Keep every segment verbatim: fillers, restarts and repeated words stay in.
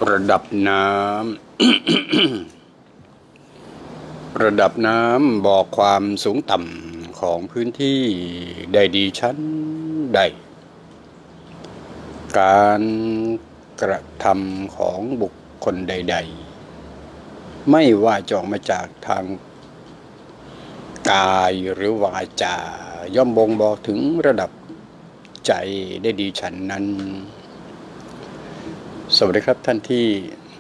ระดับน้ำ ระดับน้ำบอกความสูงต่ำของพื้นที่ได้ดีชั้นใดการกระทำของบุคคลใดๆไม่ว่าจะออกมาจากทางกายหรือวาจาย่อมบ่งบอกถึงระดับใจได้ดีฉันนั้นสวัสดีครับท่านที่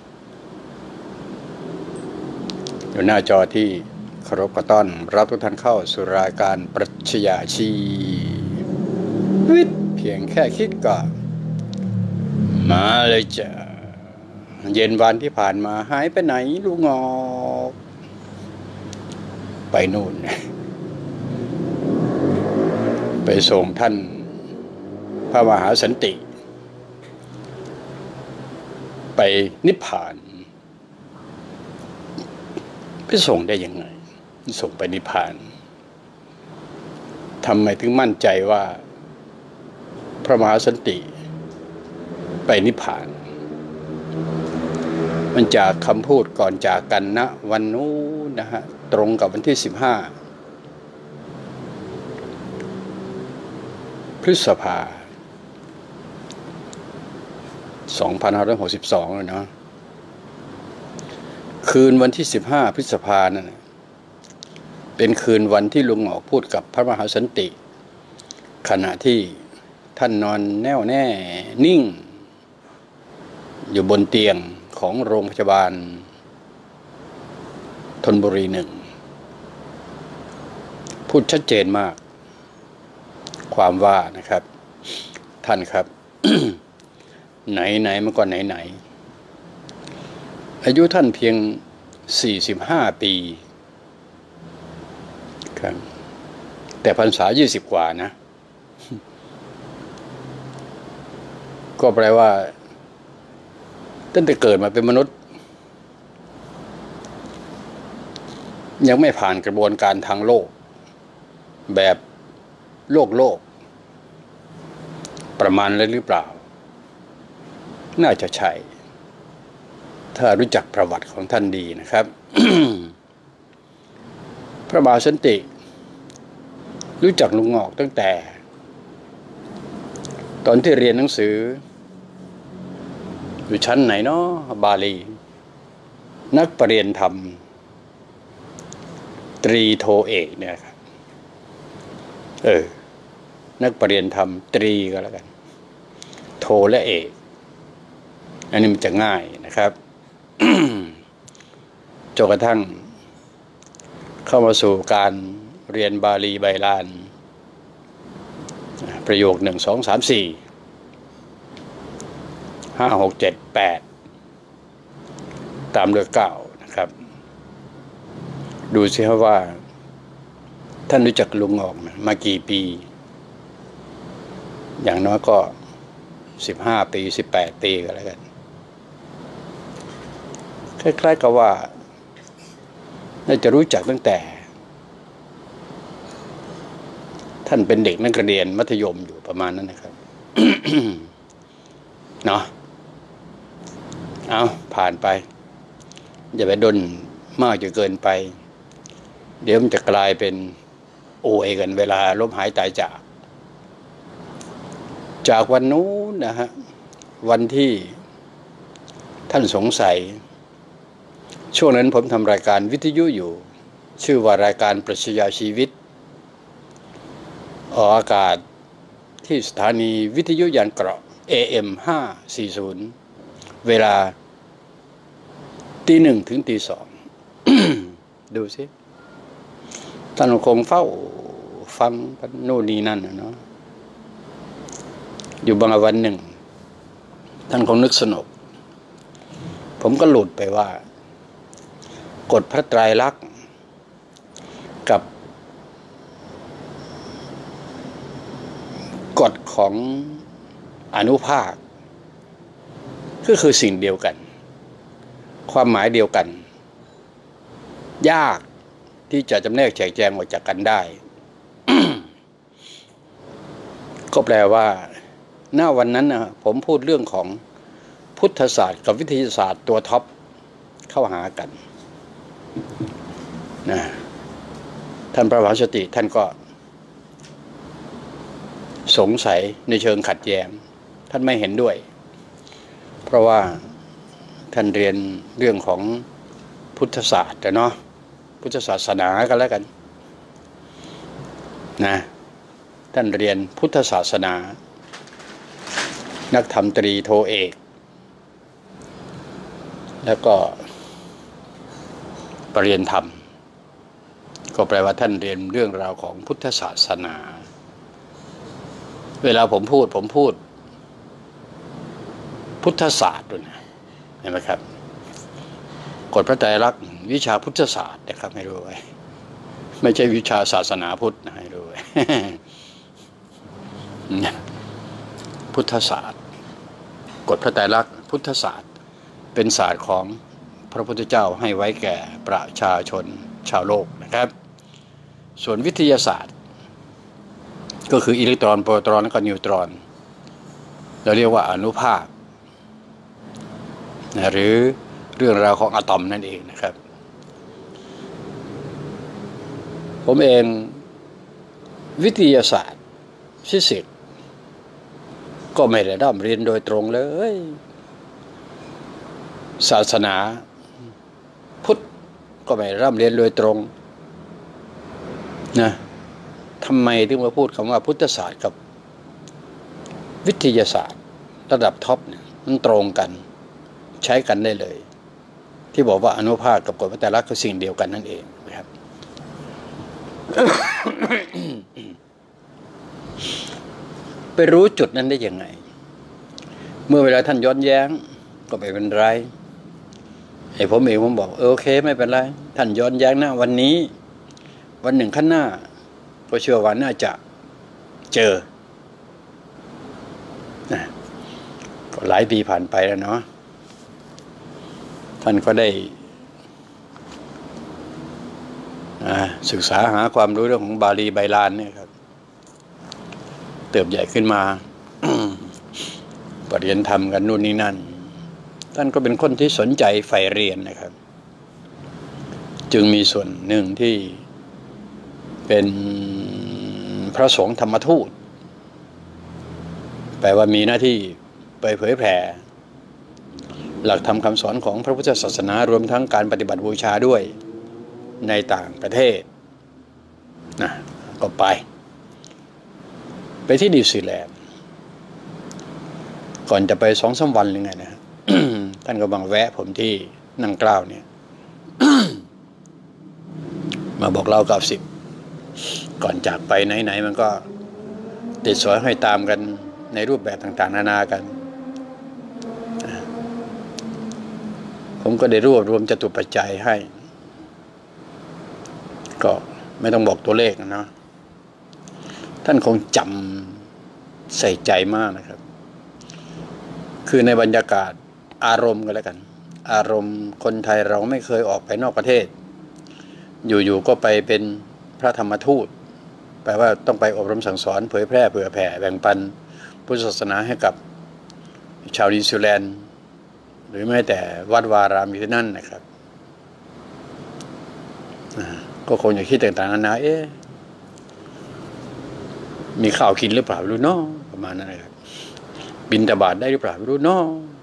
อยู่หน้าจอที่เคารพกระต้อนรับทุกท่านเข้าสู่รายการปรัชญาชีวิตเพียงแค่คิดก็มาเลยจ้ะเย็นวันที่ผ่านมาหายไปไหนลุงงอกไปนู่นไปส่งท่านพระมหาสันติไปนิพพานไปส่งได้ยังไงส่งไปนิพพานทำไมถึงมั่นใจว่าพระมหาสันติไปนิพพานมันจากคำพูดก่อนจากกันณวันนู้นนะฮะตรงกับวันที่สิบห้าพฤษภาสองพันห้าร้อยหกสิบสองเลยเนาะคืนวันที่สิบห้าพฤษภานั่นเป็นคืนวันที่ลุงหงอกพูดกับพระมหาสันติขณะที่ท่านนอนแน่วแน่นิ่งอยู่บนเตียงของโรงพยาบาลธนบุรีหนึ่งพูดชัดเจนมากความว่านะครับท่านครับ ไหนไหนมาก่อนไหนไหนอายุท่านเพียงสี่สิบห้าปีครับแต่พรรษายี่สิบกว่านะ ก็แปลว่าตั้งแต่เกิดมาเป็นมนุษย์ยังไม่ผ่านกระบวนการทางโลกแบบโลกโลกประมาณเลยหรือเปล่าน่าจะใช่ถ้ารู้จักประวัติของท่านดีนะครับ พระมหาสันติรู้จักลุงงอกตั้งแต่ตอนที่เรียนหนังสืออยู่ชั้นไหนเนาะบาลีนักปรริญญาธรรมตรีโทเอกเนี่ยครับเออนักปรริญญาธรรมตรีก็แล้วกันโทและเอกอันนี้มันจะง่ายนะครับ จนกระทั่งเข้ามาสู่การเรียนบาลีไบลานประโยคหนึ่งสองสามสี่ห้าหกเจ็ดแปดตามด้วยเก้านะครับดูสิครับว่าท่านรู้จักลุงงอกมากี่ปีอย่างน้อยก็สิบห้าปีสิบแปดปีก็แล้วกันคล้ายๆกับว่าน่าจะรู้จักตั้งแต่ท่านเป็นเด็กนักเรียนมัธยมอยู่ประมาณนั้นนะครับ เนาะเอาผ่านไปอย่าไปดนมากจนเกินไปเดี๋ยวมันจะกลายเป็นโอเอกันเวลาล้มหายตายจากจากวันนู้นนะฮะวันที่ท่านสงสัยช่วงนั้นผมทำรายการวิทยุอยู่ชื่อว่ารายการปรัชญาชีวิตออกอากาศที่สถานีวิทยุยานเกราะ เอ เอ็ม ห้าสี่ศูนย์เวลาตีหนึ่งถึงตีสอง ดูสิท่านคงเฝ้าฟังโน่นนี่นั่นนะเนาะอยู่บางวันหนึ่งท่านคงนึกสนุกผมก็หลุดไปว่ากฎพระไตรลักษณ์กับกฎของอนุภาคก็คือสิ่งเดียวกันความหมายเดียวกันยากที่จะจำแนกแจกแจงออกจากกันได้ ก็แปลว่าณวันนั้นนะผมพูดเรื่องของพุทธศาสตร์กับวิทยาศาสตร์ตัวท็อปเข้าหากันนะท่านพระมหาสติท่านก็สงสัยในเชิงขัดแย้งท่านไม่เห็นด้วยเพราะว่าท่านเรียนเรื่องของพุทธศาสตร์แต่เนาะพุทธศาสนากันแล้วกันนะท่านเรียนพุทธศาสนานักธรรมตรีโทเอกแล้วก็ปรริญญาธรรมก็แปลว่าท่านเรียนเรื่องราวของพุทธศาสนาเวลาผมพูดผมพูดพุทธศาสตร์ด้วยนะเห็นไหมครับกฎพระไตรลักษณ์วิชาพุทธศาสตร์นะครับให้รู้ไว้ไม่ใช่วิชาศาสนาพุทธนะให้รู้ไว้พุทธศาสตร์กฎพระไตรลักษณ์พุทธศาสตร์เป็นศาสตร์ของพระพุทธเจ้าให้ไว้แก่ประชาชนชาวโลกนะครับส่วนวิทยาศาสตร์ก็คืออิเล็กตรอนโปรตอนและก็นิวตรอนเราเรียกว่าอนุภาคนะหรือเรื่องราวของอะตอมนั่นเองนะครับผมเองวิทยาศาสตร์ฟิสิกส์ก็ไม่ได้ร่ำเรียนโดยตรงเลยศาสนาพุทธก็ไม่ร่ำเรียนโดยตรงนะทำไมถึงมาพูดคำว่าพุทธศาสตร์กับวิทยาศาสตร์ระดับท็อปเนี่ยมันตรงกันใช้กันได้เลยที่บอกว่าอนุภาคกับกฎพระไตรลักษณ์คือสิ่งเดียวกันนั่นเองนะครับ ไปรู้จุดนั้นได้ยังไงเมื่อเวลาท่านย้อนแย้งก็ไม่เป็นไรไอ้ผมเองผมบอกเออโอเคไม่เป็นไรท่านย้อนแย้งนะวันนี้วันหนึ่งข้างหน้าก็เชื่อว่าน่าจะเจอนะก็หลายปีผ่านไปแล้วเนาะท่านก็ได้ศึกษาหาความรู้เรื่องของบาลีไบลานเนี่ยครับเติบใหญ่ขึ้นมา ปริญญาธรรมกันนู่นนี่นั่นท่านก็เป็นคนที่สนใจใฝ่เรียนนะครับจึงมีส่วนหนึ่งที่เป็นพระสงฆ์ธรรมทูตแปลว่ามีหน้าที่ไปเผยแผ่หลักธรรมคำสอนของพระพุทธศาสนารวมทั้งการปฏิบัติบูชาด้วยในต่างประเทศนะก็ไปไปที่นิวซีแลนด์ก่อนจะไปสองสามวันหรือไงนะ ท่านก็บังแวะผมที่นั่งเกล้าเนี่ย มาบอกเล่ากับสิบก่อนจากไปไหนๆมันก็ติดสอยให้ตามกันในรูปแบบต่างๆนานากันผมก็ได้รวบรวมจตุปัจจัยให้ก็ไม่ต้องบอกตัวเลขนะเนาะท่านคงจำใส่ใจมากนะครับคือในบรรยากาศอารมณ์กันแล้วกันอารมณ์คนไทยเราไม่เคยออกไปนอกประเทศอยู่ๆก็ไปเป็นพระธรรมทูตแปลว่าต้องไปอบรมสั่งสอนเผยแพร่เผื่อแผ่แบ่งปันพุทธศาสนาให้กับชาวนิวซีแลนด์หรือแม้แต่วัดวารามอยู่ที่นั่นนะครับก็คงจะคิดต่างๆนานาเอ๊ะมีข้าวกินหรือเปล่าไม่รู้เนาะประมาณนั้นนะครับบิณฑบาตได้หรือเปล่าไม่รู้เนาะ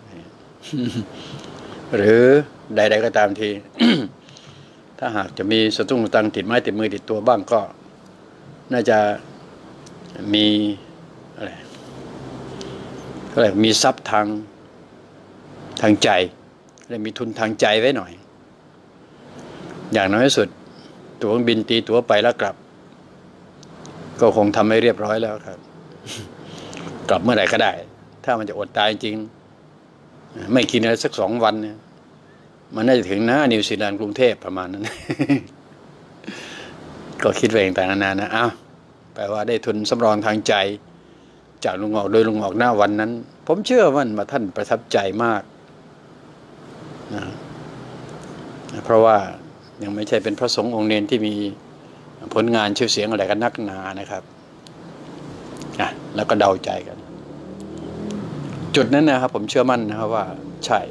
หรือใดๆก็ตามที ถ้าหากจะมีสตุ้งสตังติดไม้ติดมือติดตัวบ้างก็น่าจะมีอะไรอะไรมีทรัพย์ทางทางใจและมีทุนทางใจไว้หน่อยอย่างน้อยที่สุดตั๋วเครื่องบินตีตั๋วไปแล้วกลับก็คงทำให้เรียบร้อยแล้วครับ กลับเมื่อไหร่ก็ได้ถ้ามันจะอดตายจริงไม่กินอะไรสักสองวันเนี่ยมันน่าจะถึงหน้านิวซีแลนด์กรุงเทพประมาณนั้น ก็คิดไปต่างๆนานานะอ้าวแปลว่าได้ทุนสำรองทางใจจากลุงออกโดยลุงออกหน้าวันนั้นผมเชื่อว่ามาท่านประทับใจมากนะเพราะว่ายังไม่ใช่เป็นพระสงฆ์องค์เนรที่มีผลงานชื่อเสียงอะไรกันนักหนานะครับอ่ะแล้วก็เดาใจกันจุดนั้นนะครับผมเชื่อมั่นนะครับว่าใช่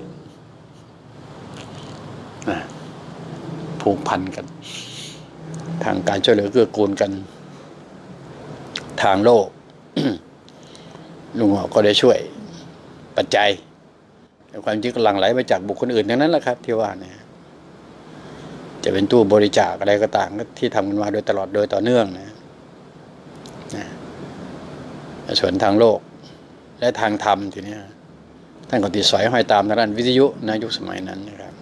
ผูกพันกันทางการช่วยเหลือเกื้อกูลกันทางโลก ลุงหมอก็ได้ช่วยปัจจัยแต่ความจริงก็หลั่งไหลมาจากบุคคลอื่นทั้งนั้นแหละครับที่ว่าเนี่ยจะเป็นตู้บริจาคอะไรก็ต่างที่ทำกันมาโดยตลอดโดยต่อเนื่องนะนะส่วนทางโลกและทางธรรมทีนี้ท่านก็ติดสอยห้อยตามทางด้านวิทยุในยุคสมัยนั้นนะครับ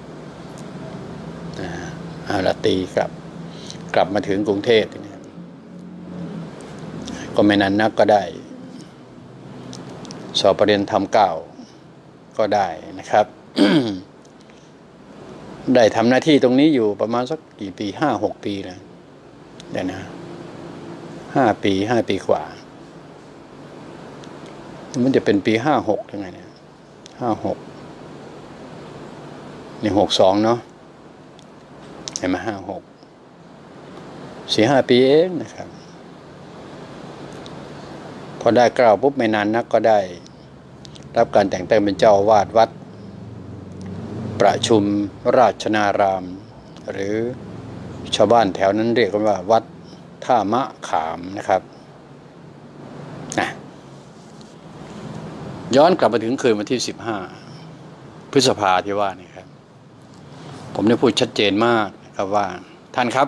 อาราตีกลับกลับมาถึงกรุงเทพทีนี้ก็ไม่นานนักก็ได้สอบประเด็นธรรมเก้าก็ได้นะครับ ได้ทำหน้าที่ตรงนี้อยู่ประมาณสักกี่ปีห้าหกปีแล้วเดี๋ยวนะห้าปีห้าปีกว่ามันจะเป็นปีห้าหกยังไงเนี่ยห้าหกนี่หกสองเนาะเห็นไหมห้าหกสี่ห้าปีเองนะครับพอได้กล่าวปุ๊บไม่นานนักก็ได้รับการแต่งตั้งเป็นเจ้าอาวาสวัดประชุมราชนารามหรือชาวบ้านแถวนั้นเรียกกันว่าวัดท่ามะขามนะครับนะย้อนกลับมาถึงคืนวันที่สิบห้าพฤษภาที่ว่านี่ครับผมได้พูดชัดเจนมากนะครับว่าท่านครับ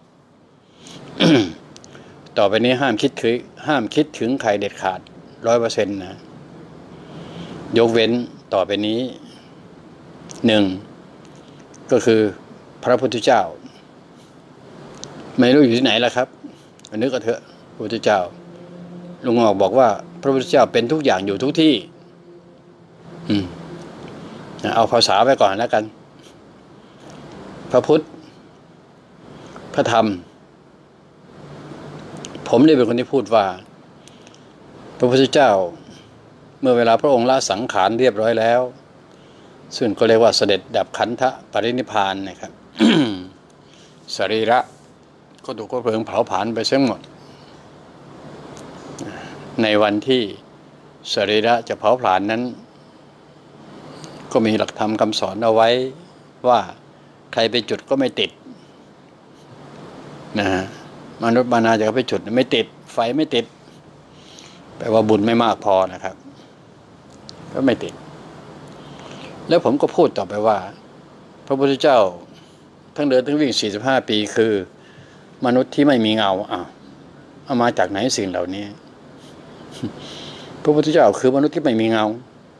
ต่อไปนี้ห้ามคิดถึงห้ามคิดถึงใครเด็ดขาดร้อยเปอร์เซ็นต์นะยกเว้นต่อไปนี้หนึ่งก็คือพระพุทธเจ้าไม่รู้อยู่ที่ไหนแล้วครับนึกก็เถอะพระพุทธเจ้าลุงออกบอกว่าพระพุทธเจ้าเป็นทุกอย่างอยู่ทุกที่อืมเอาภาษาไปก่อนแล้วกันพระพุทธพระธรรมผมได้เป็นคนที่พูดว่าพระพุทธเจ้าเมื่อเวลาพระองค์ละสังขารเรียบร้อยแล้วซึ่งก็เรียกว่าเสด็จดับขันธปรินิพพานนะครับ สรีระก็ถูกก็เพลิงเผาผลาญไปทั้งหมดในวันที่สรีระจะเผาผลาญนั้นก็มีหลักธรรมคำสอนเอาไว้ว่าใครไปจุดก็ไม่ติดนะฮะมนุษย์มานาจะไปจุดไม่ติดไฟไม่ติดแปลว่าบุญไม่มากพอนะครับก็ไม่ติดแล้วผมก็พูดต่อไปว่าพระพุทธเจ้าทั้งเดินทั้งวิ่งสี่สิบห้าปีคือมนุษย์ที่ไม่มีเงาอ้าวเอามาจากไหนสิ่งเหล่านี้พระพุทธเจ้าคือมนุษย์ที่ไม่มีเงา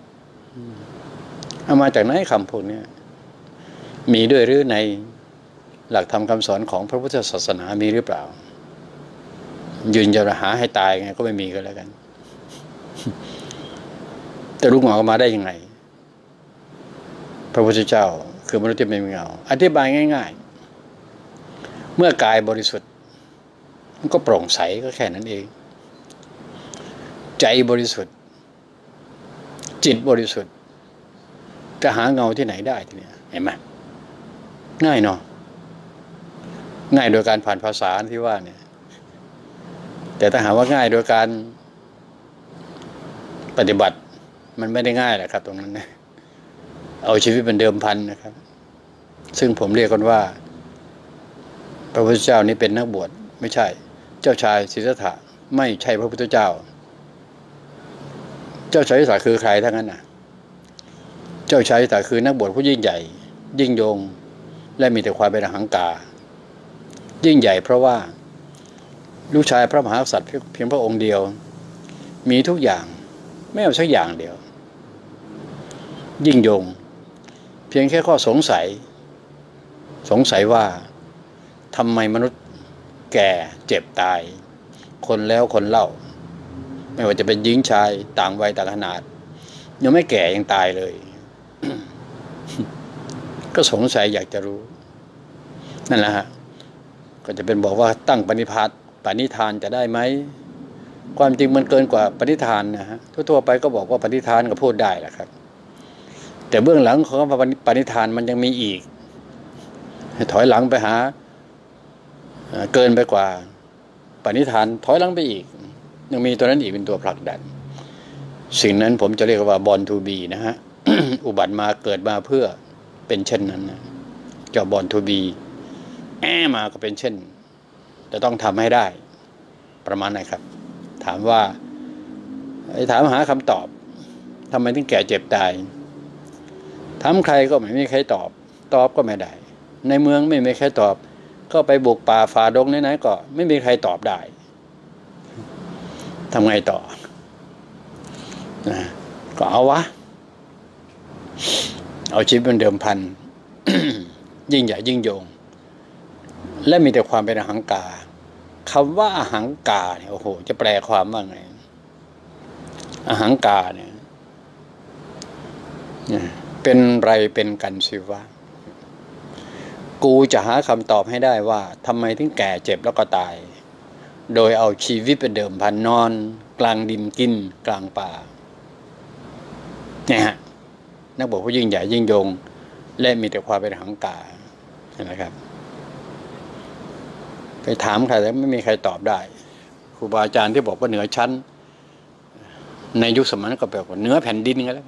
เอามาจากไหนคำพวกนี้มีด้วยหรือในหลักธรรมคำสอนของพระพุทธศาสนามีหรือเปล่ายืนจะหาให้ตายไงก็ไม่มีก็แล้วกันแต่ลูกหมอมาได้ยังไงพระพุทธเจ้าคือมนุษย์ที่ไม่มีเงาอธิบายง่ายๆเมื่อกายบริสุทธิ์มันก็โปร่งใสก็แค่นั้นเองใจบริสุทธิ์จิตบริสุทธิ์จะหาเงาที่ไหนได้ทีนี้เห็นไหมง่ายเนาะง่ายโดยการผ่านภาษาที่ว่าเนี่ยแต่ถ้าหาว่าง่ายโดยการปฏิบัติมันไม่ได้ง่ายแหละครับตรงนั้นนะเอาชีวิตเป็นเดิมพันนะครับซึ่งผมเรียกกันว่าพระพุทธเจ้านี้เป็นนักบวชไม่ใช่เจ้าชายสิทธัตถะไม่ใช่พระพุทธเจ้าเจ้าชายสิทธัตถะคือใครทั้งนั้นน่ะเจ้าชายสิทธัตถะคือนักบวชผู้ยิ่งใหญ่ยิ่งยงและมีแต่ความเป็นอหังการยิ่งใหญ่เพราะว่าลูกชายพระมหากษัตริย์เพียงพระองค์เดียวมีทุกอย่างไม่เอาสักอย่างเดียวยิ่งยงเพียงแค่ข้อสงสัยสงสัยว่าทำไมมนุษย์แก่เจ็บตายคนแล้วคนเล่าไม่ว่าจะเป็นหญิงชายต่างวัยต่างขนาดยังไม่แก่ยังตายเลย ก็สงสัยอยากจะรู้นั่นแหละฮะก็จะเป็นบอกว่าตั้งปณิพาตปณิธานจะได้ไหมความจริงมันเกินกว่าปณิธานนะฮะทั่วๆไปก็บอกว่าปณิธานก็พูดได้แหละครับแต่เบื้องหลังของปณิธานมันยังมีอีกให้ถอยหลังไปหาเกินไปกว่าปณิธานถอยหลังไปอีกยังมีตัวนั้นอีกเป็นตัวผลักดันสิ่งนั้นผมจะเรียกว่า born to be นะฮะ อุบัติมาเกิดมาเพื่อเป็นเช่นนั้นนะจะ born to be แอมาก็เป็นเช่นจะต้องทำให้ได้ประมาณไหนครับถามว่าไอ้ถามหาคำตอบทำไมถึงแก่เจ็บตายถามใครก็ไม่มีใครตอบตอบก็ไม่ได้ในเมืองไม่มีใครตอบก็ไปบุกป่าฝ่าดงไหนๆก็ไม่มีใครตอบได้ทำไงต่อนะก็เอาวะเอาชีวิตเป็นเดิมพัน ยิ่งใหญ่ยิ่งโยงและมีแต่ความเป็นอหังการคำว่าอหังการเนี่ยโอ้โหจะแปลความว่าไงอหังการเนี่ยเป็นไรเป็นกันสิวะกูจะหาคำตอบให้ได้ว่าทำไมถึงแก่เจ็บแล้วก็ตายโดยเอาชีวิตเป็นเดิมพันนอนกลางดินกินกลางป่าเนี่ยฮะนักบวชผู้ยิ่งใหญ่ยิ่งยงและมีแต่ความเป็นอหังการเห็นไหมครับไปถามใครแล้วไม่มีใครตอบได้ครูบาอาจารย์ที่บอกว่าเหนือชั้นในยุคสมัยนั้นก็แปลว่าเหนือแผ่นดินกันแล้ว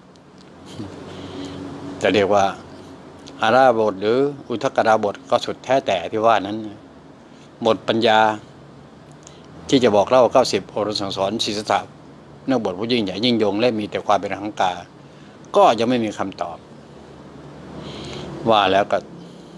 จะเรียกว่าอาราบทหรืออุทกดาบทก็สุดแท้แต่ที่ว่านั้นหมดปัญญาที่จะบอกเล่าเก้าสิบโอรสสั่งสอนศีรษะนักบวชผู้ยิ่งใหญ่ยิ่งยงและมีแต่ความเป็นอหังการก็ยังไม่มีคำตอบว่าแล้วก็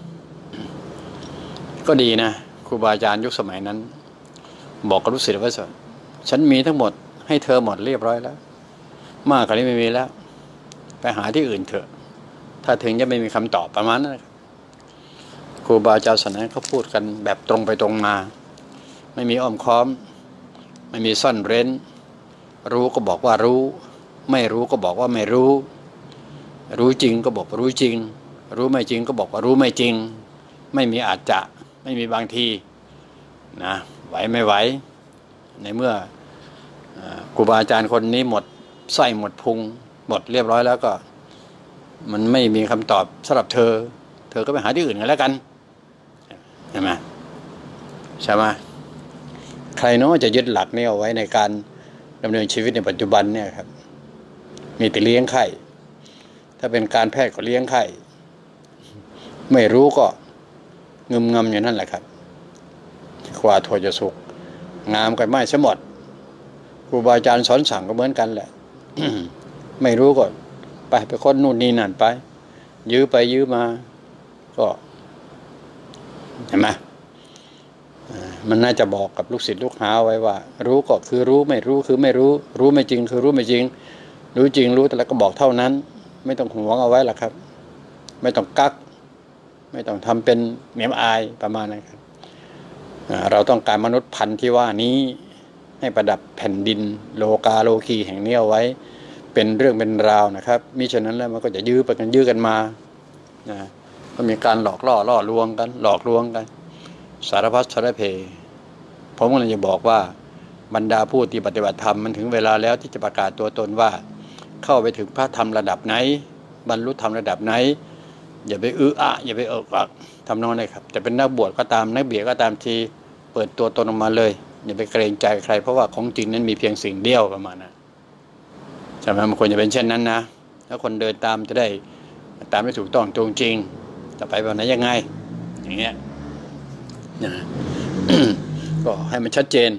ก็ดีนะครูบาอาจารย์ยุคสมัยนั้นบอกกับลูกศิษย์ว่าฉันมีทั้งหมดให้เธอหมดเรียบร้อยแล้วมากกว่านี้ไม่มีแล้วไปหาที่อื่นเถอะถ้าถึงจะไม่มีคำตอบประมาณนั้นครูบาอาจารย์สมัยนั้นเขาพูดกันแบบตรงไปตรงมาไม่มีอ้อมค้อมไม่มีซ่อนเร้นรู้ก็บอกว่ารู้ไม่รู้ก็บอกว่าไม่รู้รู้จริงก็บอกรู้จริงรู้ไม่จริงก็บอกว่ารู้ไม่จริงไม่มีอาจจะไม่มีบางทีนะไหวไม่ไหวในเมื่อครูบาอาจารย์คนนี้หมดไส้หมดพุงหมดเรียบร้อยแล้วก็มันไม่มีคำตอบสำหรับเธอเธอก็ไปหาที่อื่นกันแล้วกันใช่ไหมใช่ไหมใครเนาะจะยึดหลักนี้เอาไว้ในการดำเนินชีวิตในปัจจุบันเนี่ยครับมีแต่เลี้ยงไข่ถ้าเป็นการแพทย์ก็เลี้ยงไข่ไม่รู้ก็งึมงำอยู่นั่นแหละครับกว่าถั่วจะสุกงามกันไม่ใช่หมดครูบาอาจารย์สอนสั่งก็เหมือนกันแหละ ไม่รู้ก็ไปไปค้นนู่นนี่นั่นไปยื้อไปยื้อมาก็เห็นไหมมันน่าจะบอกกับลูกศิษย์ลูกหาไว้ว่ารู้ก็คือรู้ไม่รู้คือไม่รู้รู้ไม่จริงคือรู้ไม่จริงรู้จริงรู้แต่แล้วก็บอกเท่านั้นไม่ต้องหวงเอาไว้หรอกครับไม่ต้องกักไม่ต้องทำเป็นเหนียมอายประมาณนั้นครับเราต้องการมนุษย์พันธุ์ที่ว่านี้ให้ประดับแผ่นดินโลกาโลกีแห่งนี้เอาไว้เป็นเรื่องเป็นราวนะครับมิฉะนั้นแล้วมันก็จะยื้อไปกันยื้อกันมานะก็มีการหลอกล่อล่อลวงกันหลอกลวงกันสารพัดสารเพผมก็เลยจะบอกว่าบรรดาผู้ที่ปฏิบัติธรรมมันถึงเวลาแล้วที่จะประกาศตัวตนว่าเข้าไปถึงพระธรรมระดับไหนบรรลุธรรมระดับไหนอย่าไปอื้ออะอย่าไปเอิกอักทำนองนั้นครับจะเป็นนักบวชก็ตามนักเบียดก็ตามทีเปิดตัวตนออกมาเลยอย่าไปเกรงใจใครเพราะว่าของจริงนั้นมีเพียงสิ่งเดียวประมาณนั้นใช่ไหมมันควรจะเป็นเช่นนั้นนะแล้วคนเดินตามจะได้ตามไม่ถูกต้องตรงจริงจะไปแบบไหนยังไงอย่างเงี้ยนะ ก็ให้มันชัดเจน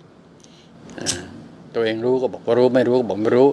ตัวเองรู้ก็บอกว่ารู้ไม่รู้ก็บอกไม่รู้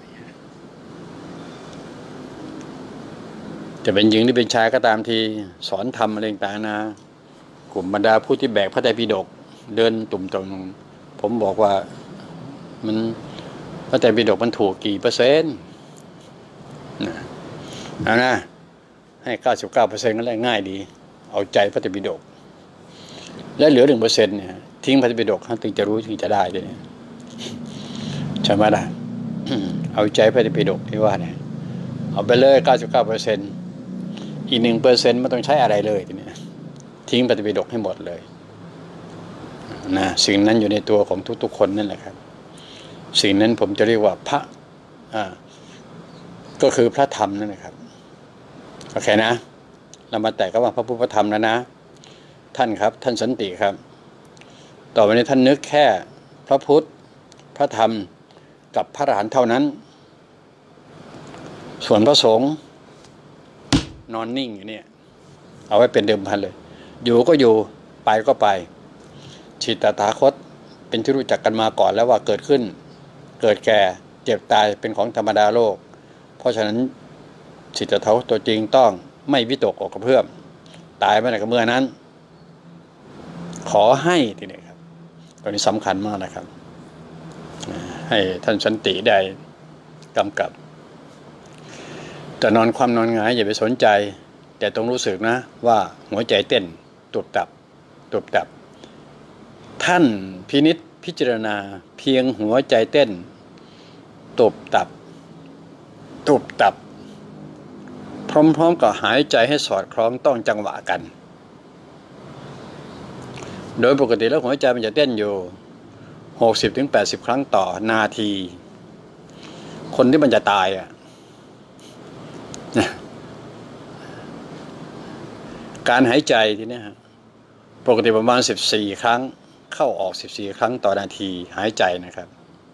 จะเป็นหญิงหรือเป็นชายก็ตามทีสอนธรรมอะไรต่างๆนะกลุ่มบรรดาผู้ที่แบกพระไตรปิฎกเดินตุ่มตรงผมบอกว่ามันพระไตรปิฎกมันถูกกี่เปอร์เซ็นต์นะเอานะให้เก้าสิบเก้าเปอร์เซ็นต์ก็ได้ง่ายดีเอาใจพระไตรปิฎกและเหลือหนึ่งเปอร์เซ็นต์เนี่ยทิ้งพระไตรปิฎกถึงจะรู้ถึงจะได้ด้วยใช่ไหมล่ะ เอาใจพระไตรปิฎกที่ว่าเนี่ยเอาไปเลยเก้าสิบเก้าเปอร์เซ็นต์อีกหนึ่งเปอร์เซ็นต์ไม่ต้องใช้อะไรเลยทีนี้ทิ้งพระไตรปิฎกให้หมดเลยนะสิ่งนั้นอยู่ในตัวของทุกๆคนนั่นแหละครับสิ่งนั้นผมจะเรียกว่าพระอ่าก็คือพระธรรมนั่นแหละครับโอเคนะเรามาแตะก็ว่าพระพุทธธรรมแล้วนะท่านครับท่านสันติครับต่อไปนี้ท่านนึกแค่พระพุทธพระธรรมกับพระอรหันต์เท่านั้นส่วนพระสงฆ์นอนนิ่งอยู่เนี่ยเอาไว้เป็นเดิมพันเลยอยู่ก็อยู่ไปก็ไปจิตตถาคตเป็นที่รู้จักกันมาก่อนแล้วว่าเกิดขึ้นเกิดแก่เจ็บตายเป็นของธรรมดาโลกเพราะฉะนั้นจิตตถาคตตัวจริงต้องไม่วิตกอกกระเพื่อมตายเมื่อไหร่ก็เมื่อนั้นขอให้ทีนี้ครับตรงนี้สำคัญมากนะครับให้ท่านสันติได้กำกับแต่นอนความนอนหงายอย่าไปสนใจแต่ต้องรู้สึกนะว่าหัวใจเต้นตุบตับตุบตับท่านพินิจพิจารณาเพียงหัวใจเต้นตุบตับตุบตับพร้อมๆกับหายใจให้สอดคล้องต้องจังหวะกันโดยปกติแล้วหัวใจมันจะเต้นอยู่ หกสิบถึงแปดสิบ ครั้งต่อนาทีคนที่มันจะตายอ่ะการหายใจทีนี้ฮะปกติประมาณสิบสี่ครั้งเข้าออกสิบสี่ครั้งต่อนาทีหายใจนะครับ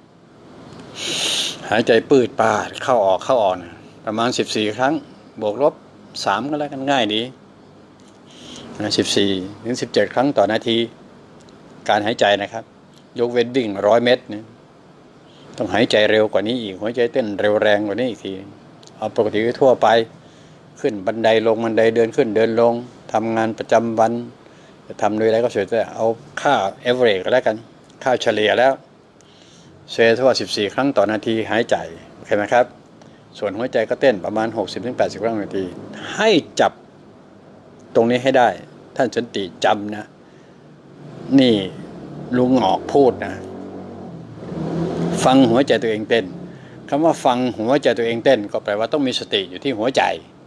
หายใจปืดปาดเข้าออกเข้าออกนะประมาณสิบสี่ครั้งบวกลบสามก็แล้วกันง่ายดีนะสิบสี่ถึงสิบเจ็ดครั้งต่อนาทีการหายใจนะครับยกเว้นวิ่งร้อยเมตรเนี่ยต้องหายใจเร็วกว่านี้อีกหัวใจเต้นเร็วแรงกว่านี้อีกทีเอาปกติทั่วไปขึ้นบันไดลงบันไดเดินขึ้นเดินลงทำงานประจำวันจะทำโดยอะไรก็เฉยแต่เอาค่าเอเวอเรจก็แล้วกันค่าเฉลี่ยแล้วเซทั่วสิบสี่ครั้งต่อนาทีหายใจโอเคไหมครับส่วนหัวใจก็เต้นประมาณ หกสิบถึงแปดสิบ ครั้งต่อนาทีให้จับตรงนี้ให้ได้ท่านสันติจำนะนี่ลุงหงอกพูดนะฟังหัวใจตัวเองเต้นคำว่าฟังหัวใจตัวเองเต้นก็แปลว่าต้องมีสติอยู่ที่หัวใจ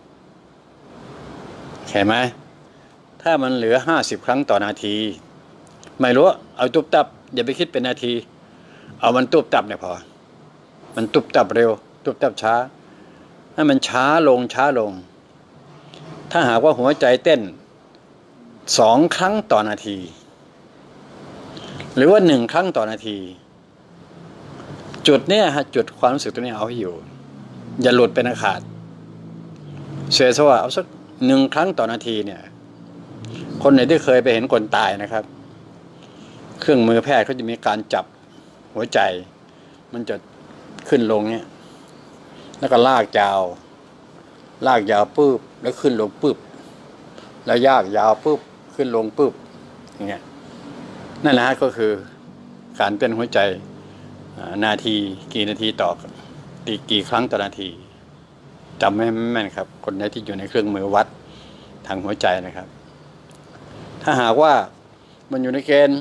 เห็นไหมถ้ามันเหลือห้าสิบครั้งต่อนาทีไม่รู้เอาตุบตับอย่าไปคิดเป็นนาทีเอามันตุบตับเนี่ยพอมันตุบตับเร็วตุบตับช้าให้มันช้าลงช้าลงถ้าหากว่าหัวใจเต้นสองครั้งต่อนาทีหรือว่าหนึ่งครั้งต่อนาทีจุดเนี้ยฮะจุดความรู้สึกตัวนี้เอาให้อยู่อย่าหลุดเป็นอาขาดเสียสว่าเอาสักหนึ่งครั้งต่อนาทีเนี่ยคนไหนที่เคยไปเห็นคนตายนะครับเครื่องมือแพทย์เขาจะมีการจับหัวใจมันจะขึ้นลงเนี่ยแล้วก็ลากยาวลากยาวปุ๊บแล้วขึ้นลงปุ๊บแล้วยากยาวปุ๊บขึ้นลงปุ๊บอย่างเงี้ยนั่นแหละก็คือการเต้นหัวใจนาทีกี่นาทีต่อกี่กี่ครั้งต่อนาทีจำไม่แม่นครับคนไหนที่อยู่ในเครื่องมือวัดทางหัวใจนะครับถ้าหากว่ามันอยู่ในเกณฑ์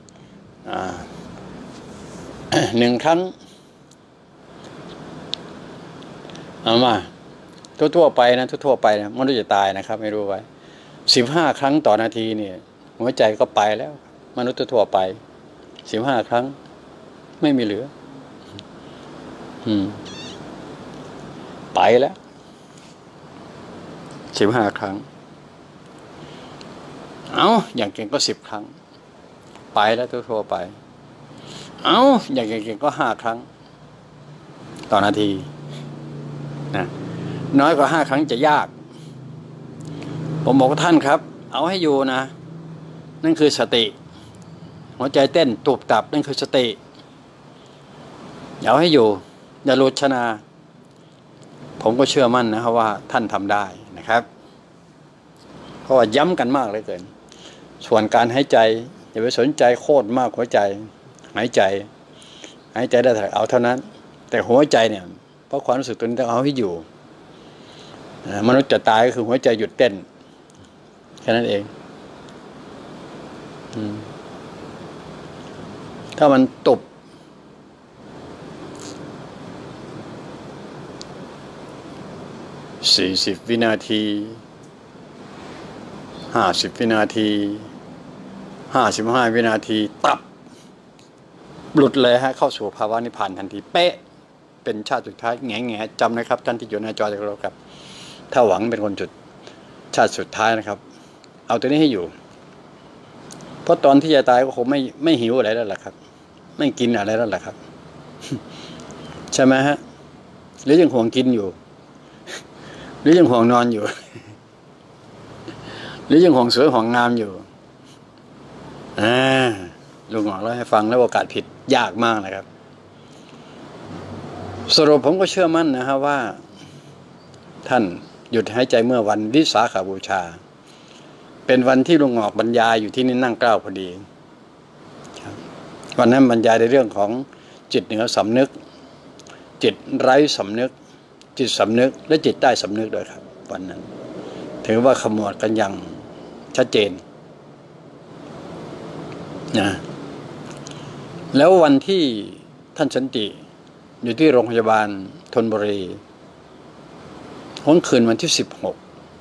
หนึ่งครั้งเอามาทั่วๆไปนะทั่วๆไปนะมนุษย์จะตายนะครับไม่รู้ไว้สิบห้าครั้งต่อนาทีเนี่ยหัวใจก็ไปแล้วมนุษย์ทั่วไปสิบห้าครั้งไม่มีเหลืออืมไปแล้วสิบห้าครั้งเอาอย่างเก่งก็สิบครั้งไปแล้วทั่วๆไปเอาอย่างเก่งก็ห้าครั้งต่อนาทีนะน้อยกว่าห้าครั้งจะยากผมบอกว่าท่านครับเอาให้อยู่นะนั่นคือสติหัวใจเต้นตุบตับนั่นคือสติเอาให้อยู่อย่าหลุดชนะผมก็เชื่อมั่นนะครับว่าท่านทำได้นะครับเพราะว่าย้ำกันมากเลยเกินส่วนการหายใจอย่าไปสนใจโคตรมากหัวใจหายใจหายใจได้แต่เอาเท่านั้นแต่หัวใจเนี่ยเพราะความรู้สึกตัวนี้ต้องเอาให้อยู่มนุษย์จะตายก็คือหัวใจหยุดเต้นแค่นั้นเองถ้ามันตุบสี่สิบวินาทีห้าสิบวินาทีห้าสิบห้าวินาทีตับหลุดเลยฮะเข้าสู่ภาวะนิพพานทันทีเป๊ะเป็นชาติสุดท้ายแง่แง่จำนะครับท่านที่อยู่หน้าจอจากเราครับถ้าหวังเป็นคนจุดชาติสุดท้ายนะครับเอาตัวนี้ให้อยู่เพราะตอนที่จะตายก็คงไม่ไม่หิวอะไรแล้วล่ะครับไม่กินอะไรแล้วล่ะครับใช่ไหมฮะหรือยังห่วงกินอยู่ หรือยังห่วงนอนอยู่ หรือยังห่วงสวยห่วงงามอยู่อ่าลุงหงอกเล่าให้ฟังแล้วโอกาสผิดยากมากนะครับสรุปผมก็เชื่อมั่นนะครับว่าท่านหยุดหายใจเมื่อวันวิสาขบูชาเป็นวันที่ลุงหงอกบรรยายอยู่ที่นี่นั่งเกล้าพอดีวันนั้นบรรยายในเรื่องของจิตเหนือสำนึกจิตไร้สำนึกจิตสำนึกและจิตใต้สำนึกด้วยครับวันนั้นถือว่าขมวดกันอย่างชัดเจนนะแล้ววันที่ท่านสันติอยู่ที่โรงพยาบาลธนบุรีพ้นคืนวันที่สิบหก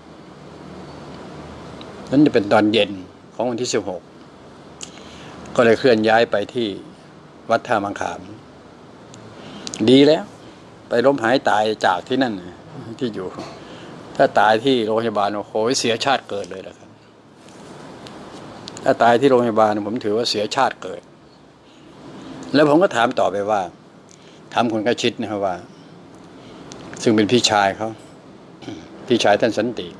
นั้นจะเป็นตอนเย็นของวันที่สิบหกก็เลยเคลื่อนย้ายไปที่วัดท่ามังขามดีแล้วไปล้มหายตายจากที่นั่นที่อยู่ถ้าตายที่โรงพยาบาลโอ้โหเสียชาติเกิดเลยนะครับถ้าตายที่โรงพยาบาลผมถือว่าเสียชาติเกิดแล้วผมก็ถามต่อไปว่าถามคุณกชิตนะครับว่าซึ่งเป็นพี่ชายเขาพี่ชายท่านสันติ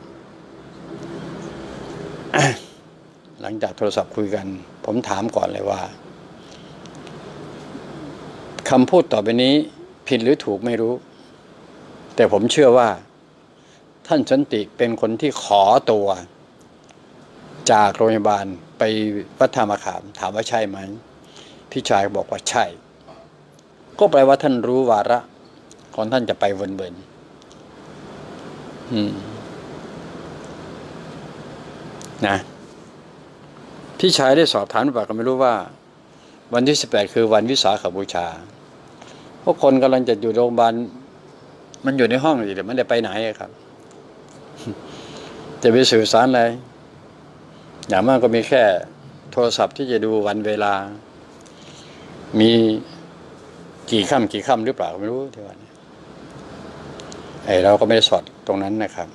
หลังจากโทรศัพท์คุยกันผมถามก่อนเลยว่าคำพูดต่อไปนี้ผิดหรือถูกไม่รู้แต่ผมเชื่อว่าท่านสันติเป็นคนที่ขอตัวจากโรงพยาบาลไปวัดธรรมขามถามว่าใช่ไหมพี่ชายบอกว่าใช่ก็แปลว่าท่านรู้วาระของท่านจะไปเวินเบินอืมนะพี่ชายได้สอบถามหรือเปล่าก็ไม่รู้ว่าวันที่สิบแปดคือวันวิสาขบูชาพวกคนกำลังจะอยู่โรงพยาบาลมันอยู่ในห้องอยู่แต่ไม่ได้ไปไหนครับจะไปสื่อสารอะไรอย่างมากก็มีแค่โทรศัพท์ที่จะดูวันเวลามีกี่ค่ำกี่ค่ำหรือเปล่าไม่รู้ที่วันนี้ไอเราก็ไม่ได้สอดตรงนั้นนะครับ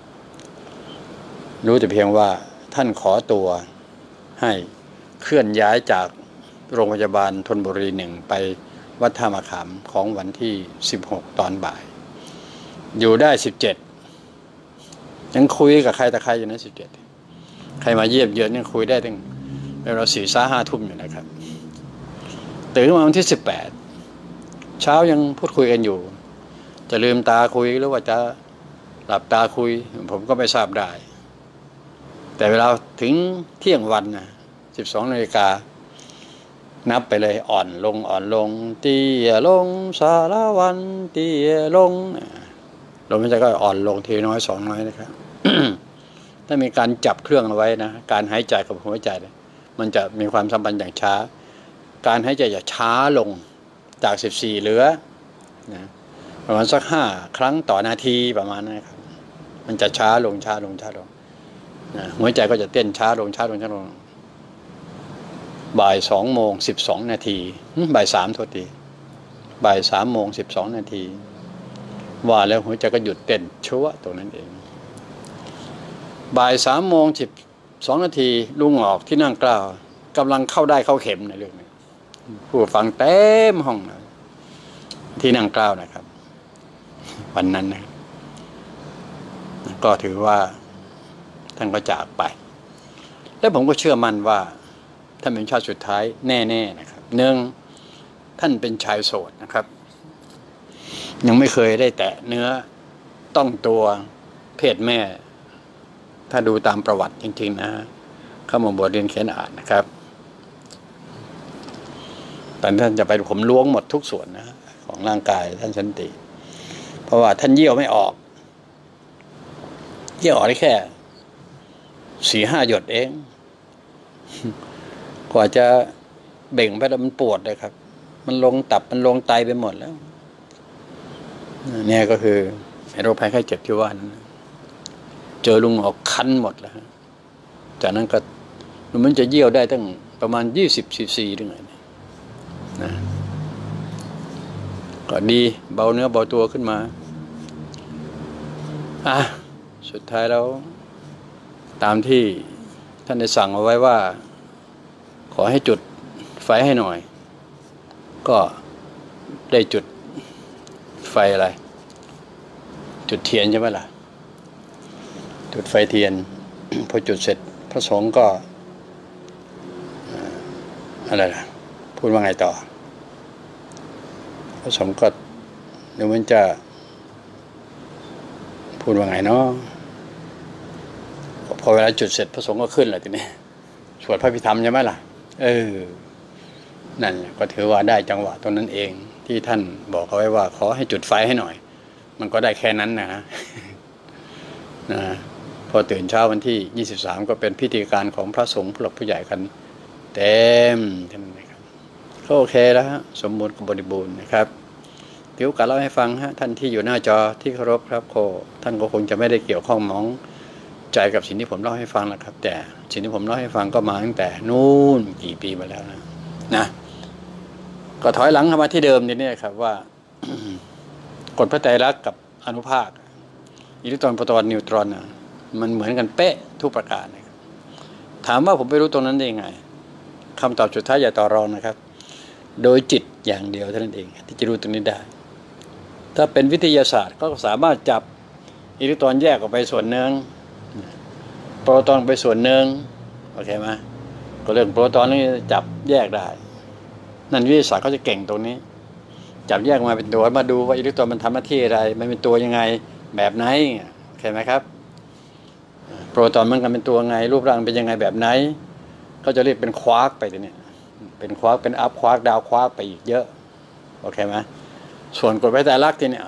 รู้แต่เพียงว่าท่านขอตัวให้เคลื่อนย้ายจากโรงพยาบาลธนบุรีหนึ่งไปวัดท่ามะขามของวันที่สิบหกตอนบ่ายอยู่ได้สิบเจ็ดยังคุยกับใครแต่ใครอยู่นะสิบเจ็ดใครมาเยี่ยมเยือนยังคุยได้ตั้งเวลาสี่ซ้าห้าทุ่มอยู่นะครับตื่นมาวันที่สิบแปดเช้ายังพูดคุยกันอยู่จะลืมตาคุยหรือว่าจะหลับตาคุยผมก็ไม่ทราบได้แต่เวลาถึงเที่ยงวันนะสิบสองนาฬิกานับไปเลยอ่อนลงอ่อนลงเตี้ยลงสารวันเตี้ยลงลมหายใจก็อ่อนลงทีน้อยสองน้อยนะครับ ถ้ามีการจับเครื่องเอาไว้นะการหายใจกับหัวใจมันจะมีความสัมพันธ์อย่างช้าการหายใจจะช้าลงจากสิบสี่เหลือนะประมาณสักห้าครั้งต่อนาทีประมาณนั้นครับมันจะช้าลงช้าลงช้าลงนะหัวใจก็จะเต้นช้าลงช้าลงช้าลงบ่ายสองโมงสิบสองนาทีบ่ายสามโทษทีบ่ายสามโมงสิบสองนาทีว่าแล้วหัวใจก็หยุดเต้นชั่วตรงนั้นเองบ่ายสามโมงสิบสองนาทีลุงออกที่นั่งกล้าวกำลังเข้าได้เข้าเข็มในเรื่องนี้ผู้ฟังเต็มห้องที่นั่งกล้าวนะครับวันนั้นนะก็ถือว่าท่านก็จากไปและผมก็เชื่อมั่นว่าท่านเป็นชาติสุดท้ายแน่ๆนะครับหนึ่งท่านเป็นชายโสดนะครับยังไม่เคยได้แตะเนื้อต้องตัวเพศแม่ถ้าดูตามประวัติจริงๆนะเข้ามาบวชเรียนเขียนอ่านนะครับแต่ท่านจะไปผมล้วงหมดทุกส่วนนะของร่างกายท่านสันติเพราะว่าท่านเยี่ยวไม่ออกเยี่ยวออกได้แค่สี่ห้าหยดเองกว่าจะเบ่งไปแล้วมันปวดเลยครับมันลงตับมันลงไตไปหมดแล้วเนี่ยก็คือโรคภัยไข้เจ็บที่ว่านั้นเจอลุงออกคันหมดแล้วจากนั้นก็มันจะเยี่ยวได้ตั้งประมาณยี่สิบซีซีถึงไงนะก็ดีเบาเนื้อเบาตัวขึ้นมาอ่ะสุดท้ายแล้วตามที่ท่านได้สั่งเอาไว้ว่าขอให้จุดไฟให้หน่อยก็ได้จุดไฟอะไรจุดเทียนใช่ไหมล่ะจุดไฟเทียน พอจุดเสร็จพระสงฆ์ก็อะไรล่ะพูดว่าไงต่อพระสงฆ์ก็เดี๋ยวมันจะพูดว่าไงเนาะพอเวลาจุดเสร็จพระสงฆ์ก็ขึ้นเลยทีนี้สวดพระพิธรรมใช่ไหมล่ะเออนั่นก็ถือว่าได้จังหวะตรงนั้นเองที่ท่านบอกเอาไว้ว่าขอให้จุดไฟให้หน่อยมันก็ได้แค่นั้นนะนะพอตื่นเช้าวันที่ยี่สิบสามก็เป็นพิธีการของพระสงฆ์ผู้หลักผู้ใหญ่กันเต็มท่านนะครับก็โอเคแล้วฮะสมบูรณ์กับบริบูรณ์นะครับเดี๋ยวการเล่าให้ฟังฮะท่านที่อยู่หน้าจอที่เคารพครับโคท่านก็คงจะไม่ได้เกี่ยวข้องมองใจกับสิ่งที่ผมเล่าให้ฟังนะครับแต่สิ่งที่ผมเล่าให้ฟังก็มาตั้งแต่นู่นกี่ปีมาแล้วนะนะก็ถอยหลังมาที่เดิมนี่เนี่ยครับว่ากฎพระไตรลักษณ์กับอนุภาคอิเล็กตรอนโปรตอนนิวตรอนนะมันเหมือนกันเป๊ะทุกประการนะครับถามว่าผมไปรู้ตรงนั้นได้ยังไงคำตอบสุดท้ายอย่าต่อรองนะครับโดยจิตอย่างเดียวเท่านั้นเองที่จะรู้ตรงนี้ได้ถ้าเป็นวิทยาศาสตร์ก็สามารถจับอิเล็กตรอนแยกออกไปส่วนหนึ่งโปรตอนไปส่วนหนึ่งโอเคไหมก็เรื่องโปรตอนนี่จับแยกได้นั่นวิทยาศาสตร์เขาจะเก่งตรงนี้จับแยกมาเป็นตัวมาดูว่าอิเล็กตรอนมันทำหน้าที่อะไรมันเป็นตัวยังไงแบบไหนโอเคไหมครับโปรตอนมันกันเป็นตัวไงรูปร่างเป็นยังไงแบบไหนก็จะเรียกเป็นควาร์กไปตัวนี้เป็นควาร์กเป็นอัพควาร์กดาวควาร์กไปอีกเยอะโอเคไหมส่วนกฎไตรลักษณ์ที่เนี่ย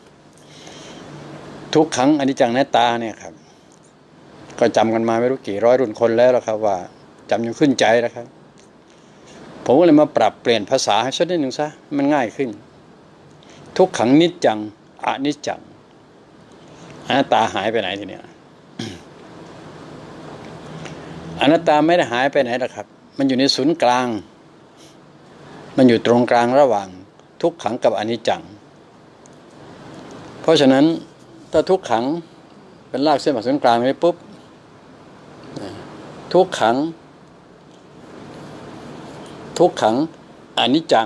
ทุกครั้งอนิจจังหน้าตาเนี่ยครับก็จำกันมาไม่รู้กี่ร้อยรุ่นคนแล้วครับว่าจำยังขึ้นใจแล้วครับผมก็เลยมาปรับเปลี่ยนภาษาให้สักนิดหนึ่งซะมันง่ายขึ้นทุกขังนิจจังอนิจจังอนัตตาหายไปไหนทีเนี้ยอนัตตาไม่ได้หายไปไหนหรอกครับมันอยู่ในศูนย์กลางมันอยู่ตรงกลางระหว่างทุกขังกับอนิจจังเพราะฉะนั้นถ้าทุกขังเป็นรากเส้นผ่าศูนย์กลางไปปุ๊บทุกขังทุกขังอนิจจัง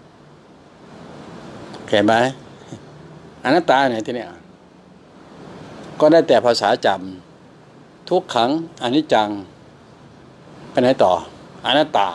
เห็นไหมอนัตตาไหนที่เนี่ยก็ได้แต่ภาษาจำทุกขังอนิจจังไปไหนต่ออนัตตา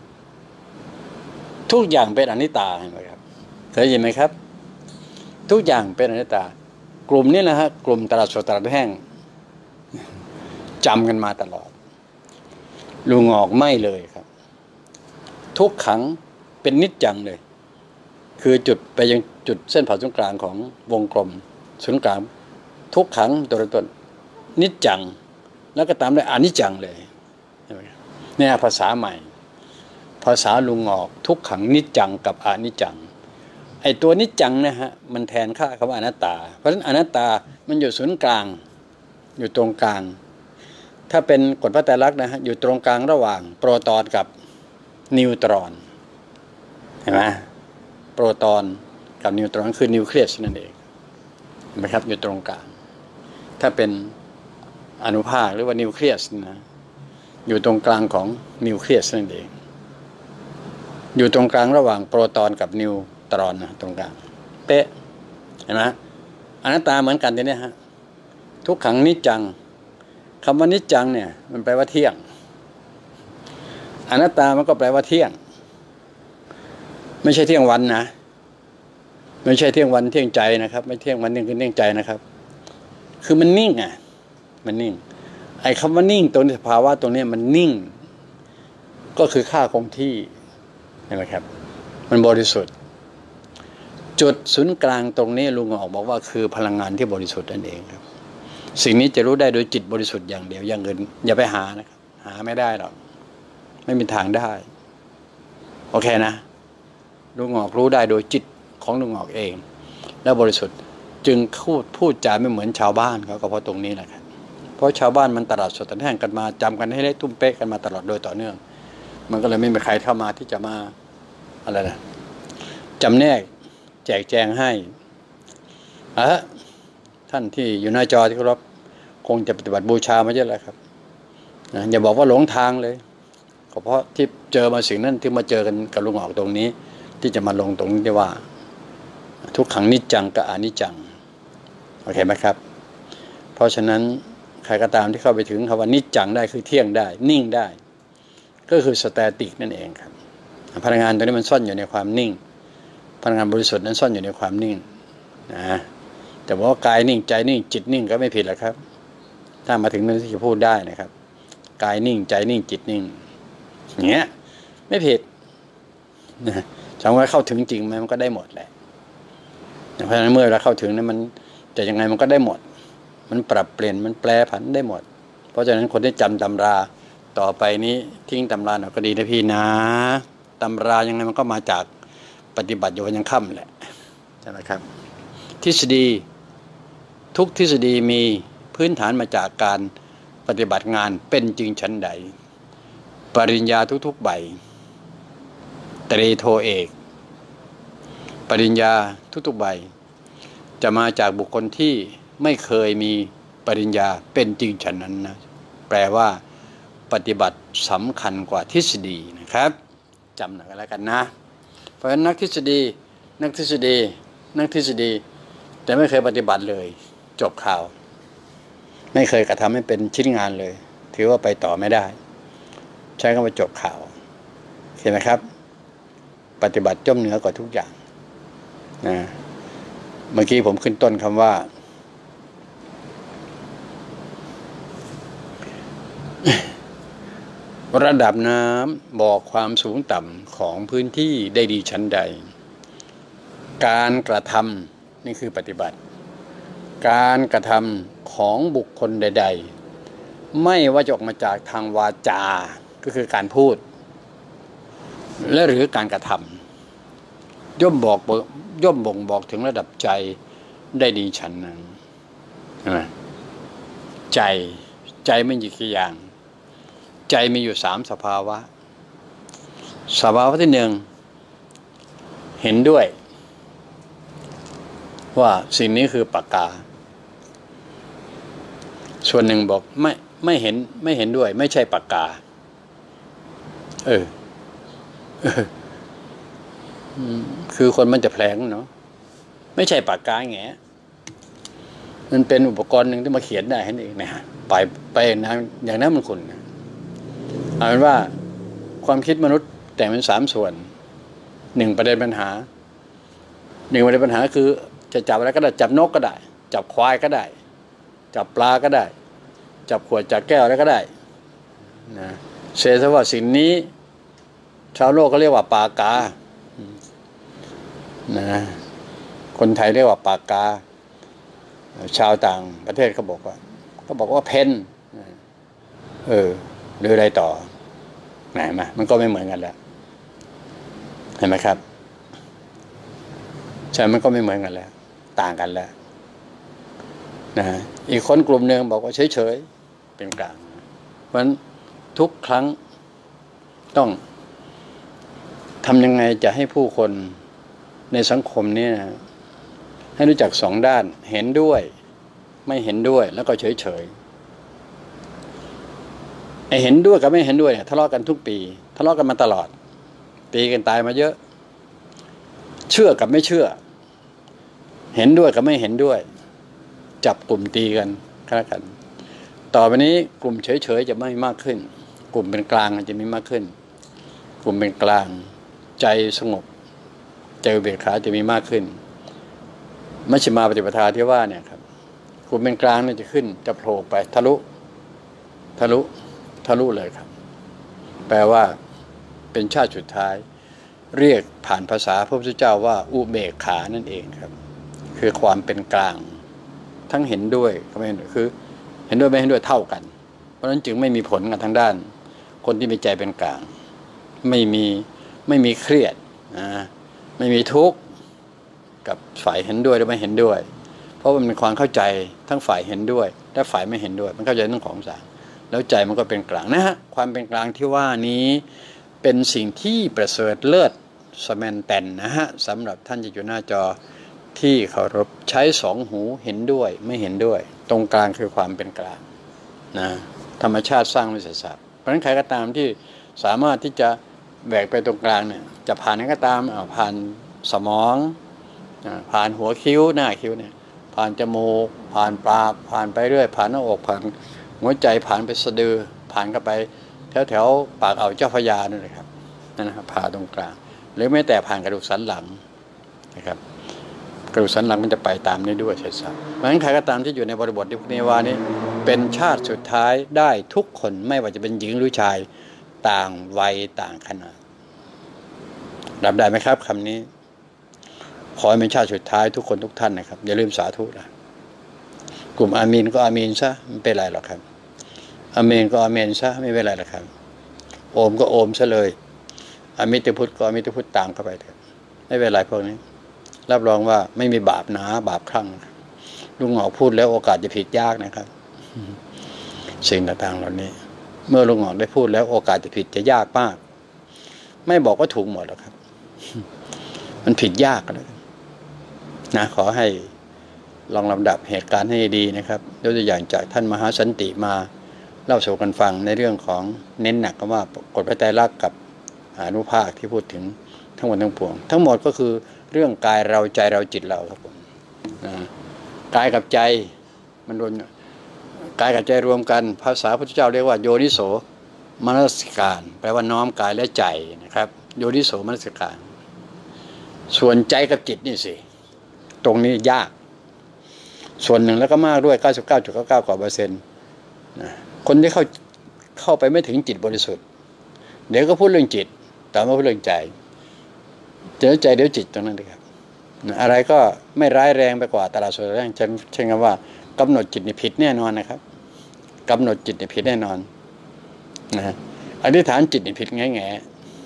ทุกอย่างเป็นอนิจตาเห็นไหมครับเคยยินไหมครับทุกอย่างเป็นอนิจตากลุ่มนี้นะฮะกลุ่มตลาดสดตลาดแห้งจำกันมาตลอดลุงออกไม่เลยครับทุกขังเป็นนิจจังเลยคือจุดไปยังจุดเส้นผ่าศูนย์กลางของวงกลมศูนย์กลางทุกขังตัวตนนิจจังแล้วก็ตามด้วยอนิจจังเลยเนี่ยภาษาใหม่ภาษาลุงออกทุกขังนิจจังกับอนิจจังไอ้ตัวนิจจังนะฮะมันแทนค่าคำว่าอนัตตาเพราะฉะนั้นอนัตตามันอยู่ศูนย์กลางอยู่ตรงกลางถ้าเป็นกฎพระไตรลักษณ์นะฮะอยู่ตรงกลางระหว่างโปรตอนกับนิวตรอนเห็นไหมโปรตอนกับนิวตรอนคือนิวเคลียสนั่นเองเห็นไหมครับอยู่ตรงกลางถ้าเป็นอนุภาคหรือว่านิวเคลียสนะอยู่ตรงกลางของนิวเคลียสนั่นเองอยู่ตรงกลางระหว่างโปรตอนกับนิวตรอนนะตรงกลางเป๊ะเห็นไหมอนัตตาเหมือนกันทีนี้ฮะทุกขังนิจจังคำว่านิจจังเนี่ยมันแปลว่าเที่ยงอนัตตามันก็แปลว่าเที่ยงไม่ใช่เที่ยงวันนะไม่ใช่เที่ยงวันเที่ยงใจนะครับไม่เที่ยงวันเที่ยงคืนเที่ยงใจนะครับคือมันนิ่งอ่ะมันนิ่งไอ้คำว่านิ่งตรงนี้สภาวะตรงนี้มันนิ่งก็คือค่าคงที่เห็นไหมครับมันบริสุทธิ์จุดศูนย์กลางตรงนี้ลุงออกบอกว่าคือพลังงานที่บริสุทธิ์นั่นเองครับสิ่งนี้จะรู้ได้โดยจิตบริสุทธิ์อย่างเดียวอย่างอื่นอย่าไปหานะครับหาไม่ได้หรอกไม่มีทางได้โอเคนะลุงออกรู้ได้โดยจิตของลุงออกเองแล้วบริสุทธิ์จึงพูดพูดจาไม่เหมือนชาวบ้านเขาก็เพราะตรงนี้แหละครับเพราะชาวบ้านมันตลาดสดตลาดแห้งกันมาจำกันให้เละตุ้มเป๊ะกันมาตลอดโดยต่อเนื่องมันก็เลยไม่มีใครเข้ามาที่จะมาอะไรนะจำแนกแจกแจงให้อะท่านที่อยู่หน้าจอที่เคารพคงจะปฏิบัติบูชามาเยอะแล้วครับนะอย่าบอกว่าหลงทางเลยก็เพราะที่เจอมาสิ่งนั้นที่มาเจอกันกับลุงออกตรงนี้ที่จะมาลงตรงนี้ได้ว่าทุกขังนิจจังกับอนิจจังโอเคไหมครับเพราะฉะนั้นใครก็ตามที่เข้าไปถึงคำว่านิจจังได้คือเที่ยงได้นิ่งได้ก็คือสแตติกนั่นเองครับพลังงานตัวนี้มันซ่อนอยู่ในความนิ่งพลังงานบริสุทธิ์นั้นซ่อนอยู่ในความนิ่งนะแต่ว่ากายนิ่งใจนิ่งจิตนิ่งก็ไม่ผิดหรอกครับถ้ามาถึงนั้นที่จะพูดได้นะครับกายนิ่งใจนิ่งจิตนิ่งอย่างเงี้ยไม่ผิดนะสมมติว่าเข้าถึงจริงไหมมันก็ได้หมดแหละเพราะฉะนั้นเมื่อเราเข้าถึงนั้นมันจะยังไงมันก็ได้หมดมันปรับเปลี่ยนมันแปลผันได้หมดเพราะฉะนั้นคนที่จำตำราต่อไปนี้ทิ้งตำราหน่อยก็ดีนะพี่นะตำรายังไงมันก็มาจากปฏิบัติอยู่วันยังค่ำแหละใช่ไหมครับทฤษฎีทุกทฤษฎีมีพื้นฐานมาจากการปฏิบัติงานเป็นจริงชั้นใดปริญญาทุกๆใบตรีโทเอกปริญญาทุกๆใบจะมาจากบุคคลที่ไม่เคยมีปริญญาเป็นจริงฉันนั้นนะแปลว่าปฏิบัติสำคัญกว่าทฤษฎีนะครับจำหน่อยกันแล้วกันนะเพราะฉะนั้นนักทฤษฎีนักทฤษฎีนักทฤษฎีแต่ไม่เคยปฏิบัติเลยจบข่าวไม่เคยกระทำให้เป็นชิ้นงานเลยถือว่าไปต่อไม่ได้ใช้คำว่าจบข่าวเห็นไหมครับปฏิบัติย่อมเหนือกว่าทุกอย่างนะเมื่อกี้ผมขึ้นต้นคำว่าระดับน้ำบอกความสูงต่ำของพื้นที่ได้ดีชั้นใดการกระทำนี่คือปฏิบัติการกระทำของบุคคลใดๆไม่ว่าจะออกมาจากทางวาจาก็คือการพูดและหรือการกระทำย่อมบอกย่อมบ่งบอกถึงระดับใจได้ดีชั้นนั้นใช่ไหมใจใจไม่มีกี่อย่างใจมีอยู่สามสภาวะสภาวะที่หนึ่งเห็นด้วยว่าสิ่งนี้คือปากกาส่วนหนึ่งบอกไม่ไม่เห็นไม่เห็นด้วยไม่ใช่ปากกาเออเออคือคนมันจะแผลงเนาะไม่ใช่ปากกาแง่มันเป็นอุปกรณ์หนึ่งที่มาเขียนได้ให้เองนะฮะไปไปนะอย่างนั้นมันคุณเอาเป็นว่าความคิดมนุษย์แต่งเป็นสามส่วนหนึ่งประเด็นปัญหาหนึ่งประเด็นปัญหาคือจะจับอะไรก็ได้จับนกก็ได้จับควายก็ได้จับปลาก็ได้จับขวดจับแก้วอะไรก็ได้นะเชื่อว่าสิ่งนี้ชาวโลกก็เรียกว่าปากกานะคนไทยเรียกว่าปากกาชาวต่างประเทศเขาบอกว่าเขาบอกว่าเพนเออหรืออะไรต่อไหนมามันก็ไม่เหมือนกันแล้วเห็นไหมครับใช่มันก็ไม่เหมือนกันแล้วต่างกันแล้วนะอีกคนกลุ่มหนึ่งบอกว่าเฉยๆเป็นกลางเพราะฉะนั้นทุกครั้งต้องทำยังไงจะให้ผู้คนในสังคมนี้นะให้รู้จักสองด้านเห็นด้วยไม่เห็นด้วยแล้วก็เฉยๆไอ้เห็นด้วยกับไม่เห็นด้วยเนี่ยทะเลาะกันทุกปีทะเลาะกันมาตลอดตีกันตายมาเยอะเชื่อกับไม่เชื่อเห็นด้วยกับไม่เห็นด้วยจับกลุ่มตีกันฆ่ากันต่อไปนี้กลุ่มเฉยๆจะไม่มากขึ้นกลุ่มเป็นกลางจะมีมากขึ้นกลุ่มเป็นกลางใจสงบใจอุเบกขาจะมีมากขึ้นมัชฌิมาปฏิปทาที่ว่าเนี่ยครับกลุ่มเป็นกลางเนี่ยจะขึ้นจะโผล่ไปทะลุทะลุทะลุเลยครับแปลว่าเป็นชาติสุดท้ายเรียกผ่านภาษาพระพุทธเจ้าว่าอุเบกขานั่นเองครับคือความเป็นกลางทั้งเห็นด้วยก็ไม่เห็นด้วยคือเห็นด้วยไม่เห็นด้วยเท่ากันเพราะฉะนั้นจึงไม่มีผลกันทางด้านคนที่มีใจเป็นกลางไม่มีไม่มีเครียดนะไม่มีทุกข์กับฝ่ายเห็นด้วยหรือไม่เห็นด้วยเพราะมันเป็นความเข้าใจทั้งฝ่ายเห็นด้วยและฝ่ายไม่เห็นด้วยมันเข้าใจทั้งของสามแล้วใจมันก็เป็นกลางนะฮะความเป็นกลางที่ว่านี้เป็นสิ่งที่ประเสริฐเลิศสแมนแตนนะฮะสำหรับท่านที่อยู่หน้าจอที่เคารพใช้สองหูเห็นด้วยไม่เห็นด้วยตรงกลางคือความเป็นกลางนะธรรมชาติสร้างวิสัยทัศน์เพราะฉะนั้นใครก็ตามที่สามารถที่จะแบกไปตรงกลางเนี่ยจะผ่านนั้นก็ตามผ่านสมองผ่านหัวคิ้วหน้าคิ้วเนี่ยผ่านจมูกผ่านปากผ่านไปเรื่อยผ่านหน้าอกผ่านหัวใจผ่านไปสะดือผ่านเข้าไปแถวแถวปากอ่าวเจ้าพระยานั่นเลยครับนั่นนะครับผ่าตรงกลางหรือแม้แต่ผ่านกระดูกสันหลังนะครับกระดูกสันหลังมันจะไปตามนี้ด้วยเสร็จสับเพราะฉะนั้นใครก็ตามที่อยู่ในบริบทที่พวกนี้ว่านี้เป็นชาติสุดท้ายได้ทุกคนไม่ว่าจะเป็นหญิงหรือชายต่างวัยต่างขนาดรับได้ไหมครับคำนี้ขอให้เป็นชาติสุดท้ายทุกคนทุกท่านนะครับอย่าลืมสาธุนะกลุ่มอามีนก็อามีนซะไม่เป็นไรหรอกครับอาเมนก็อาเมนซะไม่เป็นไรหรอกครับโอมก็โอมซะเลยอามิตรพุทธก็อามิตรพุทธตามเข้าไปเถอะไม่เป็นไรพวกนี้รับรองว่าไม่มีบาปหนาบาปคลั่งลุงหงอกพูดแล้วโอกาสจะผิดยากนะครับสิ่งต่างๆเหล่านี้เมื่อลุงหงอกได้พูดแล้วโอกาสจะผิดจะยากมากไม่บอกว่าถูกหมดหรอกครับมันผิดยากเลยนะขอให้ลองลำดับเหตุการณ์ให้ดีนะครับยกตัวอย่างจากท่านมหาสันติมาเล่าสู่กันฟังในเรื่องของเน้นหนักก็ว่ากฎพระไตรลักษณ์กับอนุภาคที่พูดถึงทั้งหมดทั้งปวงทั้งหมดก็คือเรื่องกายเราใจเราจิตเราครับผมกายกับใจมันรวมกายกับใจรวมกันภาษาพระพุทธเจ้าเรียกว่าโยนิโสมนสิการแปลว่าน้อมกายและใจนะครับโยนิโสมนสิการส่วนใจกับจิตนี่สิตรงนี้ยากส่วนหนึ่งแล้วก็มากด้วย เก้าสิบเก้าจุดเก้าเก้า กว่าเปอร์เซ็นต์นะคนที่เข้าเข้าไปไม่ถึงจิตบริสุทธิ์เดี๋ยวก็พูดเรื่องจิตแต่ไม่พูดเรื่องใจเดี๋ยวใจเดี๋ยวจิตตรงนั้นเลยครับอะไรก็ไม่ร้ายแรงไปกว่าตลาดสดแรงเช่นเช่นว่ากำหนดจิตนี่ผิดแน่นอนนะครับกำหนดจิตนี่ผิดแน่นอนนะอธิษฐานจิตนี่ผิดแง่แง่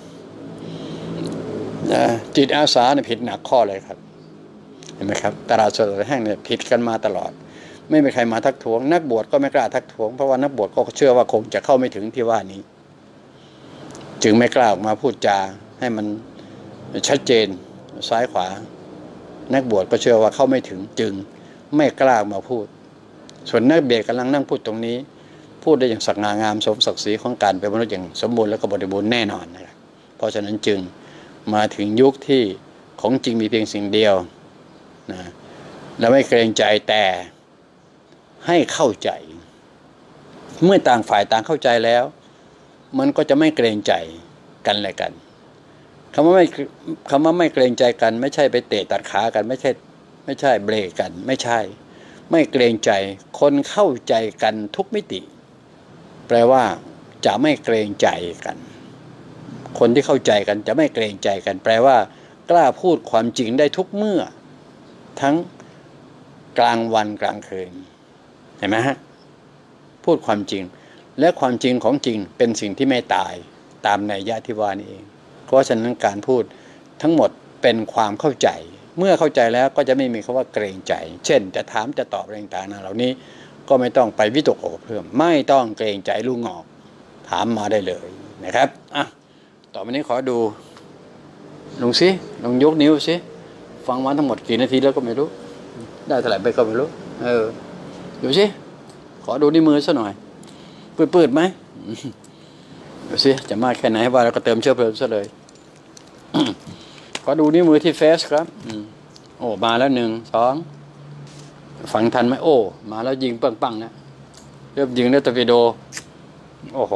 จิตอาสาเนี่ยผิดหนักข้อเลยครับเห็นไหมครับตลาดสดแห้งเนี่ยผิดกันมาตลอดไม่มีใครมาทักท้วงนักบวชก็ไม่กล้าทักท้วงเพราะว่านักบวชก็เชื่อว่าคงจะเข้าไม่ถึงที่ว่านี้จึงไม่กล้าออกมาพูดจาให้มันชัดเจนซ้ายขวานักบวชก็เชื่อว่าเข้าไม่ถึงจึงไม่กล้ามาพูดส่วนนักเบียดกำลังนั่งพูดตรงนี้พูดได้อย่างสง่างามสมศักดิ์ศรีของการเป็นมนุษย์อย่างสมบูรณ์และก็บริบูรณ์แน่นอนนะครับเพราะฉะนั้นจึงมาถึงยุคที่ของจริงมีเพียงสิ่งเดียวนะและไม่เกรงใจแต่ให้เข้าใจเมื่อต่างฝ่ายต่างเข้าใจแล้วมันก็จะไม่เกรงใจกันและกันคำว่าไม่คำว่าไม่เกรงใจกันไม่ใช่ไปเตะตัดขากันไม่ใช่ไม่ใช่เบรกกันไม่ใช่ไม่เกรงใจคนเข้าใจกันทุกมิติแปลว่าจะไม่เกรงใจกันคนที่เข้าใจกันจะไม่เกรงใจกันแปลว่ากล้าพูดความจริงได้ทุกเมื่อทั้งกลางวันกลางคืนเห็นไหมฮะพูดความจริงและความจริงของจริงเป็นสิ่งที่ไม่ตายตามนัยยะที่ว่านี่เองเพราะฉะนั้นการพูดทั้งหมดเป็นความเข้าใจเมื่อเข้าใจแล้วก็จะไม่มีคำว่าเกรงใจเช่นจะถามจะตอบอะไรต่างๆเหล่านี้ก็ไม่ต้องไปวิตกโอเพิ่มไม่ต้องเกรงใจลุงงอกถามมาได้เลยนะครับอ่ะต่อไปนี้ขอดูลงสิลงยกนิ้วสิฟังมาทั้งหมดกี่นาทีแล้วก็ไม่รู้ได้เท่าไหร่ไปก็ไม่รู้เออดูสิขอดูนิ้วมือซะหน่อยปืดๆไหมดูสิจะมากแค่ไหนว่าเราก็เติมเชื้อเพลิงซะเลย ขอดูนิ้วมือที่เฟซครับโอ้มาแล้วหนึ่งสองฟังทันไหมโอ้มาแล้วยิงปังๆนะเริ่มยิงแล้วตะวิโดโอ้โห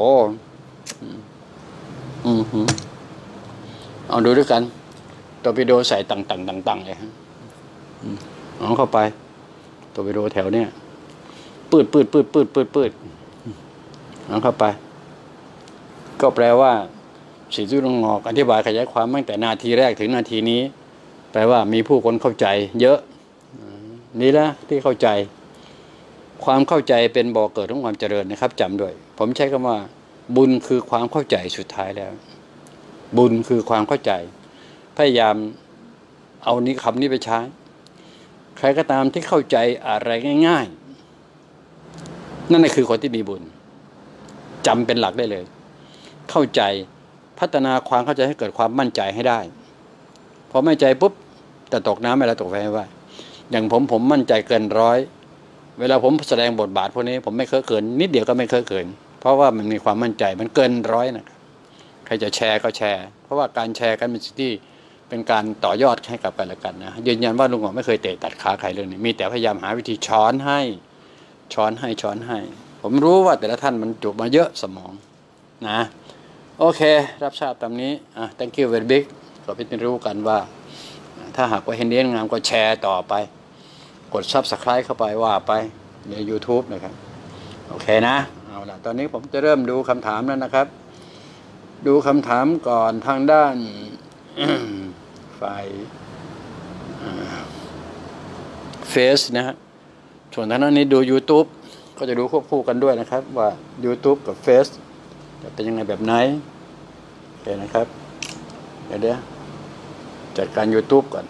อืมหืมเอาดูด้วยกันตะวิโดใส่ตังตังตังตังเลยฮะเอาเข้าไปตะวิโดแถวเนี้ยปืดปืดปืดปืดปืดปืดเอาเข้าไปก็แปลว่าสีจุลงงอกอธิบายขยายความตั้งแต่นาทีแรกถึงนาทีนี้แปลว่ามีผู้คนเข้าใจเยอะนี่ละที่เข้าใจความเข้าใจเป็นบ่อเกิดของความเจริญนะครับจำด้วยผมใช้คำว่าบุญคือความเข้าใจสุดท้ายแล้วบุญคือความเข้าใจพยายามเอานี้คำนี้ไปใช้ใครก็ตามที่เข้าใจอะไรง่ายๆนั่นคือคนที่มีบุญจำเป็นหลักได้เลยเข้าใจพัฒนาความเข้าใจให้เกิดความมั่นใจให้ได้พอมั่นใจปุ๊บแต่ตกน้ำไม่ละตกไฟไม่ว่าอย่างผมผมมั่นใจเกินร้อยเวลาผมแสดงบทบาทพวกนี้ผมไม่เคอะเขินนิดเดียวก็ไม่เคอะเขินเพราะว่ามันมีความมั่นใจมันเกินร้อยนะครับใครจะแชร์ก็แชร์เพราะว่าการแชร์กันเป็นสิ่งที่เป็นการต่อยอดให้กับกันและกันนะยืนยันว่าลุงหงอไม่เคยเตะตัดขาใครเรื่องนี้มีแต่พยายามหาวิธีช้อนให้ช้อนให้ช้อนให้ผมรู้ว่าแต่ละท่านมันจุมาเยอะสมองนะโอเครับทราบตามนี้อ่ะ thank you very big ขอพิจารณารู้กันว่าถ้าหากว่าเห็นดีงามก็แชร์ต่อไปกด Subscribe เข้าไปว่าไปใน YouTube นะครับโอเคนะเอาล่ะตอนนี้ผมจะเริ่มดูคำถามแล้วนะครับดูคำถามก่อนทางด้านฝ่ายเฟซนะฮะส่วนทางด้านนี้ดู YouTube ก็จะดูควบคู่กันด้วยนะครับว่า YouTube กับเฟซจะเป็นยังไงแบบไหนโอเคนะครับเดี๋ยวเดี๋ยวจัดการ YouTube ก่อน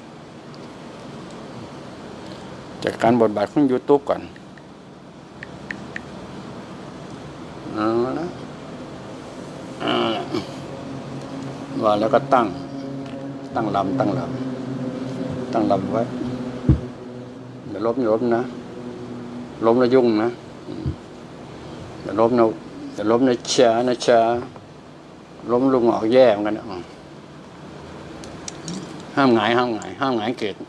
จัดการบทบาทของ YouTube ก่อนเอาละว่าแล้วก็ตั้งตั้งลำตั้งลำตั้งลำไว้อย่าล้มอย่าล้มนะล้มแล้วยุ่งนะอย่าล้มนะอย่าล้มนะช้านะช้าล้มลุงออกแย่เหมือนกันนะห้ามหงายห้ามหงายห้ามหงายเกต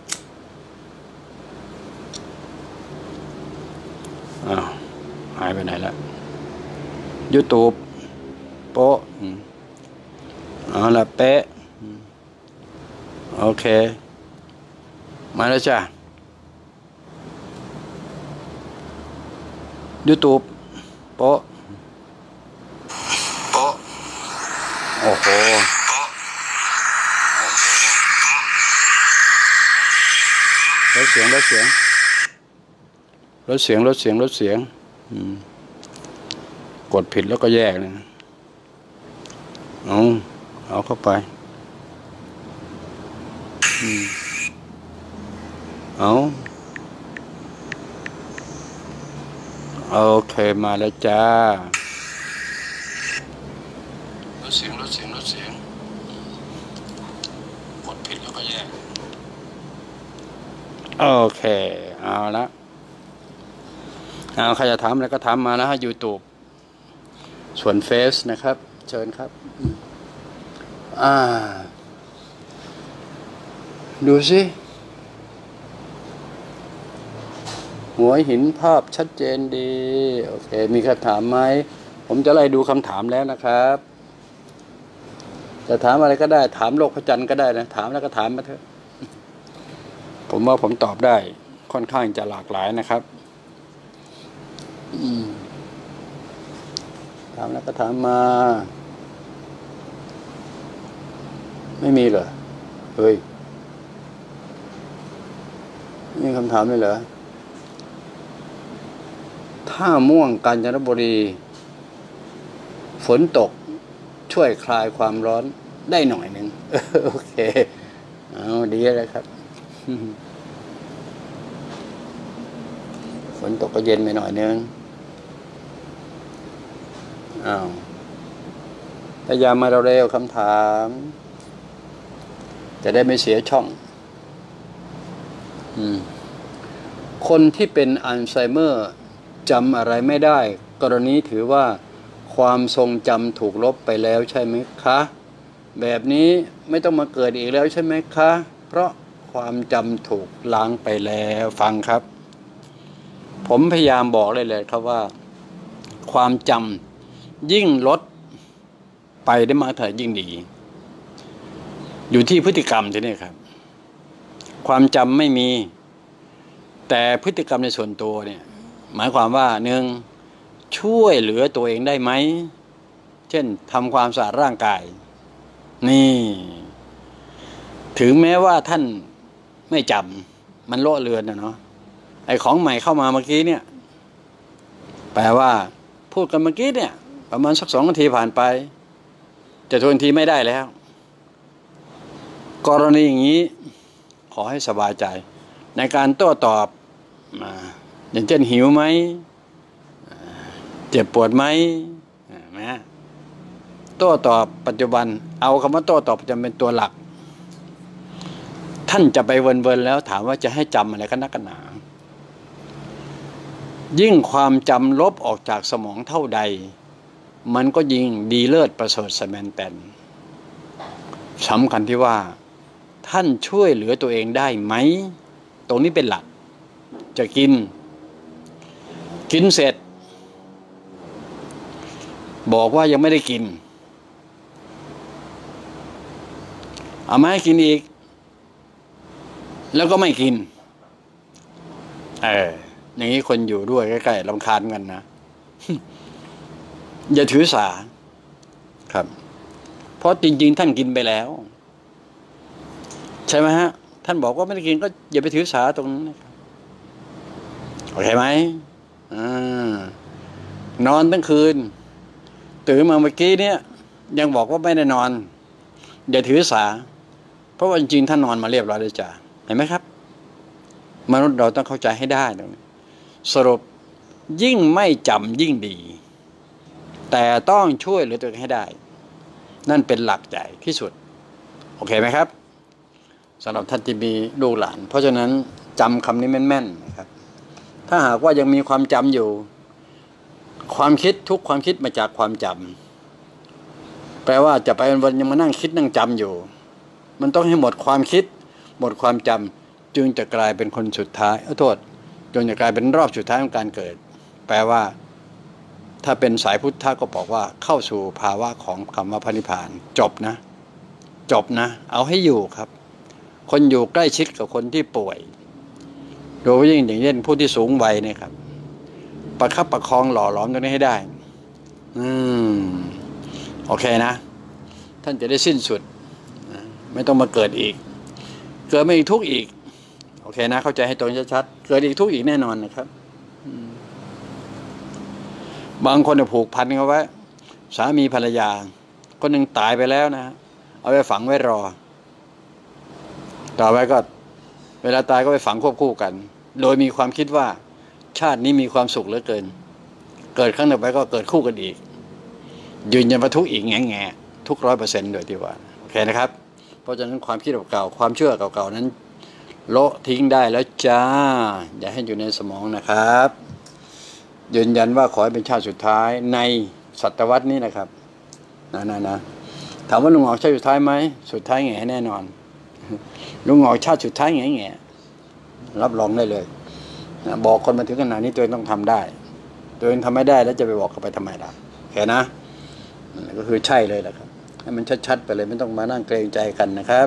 อ้าวหายไปไหนแล้วยูทูบโป๊ะเอาละเป๊ะโอเคมาแล้วจ้ะยูทูบโป๊ะโป๊ะโอ้โหลดเสียงลดเสียงลดเสียงลดเสียงลดเสียงกดผิดแล้วก็แยกนะเอาเอาเข้าไปเอาโอเคมาแล้วจ้าลดเสียงลดเสียงลดเสียงกดผิดแล้วก็แยกโอเคเอาละเอาใครจะถามอะไรก็ถามมานะฮะ YouTube ส่วนเฟซนะครับเชิญครับอ่าดูสิหัวหินภาพชัดเจนดีโอเคมีคำถามไหมผมจะไล่ดูคำถามแล้วนะครับจะถามอะไรก็ได้ถามโลกพระจันทร์ก็ได้นะถามแล้วก็ถามมาเถอะผมว่าผมตอบได้ค่อนข้างจะหลากหลายนะครับถามแล้วก็ถามมาไม่มีเหรอเฮ้ยมีคำถามเลยเหรอท่าม่วงกาญจนบุรีฝนตกช่วยคลายความร้อนได้หน่อยหนึ่งโอเคเอาดีเลยครับฝนตกก็เย็นไปหน่อยนึงอ้าวพยายามมาเร็วๆคำถามจะได้ไม่เสียช่องคนที่เป็นอัลไซเมอร์จำอะไรไม่ได้กรณีถือว่าความทรงจำถูกลบไปแล้วใช่ไหมคะแบบนี้ไม่ต้องมาเกิดอีกแล้วใช่ไหมคะเพราะความจำถูกล้างไปแล้วฟังครับผมพยายามบอกเลยเลยครับว่าความจำยิ่งลดไปได้มากเท่าไหร่ยิ่งดีอยู่ที่พฤติกรรมทีนี้ครับความจำไม่มีแต่พฤติกรรมในส่วนตัวเนี่ยหมายความว่าหนึ่งช่วยเหลือตัวเองได้ไหมเช่นทำความสะอาดร่างกายนี่ถึงแม้ว่าท่านไม่จำมันโลดเลือนนะเนาะไอ้ของใหม่เข้ามาเมื่อกี้เนี่ยแปลว่าพูดกันเมื่อกี้เนี่ยประมาณสักสองนาทีผ่านไปจะทวนทีไม่ได้แล้วกรณีอย่างนี้ขอให้สบายใจในการโต้ตอบอย่างเช่นหิวไหมเจ็บปวดไหมนะโต้ตอบปัจจุบันเอาคำว่าโต้ตอบจะเป็นตัวหลักท่านจะไปเวินๆแล้วถามว่าจะให้จำอะไรกันนักกันหนายิ่งความจำลบออกจากสมองเท่าใดมันก็ยิ่งดีเลิศประเสริฐสแมนแตนสำคัญที่ว่าท่านช่วยเหลือตัวเองได้ไหมตรงนี้เป็นหลักจะกินกินเสร็จบอกว่ายังไม่ได้กินเอามาให้กินอีกแล้วก็ไม่กินเอออย่างนี้คนอยู่ด้วยใกล้ๆรำคาญกันนะ อย่าถือสาครับเพราะจริงๆท่านกินไปแล้วใช่ไหมฮะท่านบอกว่าไม่ได้กินก็อย่าไปถือสาตรงนั้นนะครับโอเคไหมอ่านอนทั้งคืนตื่นมาเมื่อกี้เนี่ยยังบอกว่าไม่ได้นอนอย่าถือสาเพราะว่าจริงๆท่านนอนมาเรียบร้อยเลยจ้ะเห็นไหมครับมนุษย์เราต้องเข้าใจให้ได้ตรงนี้สรุปยิ่งไม่จำยิ่งดีแต่ต้องช่วยเหลือตัวเองให้ได้นั่นเป็นหลักใหญ่ที่สุดโอเคไหมครับสำหรับท่านที่มีลูกหลานเพราะฉะนั้นจำคำนี้แม่นๆนะครับถ้าหากว่ายังมีความจำอยู่ความคิดทุกความคิดมาจากความจำแปลว่าจะไปวันๆยังมานั่งคิดนั่งจำอยู่มันต้องให้หมดความคิดหมดความจำจึงจะกลายเป็นคนสุดท้ายขอโทษจนจะกลายเป็นรอบสุดท้ายของการเกิดแปลว่าถ้าเป็นสายพุทธะก็บอกว่าเข้าสู่ภาวะของคำว่าพระนิพพานจบนะจบนะเอาให้อยู่ครับคนอยู่ใกล้ชิดกับคนที่ป่วยโดยยิ่งอย่างเช่นผู้ที่สูงวัยเนี่ยครับประคับประคองหล่อหลอมตรงนี้ให้ได้อืมโอเคนะท่านจะได้สิ้นสุดไม่ต้องมาเกิดอีกเกิดไม่อีกทุกข์อีกโอเคนะเข้าใจให้ตรงชัดๆเกิดอีกทุกข์อีกแน่นอนนะครับบางคนจะผูกพันเขาไว้สามีภรรยาคนหนึ่งตายไปแล้วนะเอาไปฝังไว้รอต่อไปก็เวลาตายก็ไปฝังควบคู่กันโดยมีความคิดว่าชาตินี้มีความสุขเหลือเกินเกิดครั้งต่อไปก็เกิดคู่กันอีกยืนยันว่าทุกข์อีกแง่แง่ทุกร้อยเปอร์เซ็นต์โดยที่ว่าโอเคนะครับเพราะฉะนั้นความคิดเก่าๆความเชื่อเก่าๆนั้นโละทิ้งได้แล้วจ้าอย่าให้อยู่ในสมองนะครับยืนยันว่าขอให้เป็นชาติสุดท้ายในศตวรรษนี้นะครับนะนะนะถามว่าลุงหงอกชาติสุดท้ายไหมสุดท้ายแง่แน่นอนลุงหงอกชาติสุดท้ายแง่แง่รับรองได้เลยนะบอกคนมาถึงขนาดนี้ตัวเองต้องทำได้ตัวเองทำไม่ได้แล้วจะไปบอกเขาไปทำไมล่ะแค่นะก็คือใช่เลยแหละครับให้มันชัดๆไปเลยไม่ต้องมานั่งเกรงใจกันนะครับ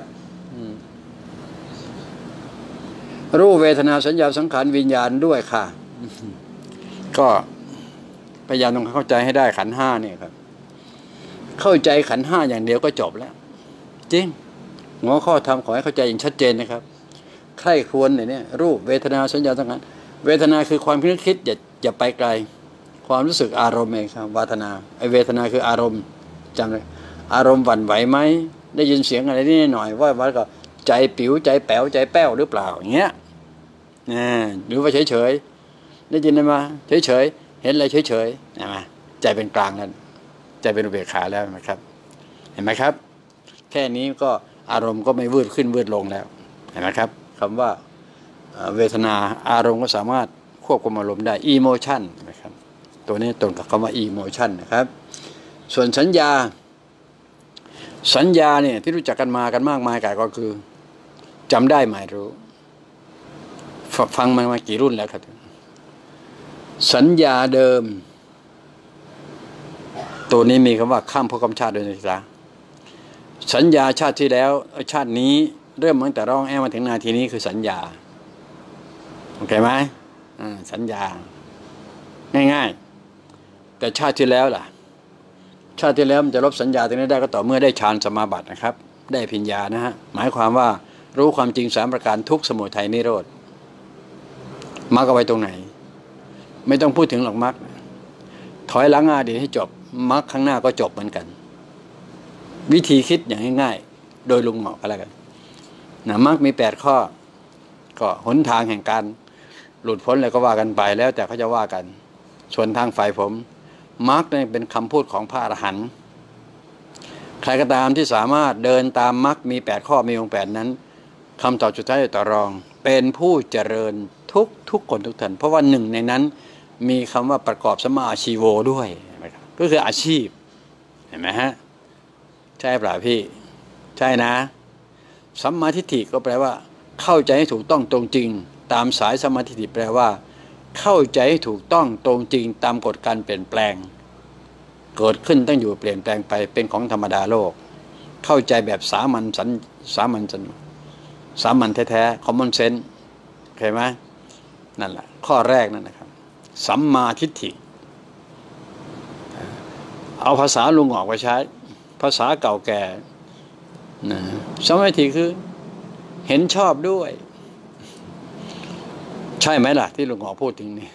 รูปเวทนาสัญญาสังขารวิญญาณด้วยค่ะก็พยายามต้องเข้าใจให้ได้ขันธ์ห้าเนี่ยครับเข้าใจขันธ์ห้าอย่างเดียวก็จบแล้วจริงหัวข้อธรรมขอให้เข้าใจอย่างชัดเจนนะครับใคร่ครวญเนี่ยรูปเวทนาสัญญาสังขารเวทนาคือความคิดคิดอย่าอย่าไปไกลความรู้สึกอารมณ์เองครับเวทนาไอเวทนาคืออารมณ์จำเลยอารมณ์หวั่นไหวไหมได้ยินเสียงอะไรนิดหน่อยว่าว่าก็ใจปิ๋วใจแป๋วใจแป้วหรือเปล่าอย่างเงี้ยนะหรือว่าเฉยเฉยได้ยินมาเฉยเฉยเห็นอะไรเฉยเฉยเห็นไหมใจเป็นกลางแล้วใจเป็นอุเบกขาแล้วนะครับเห็นไหมครับแค่นี้ก็อารมณ์ก็ไม่วืดขึ้นวืดลงแล้วเห็นไหมครับคำว่าเวทนาอารมณ์ก็สามารถควบคุมอารมณ์ได้ emotion นะครับตัวนี้ตรงกับคำว่า emotion นะครับส่วนสัญญาสัญญาเนี่ยที่รู้จักกันมากันมากมายกายก็คือจำได้หมายรู้ฟังมามากี่รุ่นแล้วครับสัญญาเดิมตัวนี้มีคำว่าข้ามภพข้ามชาติด้วยนะจ๊ะสัญญาชาติที่แล้วชาตินี้เริ่มตั้งแต่ร้องแอมาถึงนาทีนี้คือสัญญาโอเคไหมสัญญาง่ายๆแต่ชาติที่แล้วล่ะชาติที่แล้วมันจะลบสัญญาตรงนี้ได้ก็ต่อเมื่อได้ฌานสมาบัตินะครับได้ปัญญานะฮะหมายความว่ารู้ความจริงสามประการทุกข์สมุทัยนิโรธมรรคเอาไว้ตรงไหนไม่ต้องพูดถึงหรอกมรรคถอยหลังอดีตให้จบมรรคข้างหน้าก็จบเหมือนกันวิธีคิดอย่างง่ายๆโดยลุงหงอกก็แล้วกันนะมรรคมีแปดข้อก็หนทางแห่งการหลุดพ้นอะไรก็ว่ากันไปแล้วแต่เขาจะว่ากันส่วนทางฝ่ายผมมรรคเนี่ยเป็นคำพูดของพระอรหันต์ใครก็ตามที่สามารถเดินตามมรรคมีแปดข้อมีองค์แปดนั้นคำตอบสุดท้ายต่อรองเป็นผู้เจริญทุกทุกคนทุกท่านเพราะว่าหนึ่งในนั้นมีคำว่าประกอบสัมมาอาชีโวด้วยก็คืออาชีพเห็นไหมฮะใช่เปล่าพี่ใช่นะสัมมาทิฏฐิก็แปลว่าเข้าใจให้ถูกต้องตรงจริงตามสายสัมมาทิฏฐิแปลว่าเข้าใจให้ถูกต้องตรงจริงตามกฎการเปลี่ยนแปลงเกิดขึ้นตั้งอยู่เปลี่ยนแปลงไปเป็นของธรรมดาโลกเข้าใจแบบสามัญสันสามัญสันสามัญแท้ๆ common sense เข้าใจไหมนั่นแหละข้อแรกนั่นนะครับสัมมาทิฏฐิเอาภาษาลุงออกไปใช้ภาษาเก่าแก่นะสัมมาทิฏฐิคือเห็นชอบด้วยใช่ไหมล่ะที่ลุงออกพูดถึงนี่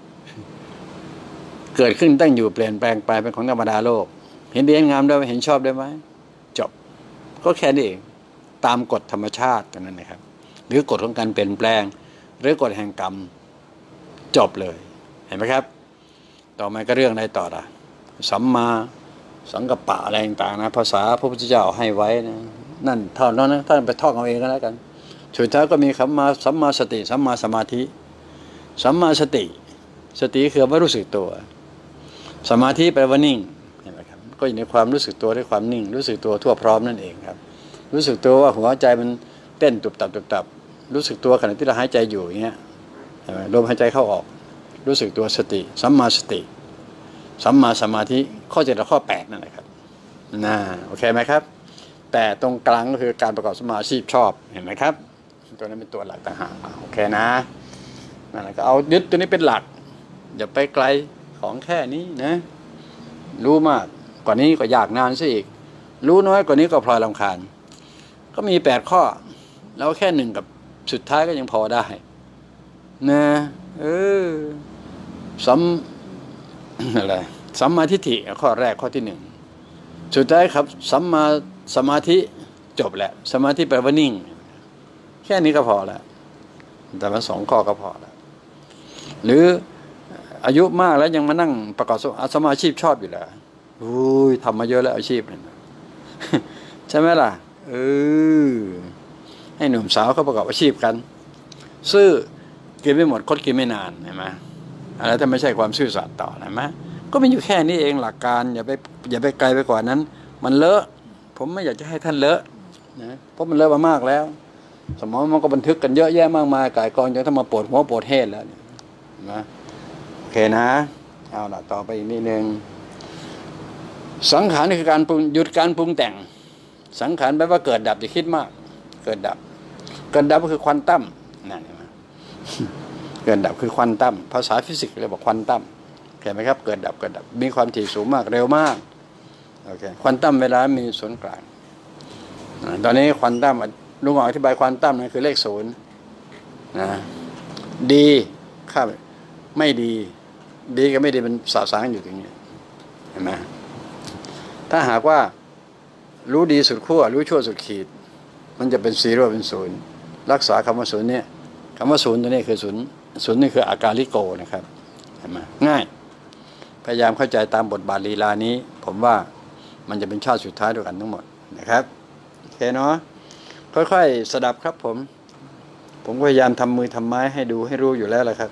เกิดขึ้นตั้งอยู่เปลี่ยนแปลงไปเป็นของธรรมดาโลกเห็นดีเห็นงามด้วยเห็นชอบได้ไหมจบก็แค่นี้เองตามกฎธรรมชาติเท่านั้นนะครับหรือกฎของการเปลี่ยนแปลงหรือกฎแห่งกรรมจบเลยเห็นไหมครับต่อมาก็เรื่องอะไรต่อละสัมมาสังกัปปะอะไรต่างๆนะภาษาพระพุทธเจ้าให้ไว้นะนั่นเท่านั้นนะท่านไปท่องเอาเองก็แล้วกันสุดท้ายก็มีคำมาสัมมาสติสัมมาสมาธิสัมมาสติสติคือว่ารู้สึกตัวสมาธิแปลว่านิ่งเห็นไหมครับก็อยู่ในความรู้สึกตัวด้วยความนิ่งรู้สึกตัวทั่วพร้อมนั่นเองครับรู้สึกตัวว่าหัวใจมันเต้นตุบตับตุบตับรู้สึกตัวขณะที่เราหายใจอยู่อย่างเงี้ยเห็นไหมลมหายใจเข้าออกรู้สึกตัวสติสัมมาสติสัมมาสมาธิข้อเจ็ดและข้อแปดนั่นแหละครับน่าโอเคไหมครับแต่ตรงกลางก็คือการประกอบสมาธิชอบเห็นไหมครับตัวนั้นเป็นตัวหลักต่างหากโอเคนะนั่นแหละก็เอายึดตัวนี้เป็นหลักอย่าไปไกลของแค่นี้นะรู้มากกว่านี้ก็ยากนานซะอีกรู้น้อยกว่านี้ก็พลอยรำคาญก็มีแปดข้อแล้วแค่หนึ่งกับสุดท้ายก็ยังพอได้นะเออสัมอะไรสัมมาทิฏฐิข้อแรกข้อที่หนึ่งสุดท้ายครับสัมมาสมาธิจบแหละสมาธิแปลว่านิ่งแค่นี้ก็พอแล้วแต่มาสองข้อก็พอแล้วหรืออายุมากแล้วยังมานั่งประกอบสมาชีพชอบอยู่แล้วอุ้ยทำมาเยอะแล้วอาชีพเนี่ยใช่ไหมล่ะเออให้หนุ่มสาวเขาประกอบอาชีพกันซื่อกินไม่หมดคดกินไม่นานเห็นไหมอะไรถ้าไม่ใช่ความซื่อสัตย์ต่อเห็นไหมก็มีอยู่แค่นี้เองหลักการอย่าไปอย่าไปไกลไปกว่านั้นมันเลอะผมไม่อยากจะให้ท่านเลอะนะเพราะมันเลอะมามากแล้วสมองมันก็บันทึกกันเยอะแยะมากมายก่ายกองจนถ้ามาปวดหัวปวดเหตุแล้วนะโอเคนะเอาละต่อไปอีกนิดนึงสังขารนี่คือการปรุงหยุดการปรุงแต่งสังขารแปลว่าเกิดดับอย่าคิดมากเกิดดับเกิดดับก็คือควอนตัมนั่นเห็นไหมเกิดดับคือควอนตัมภาษาฟิสิกส์เรียกว่าควอนตัมเห็นไหมครับเกิดดับเกิดดับมีความถี่สูงมากเร็วมากโอเคควอนตัมเวลามีศูนย์กลางตอนนี้ควอนตัมลุงอธิบายควอนตัมนั่นคือเลขศูนย์นะดีค่าไม่ดีดีกับไม่ดีมันสะสางอยู่ตรงนี้เห็นไหมถ้าหากว่ารู้ดีสุดขั้วรู้ชั่วสุดขีดมันจะเป็นซีโร่เป็นศูนย์รักษาคำว่าศูนย์เนี่ยคำว่าศูนย์ตัวนี้คือศูนย์ศูนย์นี่คืออาการลิโกนะครับเห็นไหมง่ายพยายามเข้าใจตามบทบาทลีลานี้ผมว่ามันจะเป็นชาติสุดท้ายด้วยกันทั้งหมดนะครับโอเคเนาะค่อยๆสดับครับผมผมพยายามทำมือทำไม้ให้ดูให้รู้อยู่แล้วแหละครับ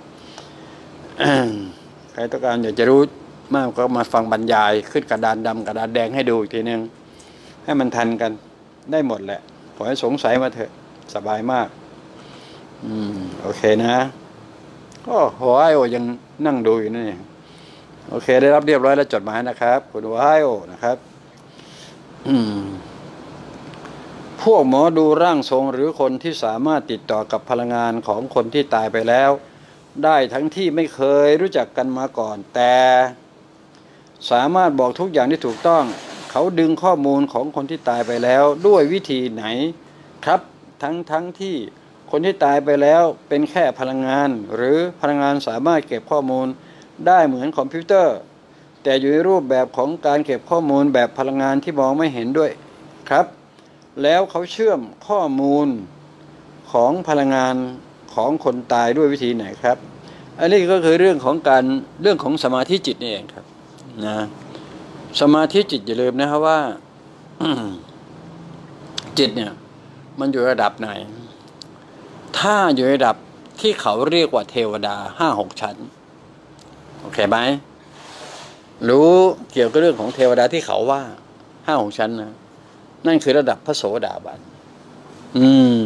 ใครต้องการอยากจะรู้มากก็มาฟังบรรยายขึ้นกระดานดำกระดานแดงให้ดูอีกทีนึงให้มันทันกันได้หมดแหละขอให้สงสัยมาเถอะสบายมากอืมโอเคนะก็หัวไอโอยังนั่งดูอยู่นี่โอเคได้รับเรียบร้อยแล้วจดหมายนะครับคุณหัวไอโอนะครับอืมพวกหมอดูร่างทรงหรือคนที่สามารถติดต่อกับพลังงานของคนที่ตายไปแล้วได้ทั้งที่ไม่เคยรู้จักกันมาก่อนแต่สามารถบอกทุกอย่างที่ถูกต้องเขาดึงข้อมูลของคนที่ตายไปแล้วด้วยวิธีไหนครับทั้งทั้งที่คนที่ตายไปแล้วเป็นแค่พลังงานหรือพลังงานสามารถเก็บข้อมูลได้เหมือนคอมพิวเตอร์แต่อยู่ในรูปแบบของการเก็บข้อมูลแบบพลังงานที่มองไม่เห็นด้วยครับแล้วเขาเชื่อมข้อมูลของพลังงานของคนตายด้วยวิธีไหนครับอันนี้ก็คือเรื่องของการเรื่องของสมาธิจิตนี่เองครับนะสมาธิจิตอย่าลืมนะครับว่า จิตเนี่ยมันอยู่ระดับไหนถ้าอยู่ระดับที่เขาเรียกว่าเทวดาห้าหกชั้นโอเคไหมรู้เกี่ยวกับเรื่องของเทวดาที่เขาว่าห้าหกชั้นนะนั่นคือระดับพระโสดาบันอืม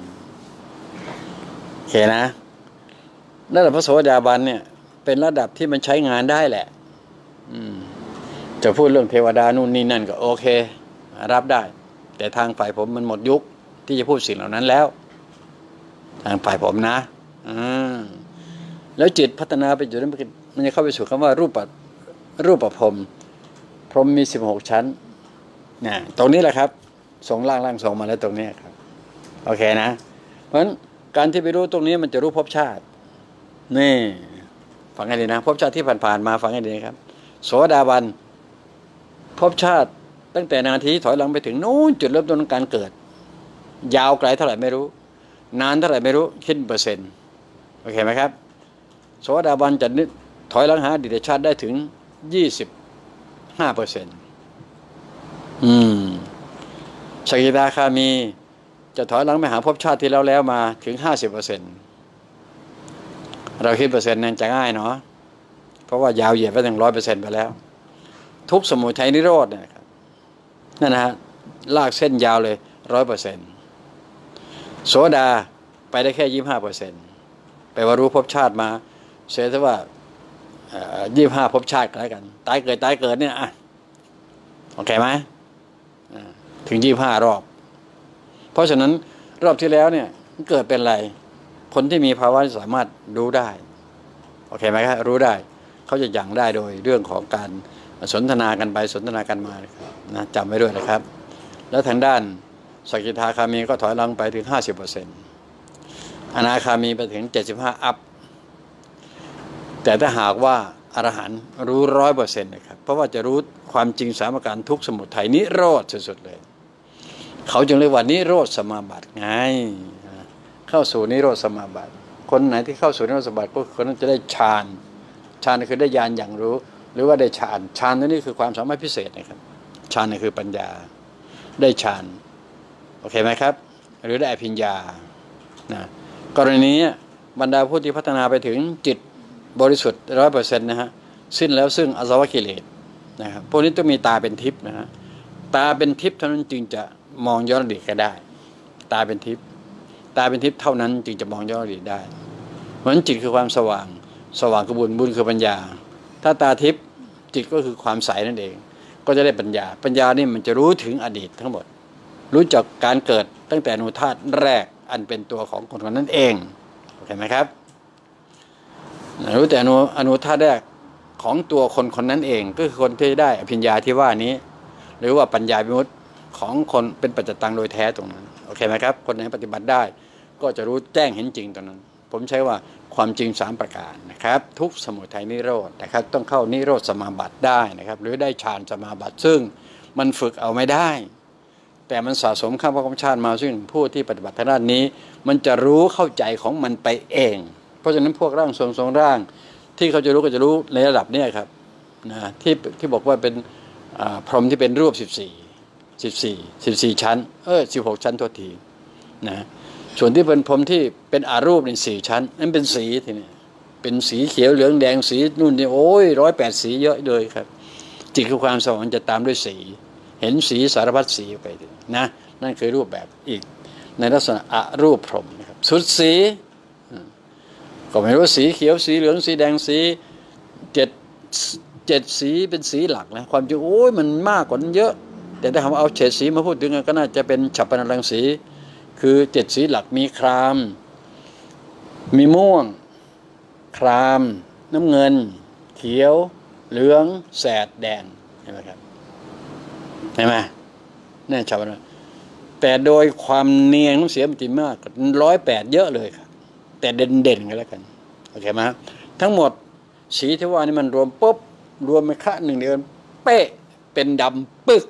โอเคนะระดับพระโสดาบันเนี่ยเป็นระดับที่มันใช้งานได้แหละอืมจะพูดเรื่องเทวดานู่นนี่นั่นก็โอเครับได้แต่ทางฝ่ายผมมันหมดยุคที่จะพูดสิ่งเหล่านั้นแล้วทางฝ่ายผมนะอืมแล้วจิตพัฒนาไปอยู่นั้นมันจะเข้าไปสู่คำว่ารูปรูปพรหมพรหมมีสิบหกชั้นนะตรงนี้แหละครับส่งล่างล่างส่งมาแล้วตรงนี้ครับโอเคนะเพราะฉะนั้นการที่ไปรู้ตรงนี้มันจะรู้ภพชาตินี่ฟังให้ดีนะภพชาติที่ผ่านๆมาฟังให้ดีครับโสดาบันภพชาติตั้งแต่นาทีถอยหลังไปถึงนู้นจุดเริ่มต้นของการเกิดยาวไกลเท่าไหร่ไม่รู้นานเท่าไหร่ไม่รู้คิดเปอร์เซ็นต์โอเคไหมครับโสดาบันจะนึกถอยหลังหาอดีตชาติได้ถึงยี่สิบห้าเปอร์เซ็นต์อืมสกิทาคามีจะถอยหลังไปหาภพชาติที่แล้วแล้วมาถึงห้าสิบเปอร์เซ็นต์เราคิดเปอร์เซ็นต์นั้นจะง่ายเนาะเพราะว่ายาวเหยียดไปถึงร้อยเปอร์เซ็นต์ไปแล้วทุกสมุทัยนิโรธนะครับนั่นนะฮะลากเส้นยาวเลยร้อยเปอร์เซ็นต์โสดาไปได้แค่ยี่สิบห้าเปอร์เซ็นต์ไปว่ารู้ภพชาติมาเสียซะว่ายี่สิบห้าภพชาติกันแล้วกันตายเกิดตายเกิดเนี่ยอ่ะโอเคไหมถึงยี่สิบห้ารอบเพราะฉะนั้นรอบที่แล้วเนี่ยเกิดเป็นอะไรคนที่มีภาวะสามารถรู้ได้โอเคไหมครับรู้ได้เขาจะยังได้โดยเรื่องของการสนทนากันไปสนทนากันมานะจำไว้ด้วยนะครับแล้วทางด้านสกิทาคามีก็ถอยหลังไปถึงห้าสิบเปอร์เซ็นต์อนาคามีไปถึงเจ็ดสิบห้าอัพแต่ถ้าหากว่าอรหันต์รู้ร้อยเปอร์เซ็นต์นะครับเพราะว่าจะรู้ความจริงสามการทุกสมุทัยนิโรธสุดๆเลยเขาจึงเรียกว่านิโรธสมาบัติไงเข้าสู่นิโรธสมาบัติคนไหนที่เข้าสู่นิโรธสมาบัติก็คนนั้นจะได้ฌานฌานคือได้ญาณอย่างรู้หรือว่าได้ฌานฌานนี่คือความสามารถพิเศษนะครับฌานนี่คือปัญญาได้ฌานโอเคไหมครับหรือได้อภิญญานะกรณีนี้บรรดาผู้ที่พัฒนาไปถึงจิตบริสุทธิ์ร้อยเปอร์เซ็นต์นะฮะสิ้นแล้วซึ่งอาสวะกิเลสนะครับพวกนี้ต้องมีตาเป็นทิพย์นะฮะตาเป็นทิพย์เท่านั้นจึงจะมองย้อนอดีตก็ได้ตาเป็นทิพย์ตาเป็นทิพย์เท่านั้นจึงจะมองย้อนอดีตได้เพราะฉะนั้นจิตคือความสว่างสว่างคือบุญบุญคือปัญญาถ้าตาทิพย์จิตก็คือความใสนั่นเองก็จะได้ปัญญาปัญญานี่มันจะรู้ถึงอดีตทั้งหมดรู้จักการเกิดตั้งแต่อนุธาตุแรกอันเป็นตัวของคนคนนั้นเองโอเคไหมครับรู้แต่อนุอนุธาตุแรกของตัวคนคนนั้นเองก็คือคนที่ได้อภิญญาที่ว่านี้หรือว่าปัญญาวิมุตติของคนเป็นปัจจตังโดยแท้ตรงนั้นโอเคไหมครับคนไหนปฏิบัติได้ก็จะรู้แจ้งเห็นจริงตรงนั้นผมใช้ว่าความจริงสามประการนะครับทุกสมุทัยนิโรธนะครับต้องเข้านิโรธสมาบัติได้นะครับหรือได้ฌานสมาบัติซึ่งมันฝึกเอาไม่ได้แต่มันสะสมข้ามภพชาติมาซึ่งผู้ที่ปฏิบัติทางด้านนี้มันจะรู้เข้าใจของมันไปเองเพราะฉะนั้นพวกร่างทรงทรงร่างที่เขาจะรู้ก็จะรู้ในระดับนี้ครับนะที่ที่บอกว่าเป็นพรหมที่เป็นรูปสิบสี่สิบสี่สิบสี่ชั้นเออสิบหกชั้นโทษทีนะส่วนที่เป็นพรหมที่เป็นอารูปในสี่ชั้นนั่นเป็นสีทีนี้เป็นสีเขียวเหลืองแดงสีนู่นนี่โอ้ยร้อยแปดสีเยอะเลยครับจิตคือความสว่างจะตามด้วยสีเห็นสีสารพัดสีไปนะนั่นคือรูปแบบอีกในลักษณะอรูปพรหมนะครับสุดสีก็ไม่รู้สีเขียวสีเหลืองสีแดงสีเจ็ดเจ็ดสีเป็นสีหลักนะความจริงโอ้ยมันมากกว่านั้นเยอะแต่ถ้าเราเอาเฉดสีมาพูดถึงก็น่าจะเป็นฉัพพนรังสีคือเจ็ดสีหลักมีครามมีม่วงครามน้ำเงินเขียวเหลืองแสดแดงเห็นไหมครับเห็นไหมนี่ฉัพพนแต่โดยความเนียงของเสียมันจะมากร้อยแปดเยอะเลยครับแต่เด่นเด่นกันแล้วกันโอเคไหมทั้งหมดสีที่ว่านี่มันรวมปุ๊บรวมเป็นค่าหนึ่งเดือนเป๊ะเป็นดำปึ๊ก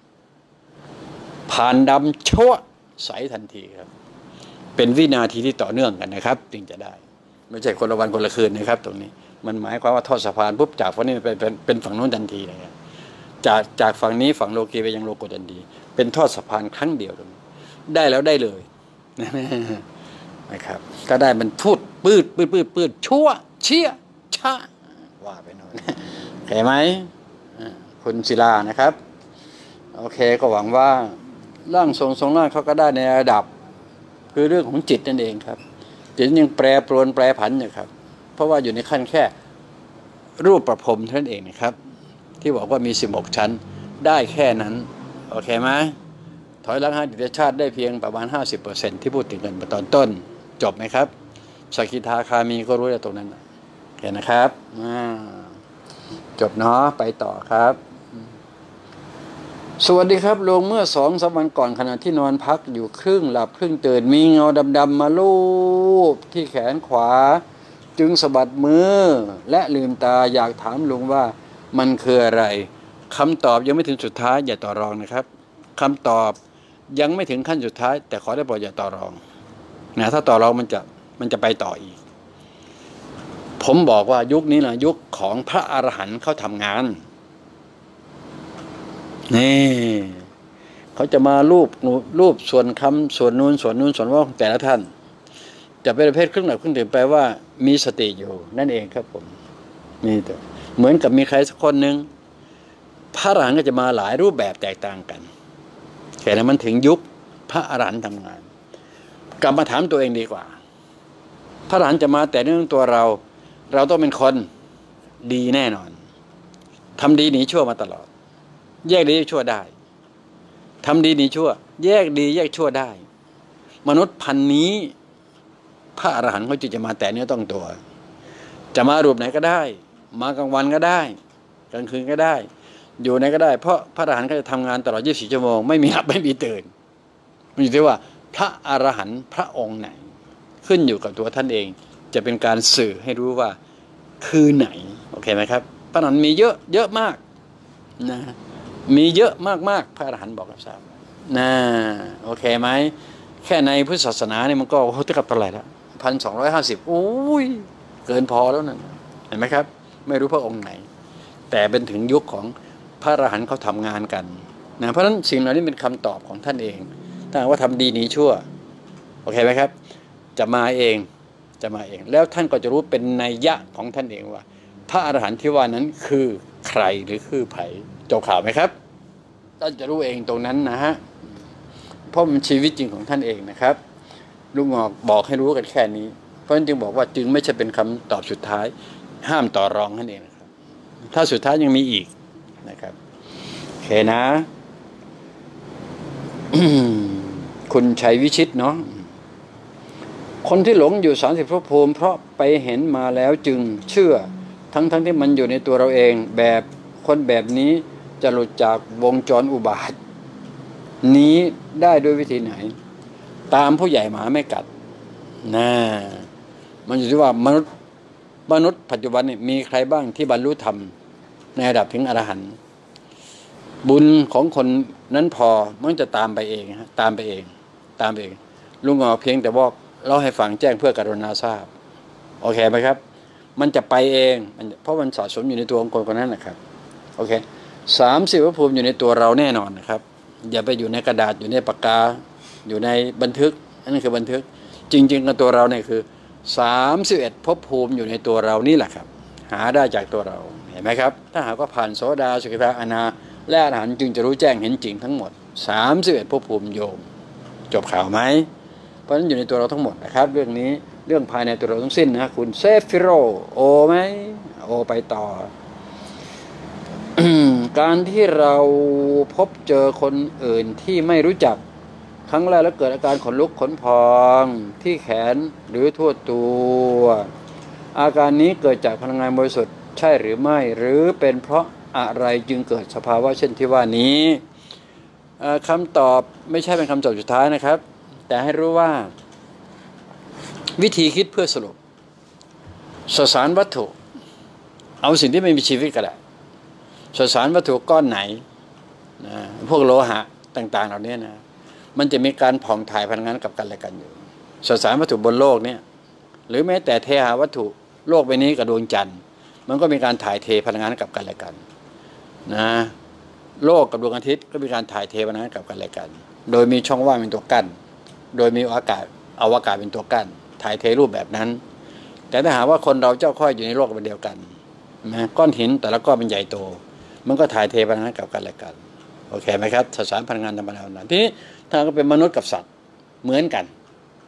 ผ่านดำชั่วใสทันทีครับเป็นวินาทีที่ต่อเนื่องกันนะครับจึงจะได้ไม่ใช่คนละวันคนละคืนนะครับตรงนี้มันหมายความว่าทอดสะพานปุ๊บจากฝั่งนี้เป็นเป็นเป็นฝั่งโน้นทันทีนะครับจากจากฝั่งนี้ฝั่งโลกีไปยังโลกุตทันทีเป็นทอดสะพานครั้งเดียวตรงนี้ได้แล้วได้เลยนะครับก็ได้มันพูดปืดปืดปืดปืดชั่วเชี่ยช้าว่าไปโน่นเห็นไหมคุณศิลานะครับโอเคก็หวังว่าร่างทรงทรงร่างเขาก็ได้ในระดับคือเรื่องของจิตนั่นเองครับจิตยังแปรปรวนแปรผันอยู่ครับเพราะว่าอยู่ในขั้นแค่รูปประพรมเท่านั้นเองนะครับที่บอกว่ามีสิบหกชั้นได้แค่นั้นโอเคไหมถอยหลังอดีตชาติได้เพียงประมาณ ห้าสิบเปอร์เซ็นต์ ที่พูดถึงกันมาตอนต้นจบไหมครับสกิทาคามีก็รู้แล้วตรงนั้นโอเคนะครับจบเนาะไปต่อครับสวัสดีครับลุงเมื่อสองสามวันก่อนขณะที่นอนพักอยู่ครึ่งหลับครึ่งตื่นมีเงาดำๆมาลูบที่แขนขวาจึงสะบัดมือและลืมตาอยากถามลุงว่ามันคืออะไรคำตอบยังไม่ถึงสุดท้ายอย่าต่อรองนะครับคำตอบยังไม่ถึงขั้นสุดท้ายแต่ขอได้โปรดอย่าต่อรองนะถ้าต่อรองมันจะมันจะไปต่ออีกผมบอกว่ายุคนี้นะยุคของพระอรหันต์เขาทำงานนี่เขาจะมารูปรูปส่วนคำส่วนนูนส่วนนูนส่วนว่าของแต่ละท่านจะเป็นประเภทเครื่องหนักเครื่องดื่มแปลว่ามีสติอยู่นั่นเองครับผมนี่แต่เหมือนกับมีใครสักคนหนึ่งพระอรหันต์ก็จะมาหลายรูปแบบแตกต่างกันแค่นั้นมันถึงยุคพระอรหันต์ทำงานกลับมาถามตัวเองดีกว่าพระอรหันต์จะมาแต่เรื่องตัวเราเราต้องเป็นคนดีแน่นอนทำดีหนีชั่วมาตลอดแยกดีแยกชั่วได้ทำดีหนีชั่วแยกดีแยกชั่วได้มนุษย์พันนี้พระอรหันต์เขาจะมาแต่เนื้อต้องตัวจะมารูปไหนก็ได้มากลางวันก็ได้กลางคืนก็ได้อยู่ไหนก็ได้เพราะพระอรหันต์ก็จะทำงานตลอดยี่สิบสี่ชั่วโมงไม่มีหลับไม่มีตื่นมันอยู่ที่ว่าพระอรหันต์พระองค์ไหนขึ้นอยู่กับตัวท่านเองจะเป็นการสื่อให้รู้ว่าคือไหนโอเคไหมครับพระอรหันต์มีเยอะเยอะมากนะมีเยอะมากๆพระอรหันต์บอกกับทราบนะโอเคไหมแค่ในพุทธศาสนาเนี่ยมันก็โอ้โหเท่ากับเท่าไหร่ละพันสองร้อยห้าสิบโอ้ยเกินพอแล้วนั่นเห็นไหมครับไม่รู้พระองค์ไหนแต่เป็นถึงยุคของพระอรหันต์เขาทำงานกันนะเพราะฉะนั้นสิ่งเหล่านี้เป็นคำตอบของท่านเองถ้าว่าทำดีหนีชั่วโอเคไหมครับจะมาเองจะมาเองแล้วท่านก็จะรู้เป็นนัยยะของท่านเองว่าพระอรหันต์ที่ว่านั้นคือใครหรือคือไผจบข่าวไหมครับท่านจะรู้เองตรงนั้นนะฮะเพราะมันชีวิตจริงของท่านเองนะครับลุงหงอกบอกให้รู้กันแค่นี้เพราะฉะนั้นจึงบอกว่าจึงไม่ใช่เป็นคำตอบสุดท้ายห้ามต่อรองนั่นเองนะครับถ้าสุดท้ายยังมีอีกนะครับโอเคนะ คุณชัยวิชิตเนาะคนที่หลงอยู่สามสิบภพภูมิเพราะไปเห็นมาแล้วจึงเชื่อทั้งทั้งที่มันอยู่ในตัวเราเองแบบคนแบบนี้จะหลุดจากวงจรอุบาทนี้ได้ด้วยวิธีไหนตามผู้ใหญ่หมาไม่กัดนะมันอยู่ที่ว่ามนุษย์มนุษย์ปัจจุบันนี่มีใครบ้างที่บรรลุธรรมในระดับถึงอรหันต์บุญของคนนั้นพอมันจะตามไปเองฮะตามไปเองตามไปเองลุงหงอกเพียงแต่บอกเล่าให้ฟังแจ้งเพื่อกรุณาทราบโอเคไหมครับมันจะไปเองเพราะมันสะสมอยู่ในตัวของคนคนนั้นนะครับโอเคสามสิบภพภูมิอยู่ในตัวเราแน่นอนนะครับอย่าไปอยู่ในกระดาษอยู่ในปากกาอยู่ในบันทึกอันนั้นคือบันทึกจริงๆกับตัวเราเนี่ยคือสามสิบเอ็ดภพภูมิอยู่ในตัวเรานี่แหละครับหาได้จากตัวเราเห็นไหมครับถ้าหากว่าผ่านโสดาสกิทาอนาและอรหันต์จึงจะรู้แจ้งเห็นจริงทั้งหมดสามสิบเอ็ดภพภูมิโยมจบข่าวไหมเพราะฉะนั้นอยู่ในตัวเราทั้งหมดนะครับเรื่องนี้เรื่องภายในตัวเราทั้งสิ้นนะคุณเซฟิโรโอไหมโอไปต่อ การที่เราพบเจอคนอื่นที่ไม่รู้จักครั้งแรกแล้วเกิดอาการขนลุกขนพองที่แขนหรือทั่วตัวอาการนี้เกิดจากพลังงานบริสุทธิ์ใช่หรือไม่หรือเป็นเพราะอะไรจึงเกิดสภาวะเช่นที่ว่านี้คำตอบไม่ใช่เป็นคำตอบสุดท้ายนะครับแต่ให้รู้ว่าวิธีคิดเพื่อสรุปสสารวัตถุเอาสิ่งที่ไม่มีชีวิตก็ได้สสารวัตถุก้อนไหนนะพวกโลหะต่างๆเหล่านี้นะมันจะมีการผ่องถ่ายพลังงานกับกันและกันอยู่สสารวัตถุบนโลกเนี่ยหรือแม้แต่เทหาวัตถุโลกใบนี้กับดวงจันทร์มันก็มีการถ่ายเทพลังงานกับกันและกันนะโลกกับดวงอาทิตย์ก็มีการถ่ายเทพลังงานกับกันและกันโดยมีช่องว่างเป็นตัวกั้นโดยมีอากาศอวกาศเป็นตัวกั้นถ่ายเทรูปแบบนั้นแต่ถ้าหากว่าคนเราเจ้าค่อยอยู่ในโลกเป็นเดียวกันนะก้อนหินแต่ละก้อนเป็นใหญ่โตมันก็ถ่ายเทพลังงานกับกันและกันโอเคไหมครับสสารพลังงานธรรมดานั้นทีนี้ถ้าก็เป็นมนุษย์กับสัตว์เหมือนกัน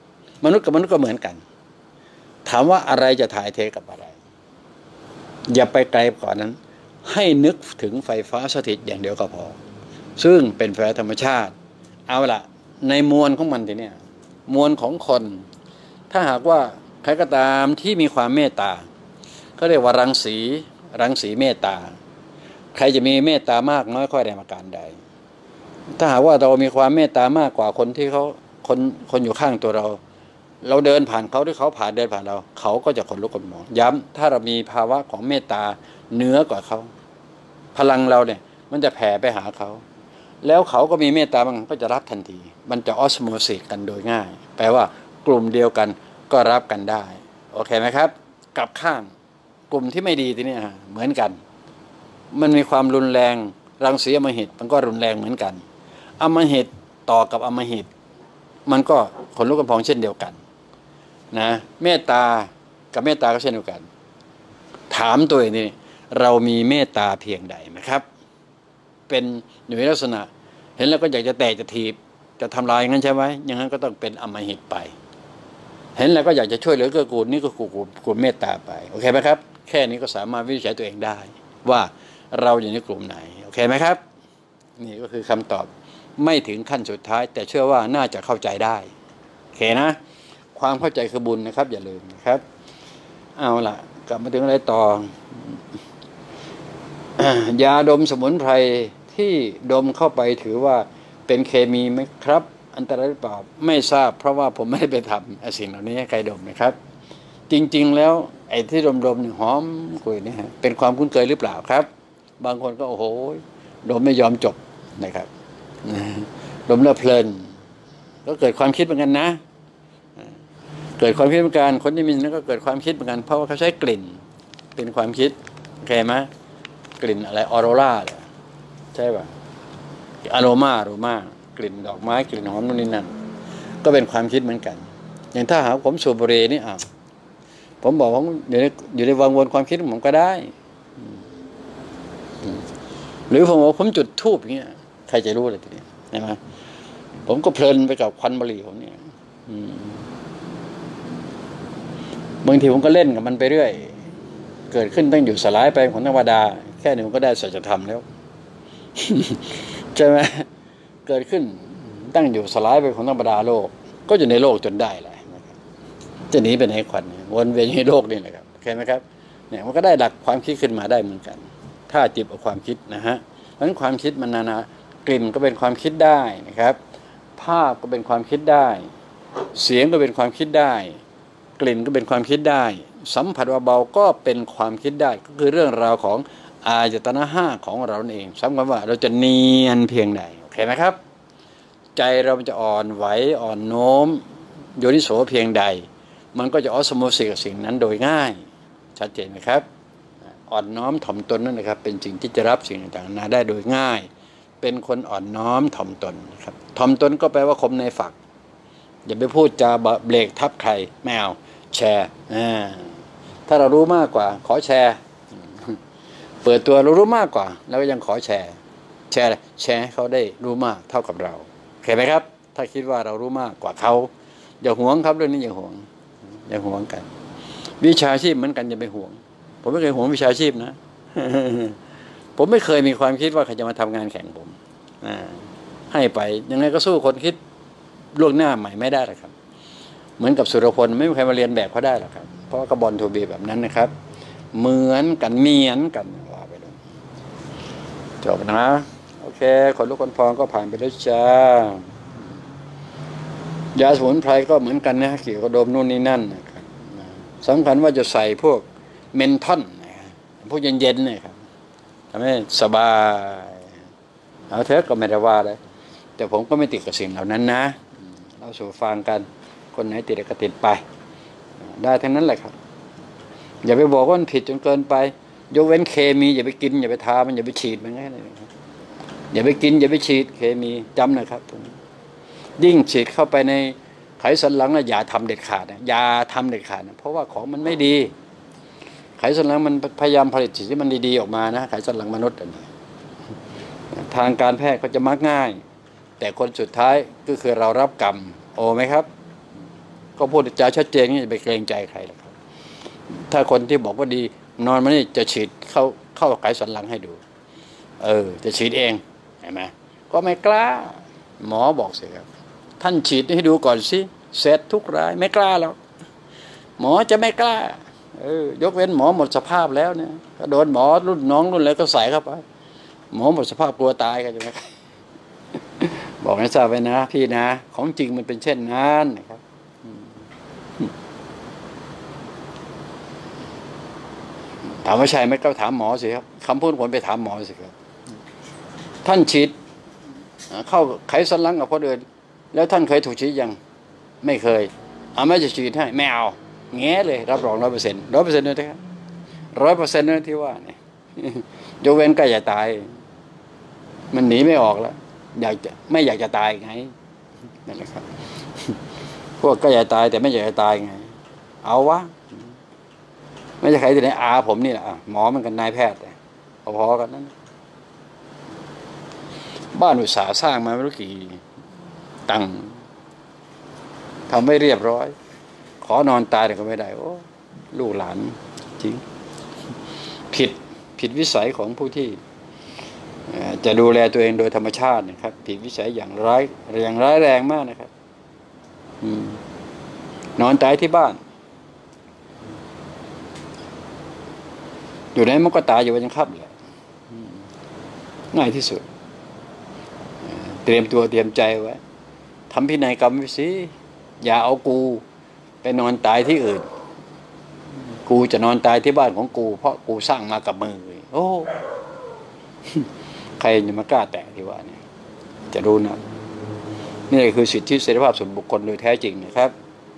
มนุษย์กับมนุษย์ก็เหมือนกันถามว่าอะไรจะถ่ายเทกับอะไรอย่าไปไกลกว่านั้นให้นึกถึงไฟฟ้าสถิตอย่างเดียวก็พอซึ่งเป็นไฟธรรมชาติเอาละในมวลของมันทีเนี้ยมวลของคนถ้าหากว่าใครก็ตามที่มีความเมตตาเขาเรียกว่ารังสีรังสีเมตตาใครจะมีเมตตามากน้อยค่อยแรงอาการใดถ้าหากว่าเรามีความเมตตามากกว่าคนที่เขาคนคนอยู่ข้างตัวเราเราเดินผ่านเขาหรือเขาผ่านเดินผ่านเราเขาก็จะขนลุกขนพองย้ำถ้าเรามีภาวะของเมตตาเหนือกว่าเขาพลังเราเนี่ยมันจะแผ่ไปหาเขาแล้วเขาก็มีเมตตามันก็จะรับทันทีมันจะออสโมซิสกันโดยง่ายแปลว่ากลุ่มเดียวกันก็รับกันได้โอเคไหมครับกลับข้างกลุ่มที่ไม่ดีทีนี้เหมือนกันมันมีความรุนแรงรังสีอำมหิตมันก็รุนแรงเหมือนกันอำมหิตต่อกับอำมหิตมันก็ขนลุกขนพองเช่นเดียวกันนะเมตตากับเมตตาก็เช่นเดียวกันถามตัวเองนี่เรามีเมตตาเพียงใดไหมครับเป็นอยู่ในลักษณะเห็นแล้วก็อยากจะแตะจะถีบจะทำลายงั้นใช่ไหมอย่างนั้นก็ต้องเป็นอำมหิตไปเห็นแล้วก็อยากจะช่วยเหลือเกื้อกูลนี่ก็กูกูเมตตาไปโอเคไหมครับแค่นี้ก็สามารถวินิจฉัยตัวเองได้ว่าเราอยู่ในกลุ่มไหนโอเคไหมครับนี่ก็คือคำตอบไม่ถึงขั้นสุดท้ายแต่เชื่อว่าน่าจะเข้าใจได้โอเคนะความเข้าใจคือบุญนะครับอย่าลืมนะครับเอาล่ะกลับมาถึงอะไรต่อยาดมสมุนไพรที่ดมเข้าไปถือว่าเป็นเคมีไหมครับอันตรายหรือเปล่าไม่ทราบเพราะว่าผมไม่ได้ไปทำสิ่งเหล่านี้ให้ใครดมนะครับจริงๆแล้วไอ้ที่ดมๆเนี่ยหอมกุยนี่ฮะเป็นความคุ้นเคยหรือเปล่าครับบางคนก็โอ้โหดมไม่ยอมจบนะครับดมแล้วเพลินก็เกิดความคิดเหมือนกันนะเกิดความคิดเหมือนกันคนที่มีนั้นก็เกิดความคิดเหมือนกันเพราะว่าเขาใช้กลิ่นเป็นความคิดโอเคไหมกลิ่นอะไรออโรราเลยใช่ป่ะอโรมาอโรมากลิ่นดอกไม้กลิ่นหอมนู่นนี่นั่นก็เป็นความคิดเหมือนกันอย่างถ้าหากผมสูบบุหรี่นี่อ่ะผมบอกว่าอยู่ในอยู่ในวังวนความคิดของผมก็ได้หรือผมบอกผมจุดธูปอย่างเงี้ยใครจะรู้เลยทีนี้ใช่ไหมผมก็เพลินไปกับควันบุหรี่ผมเนี่ยบางทีผมก็เล่นกับมันไปเรื่อยเกิดขึ้นตั้งอยู่สลายไปของธรรมดาแค่นี้มันก็ได้สัจธรรมแล้วใช่ไหมเกิดขึ้นตั้งอยู่สลายไปของธรรมดาโลกก็อยู่ในโลกจนได้แหละจะหนีไปไหนควันวนเวียนในโลกนี่แหละครับโอเคไหมครับเนี่ยมันก็ได้หลักความคิดขึ้นมาได้เหมือนกันถ้าจิบเอาความคิดนะฮะเพราะฉะนั้นความคิดมันนานากลิ่นก็เป็นความคิดได้นะครับภาพก็เป็นความคิดได้เสียงก็เป็นความคิดได้กลิ่นก็เป็นความคิดได้สัมผัสเบาๆก็เป็นความคิดได้ก็คือเรื่องราวของอายตนะห้าของเราเองสำคัญว่าเราจะเนียนเพียงใดโอเคไหมครับใจเราจะอ่อนไหวอ่อนโน้มโยนิโสเพียงใดมันก็จะออสโมซิสกับสิ่งนั้นโดยง่ายชัดเจนไหมครับอ่อนน้อมถ่อมตนนั่นนะครับเป็นสิ่งที่จะรับสิ่งต่างๆนาได้โดยง่ายเป็นคนอ่อนน้อมถ่อมตนครับถ่อมตนก็แปลว่าคมในฝักอย่าไปพูดจาเบรกทับใครไม่เอาแชร์ถ้าเรารู้มากกว่าขอแชร์เปิดตัวเรารู้มากกว่าแล้วก็ยังขอแชร์แชร์แชร์ให้เขาได้รู้มากเท่ากับเราเข้าไหมครับถ้าคิดว่าเรารู้มากกว่าเขาอย่าหวงครับเรื่องนี้อย่าหวงอย่าหวงกันวิชาชีพเหมือนกันอย่าไปหวงผมไม่เคยหวงวิชาชีพนะ ผมไม่เคยมีความคิดว่าใครจะมาทำงานแข่งผมให้ไปยังไงก็สู้คนคิดล่วงหน้าใหม่ไม่ได้หรอกครับเหมือนกับสุรพลไม่มีใครมาเรียนแบบเขาได้หรอกครับเพราะกระบอลทูบีแบบนั้นนะครับเหมือนกันเมียนกันว่าไปเลยจบนะโอเคคนลูกคนพองก็ผ่านไปแล้วจ้ายาสมุนไพรก็เหมือนกันนะเกี่ยวกับโดมนู่นนี่นั่นนะครับสำคัญว่าจะใส่พวกเมนทอนพวกเย็นๆเนี่ยครับทำให้สบายเอาเถอะก็ไม่ได้ว่าเลยแต่ผมก็ไม่ติดกับสิ่งเหล่านั้นนะเราสู่ฟังกันคนไหนติดก็ติดไปได้ทั้งนั้นแหละครับอย่าไปบอกว่ามันผิดจนเกินไปยกเว้นเคมีอย่าไปกินอย่าไปทามันอย่าไปฉีดมันง่ายเลยอย่าไปกินอย่าไปฉีดเคมีจำนะครับยิ่งฉีดเข้าไปในไขสันหลังนะอย่าทำเด็ดขาดนะอย่าทำเด็ดขาดนะเพราะว่าของมันไม่ดีไขสันหลังมันพยายามผลิตสิ่งที่มันดีๆออกมานะไขสันหลังมนุษย์ทางการแพทย์ก็จะมักง่ายแต่คนสุดท้ายก็คือเรารับกรรมโอไหมครับก็พูดจาชัดเจนนี่จะไปเกรงใจใครล่ะครับถ้าคนที่บอกว่าดีนอนมานี่จะฉีดเข้าเข้าไขสันหลังให้ดูเออจะฉีดเองเห็นไหมก็ไม่กล้าหมอบอกสิครับท่านฉีดให้ดูก่อนสิเสร็จทุกรายไม่กล้าหรอกหมอจะไม่กล้าเออยกเว้นหมอหมดสภาพแล้วเนี่ยก็โดนหมอรุ่นน้องรุ่นแล้วก็ใส่เข้าไปหมอหมดสภาพกลัวตายกันใช่ไหมบอกให้ทราบไว้นะพี่นะของจริงมันเป็นเช่นนั้นนะครับถามว่าใช่ไหมก็ถามหมอสิครับคำพูดคนไปถามหมอสิครับท่านฉีดเข้าไขสันหลังกับคนอื่นแล้วท่านเคยถูกฉีดยังไม่เคยเอาไม่จะฉีดให้ไม่เอาแง่เลยรับรองร้อยเปอร์เซ็นต์ร้อยเปอร์เซ็นต์เลยนะครับร้อยเปอร์เซ็นต์นั่นที่ว่าเนี่ยยกเว้นใกล้จะตายมันหนีไม่ออกแล้วอยากจะไม่อยากจะตายไงนั่นแหละครับพวกก็อยากตายแต่ไม่อยากจะตายไงเอาวะไม่ใช่ใครที่ไหนอาผมนี่แหละหมอมันกันนายแพทย์พอๆกันนั่นบ้านอุตสาห์สร้างมาไม่รู้กี่ตังค์ทำไม่เรียบร้อยขอนอนตายแต่ก็ไม่ได้โอ้ลูกหลานจริงผิดผิดวิสัยของผู้ที่จะดูแลตัวเองโดยธรรมชาตินะครับผิดวิสัยอย่างร้ายอย่างร้ายแรงมากนะครับนอนตายที่บ้านอยู่ไหนมันก็ตายอยู่วันยังค่ำแหละง่ายที่สุดเตรียมตัวเตรียมใจไว้ทำพินัยกรรมไว้สิอย่าเอากูไปนอนตายที่อื่นกูจะนอนตายที่บ้านของกูเพราะกูสร้างมากับมือโอ้ใครจะมากล้าแตะที่ว่าเนี่ยจะรู้นะนี่คือสิทธิเสรีภาพส่วนบุคคลโดยแท้จริงนะครับ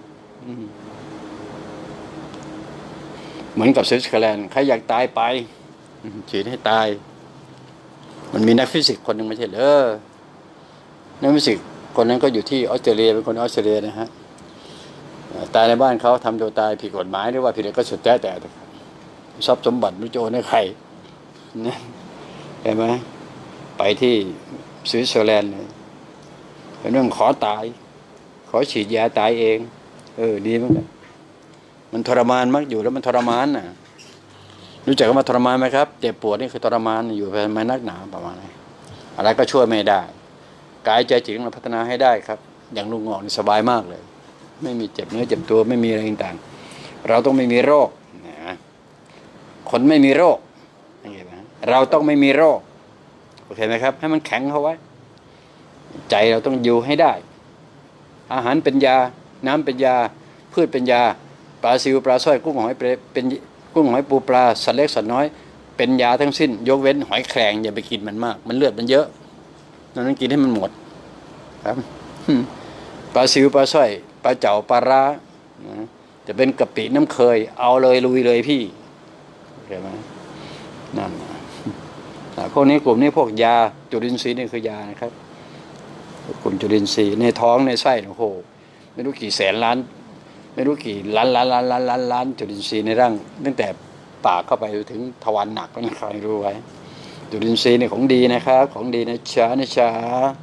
เหมือนกับสวิตเซอร์แลนด์ใครอยากตายไปฉีดให้ตายมันมีนักฟิสิกส์คนหนึ่งไม่ใช่เหรอนักฟิสิกส์คนนั้นก็อยู่ที่ออสเตรเลียเป็นคนออสเตรเลียนะฮะตายในบ้านเขาทำตัวตายผิดกฎหมายหรือว่าผิดอะไรก็สุดแท้แต่ทรัพย์สมบัติไม่โจรให้ใครนะเห็นไหมไปที่สวิตเซอร์แลนด์เลยเป็นเรื่องขอตายขอฉีดยาตายเองเออดีมากเลยมันทรมานมากอยู่แล้วมันทรมานน่ะรู้จักคำว่าทรมานไหมครับเจ็บปวดนี่คือทรมานอยู่ภายในนักหนาประมาณนี้อะไรก็ช่วยไม่ได้กายใจจิตเราพัฒนาให้ได้ครับอย่างลุงงอกนี่สบายมากเลยไม่มีเจ็บเนื้อเจ็บตัวไม่มีอะไรต่างๆเราต้องไม่มีโรคนะคนไม่มีโรคเราต้องไม่มีโรคโอเคไหมครับให้มันแข็งเข้าไว้ใจเราต้องอยู่ให้ได้อาหารเป็นยาน้ำเป็นยาพืชเป็นยาปลาซิวปลาสร้อยกุ้งหอยเป็นกุ้งหอยปูปลาสัตว์เล็กสัตว์น้อยเป็นยาทั้งสิ้นยกเว้นหอยแครงอย่าไปกินมันมากมันเลือดมันเยอะนั้นกินให้มันหมดครับปลาซิวปลาสร้อยปลาเจ๋าปลาร้าจะเป็นกะปิน้ำเคยเอาเลยลุยเลยพี่เห็นไหมนั่นพวกนี้กลุ่มนี้พวกยาจุลินทรีย์นี่คือยานะครับกลุ่มจุลินทรีย์ในท้องในไส้โอ้โหไม่รู้กี่แสนล้านไม่รู้กี่ล้านล้านล้านล้านล้านล้านจุลินทรีย์ในร่างตั้งแต่ปากเข้าไปถึงทวารหนักก็ใครรู้ไว้จุลินทรีย์นี่ของดีนะครับของดีนะจ๊ะนะจ๊ะ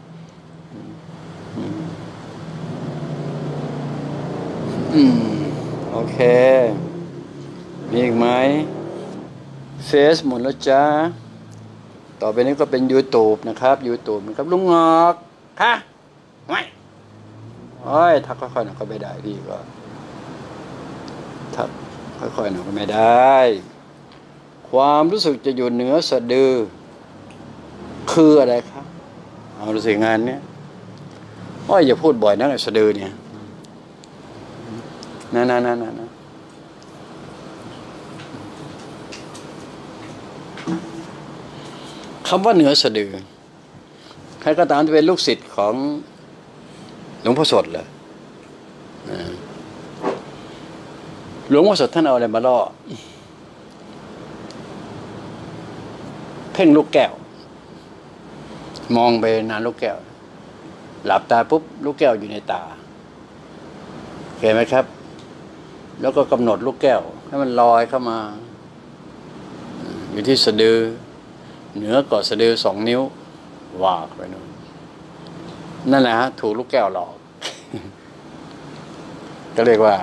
อืมโอเคมีอีกไหมเฟซหมดแล้วจ้าต่อไปนี้ก็เป็น YouTube นะครับ YouTube นะครับลุงงอกค่ะไม่โอ้ยทักค่อยๆหน่อยก็ไม่ได้พี่ก็ทักค่อยๆหน่อยก็ไม่ได้ความรู้สึกจะอยู่เหนือสะดือคืออะไรครับเอาดูสิงานเนี้ยโอ้ยอย่าพูดบ่อยนะสะดือเนี่ยนั่นนั่นนั่นนั่นคำว่าเหนือสะดือใครก็ตามที่เป็นลูกศิษย์ของหลวงพ่อสดเลยหลวงพ่อสดท่านเอาอะไรมาล่อเพ่งลูกแก้วมองไปนานลูกแก้วหลับตาปุ๊บลูกแก้วอยู่ในตาเห็นไหมครับแล้วก็กำหนดลูกแก้วให้มันลอยเข้ามาอยู่ที่สะดือเหนือก่อสะดือสองนิ้ววากไปนู่นนั่นแหละฮะถูกลูกแก้วหลอกก็เรียกว่า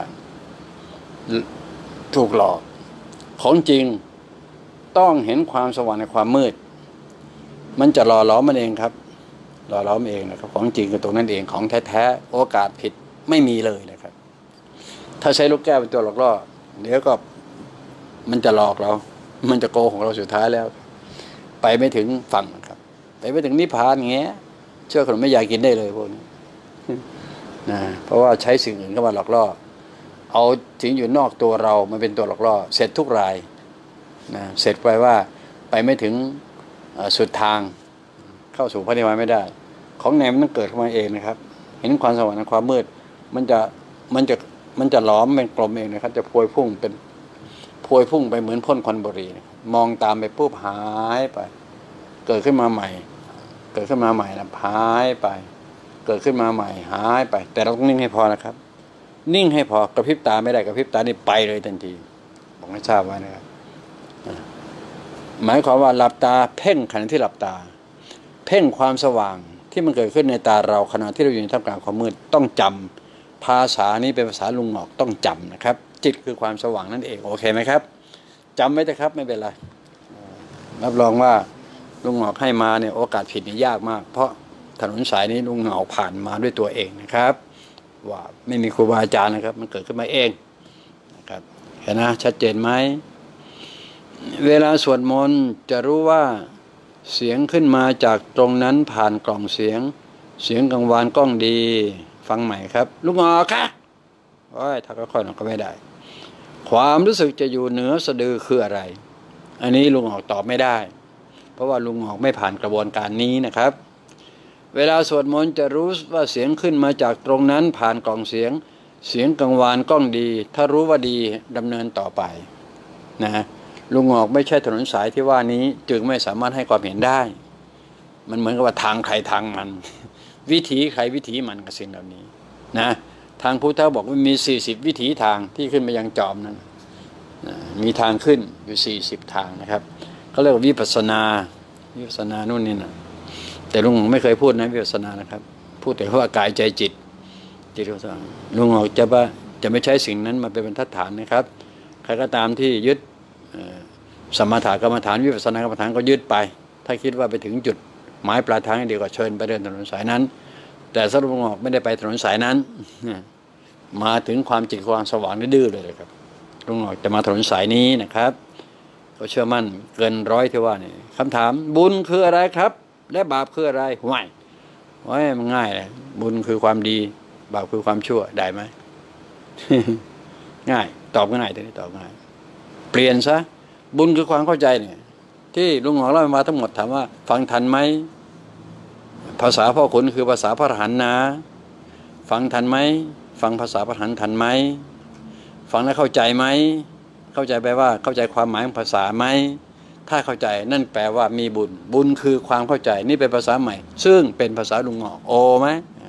ถูกหลอกของจริงต้องเห็นความสว่างในความมืดมันจะหล่อหลอมมันเองครับหล่อหลอมเองนะครับของจริงคือตรงนั้นเองของแท้ๆโอกาสผิดไม่มีเลยนะครับถ้าใช้ลูกแก้วเป็นตัวหลอกล่อเดี๋ยวก็มันจะหลอกเรามันจะโกหกเราสุดท้ายแล้วไปไม่ถึงฝั่งนะครับไปไม่ถึงนิพพานอย่างเงี้ยเชื่อคนไม่อยากกินได้เลยพวกนี้นะเพราะว่าใช้สิ่งอื่นเข้ามาหลอกล่อเอาถึงอยู่นอกตัวเรามันเป็นตัวหลอกล่อเสร็จทุกรายนะเสร็จไปว่าไปไม่ถึงสุดทางเข้าสู่พระนิพพานไม่ได้ของไหนมันต้องเกิดขึ้นมาเองนะครับเห็นความสว่างในความมืดมันจะมันจะมันจะหลอมเป็นกลมเองนะครับจะพวยพุ่งเป็นพวยพุ่งไปเหมือนพ่นควันบุหรี่มองตามไปปุ๊บหายไปเกิดขึ้นมาใหม่เกิดขึ้นมาใหม่นะหายไปเกิดขึ้นมาใหม่หายไปแต่เราต้องนิ่งให้พอนะครับนิ่งให้พอกระพริบตาไม่ได้กระพริบตานี่ไปเลยทันทีบอกให้ทราบไว้นะครับหมายความว่าหลับตาเพ่งขณะที่หลับตาเพ่งความสว่างที่มันเกิดขึ้นในตาเราขณะที่เราอยู่ในท่ามกลางความมืดต้องจำภาษานี้เป็นภาษาลุงหงอกต้องจำนะครับจิตคือความสว่างนั่นเองโอเคไหมครับจำไว้แต่ครับไม่เป็นไรรับรองว่าลุงหงอกให้มาเนี่ยโอกาสผิดนี่ยากมากเพราะถนนสายนี้ลุงหงอกผ่านมาด้วยตัวเองนะครับว่าไม่มีครูบาอาจารย์นะครับมันเกิดขึ้นมาเองนะครับเห็นนะชัดเจนไหมเวลาสวดมนต์จะรู้ว่าเสียงขึ้นมาจากตรงนั้นผ่านกล่องเสียงเสียงกังวานกล้องดีฟังใหม่ครับลุงหงอกค่ะโอ้ยถ้าค่อยๆหน่อยก็ไม่ได้ความรู้สึกจะอยู่เหนือสะดือคืออะไรอันนี้ลุงหงอกตอบไม่ได้เพราะว่าลุงหงอกไม่ผ่านกระบวนการนี้นะครับเวลาสวดมนต์จะรู้ว่าเสียงขึ้นมาจากตรงนั้นผ่านกล่องเสียงเสียงกังวานกล้องดีถ้ารู้ว่าดีดำเนินต่อไปนะลุงหงอกไม่ใช่ถนนสายที่ว่านี้จึงไม่สามารถให้ความเห็นได้มันเหมือนกับว่าทางใครทางมันวิถีใครวิถีมันกับสิ่งเหล่านี้นะทางพุทธะบอกว่ามีสี่สิบวิถีทางที่ขึ้นไปยังจอมนั้นนะมีทางขึ้นอยู่สี่สิบทางนะครับเขาเรียกว่าวิปัสสนาวิปัสสนานู่นนี่นะแต่ลุงไม่เคยพูดนะวิปัสสนานะครับพูดแต่ว่ากายใจจิตจิตเขาสั่งลุงหงอกจะว่าจะไม่ใช้สิ่งนั้นมาเป็นบรรทัดฐานนะครับใครก็ตามที่ยึดสมถกรรมฐานวิปัสสนากรรมฐานก็ยึดไปถ้าคิดว่าไปถึงจุดหมายปลายทางเดียวก็เชิญไปเดินถนนสายนั้นแต่สรุปลุงหงอกไม่ได้ไปถนนสายนั้นมาถึงความจิตความสว่างดื้อเลยครับลุงหงอกจะมาถนนสายนี้นะครับก็เชื่อมั่นเกินร้อยที่ว่านี่คำถามบุญคืออะไรครับและบาปคืออะไรห่วยว้ยมันง่ายเลยบุญคือความดีบาปคือความชั่วได้ไหม ง่ายตอบง่ายทีนี้ตอบง่ายเปลี่ยนซะบุญคือความเข้าใจเนี่ยที่ลุงหงอกเล่ามาทั้งหมดถามว่าฟังทันไหมภาษาพ่อขุนคือภาษาพระอรหันต์นะฟังทันไหมฟังภาษาพระอรหันต์ทันไหมฟังแล้วเข้าใจไหมเข้าใจแปลว่าเข้าใจความหมายของภาษาไหมถ้าเข้าใจนั่นแปลว่ามีบุญบุญคือความเข้าใจนี่เป็นภาษาใหม่ซึ่งเป็นภาษาลุงหงอกโอไหม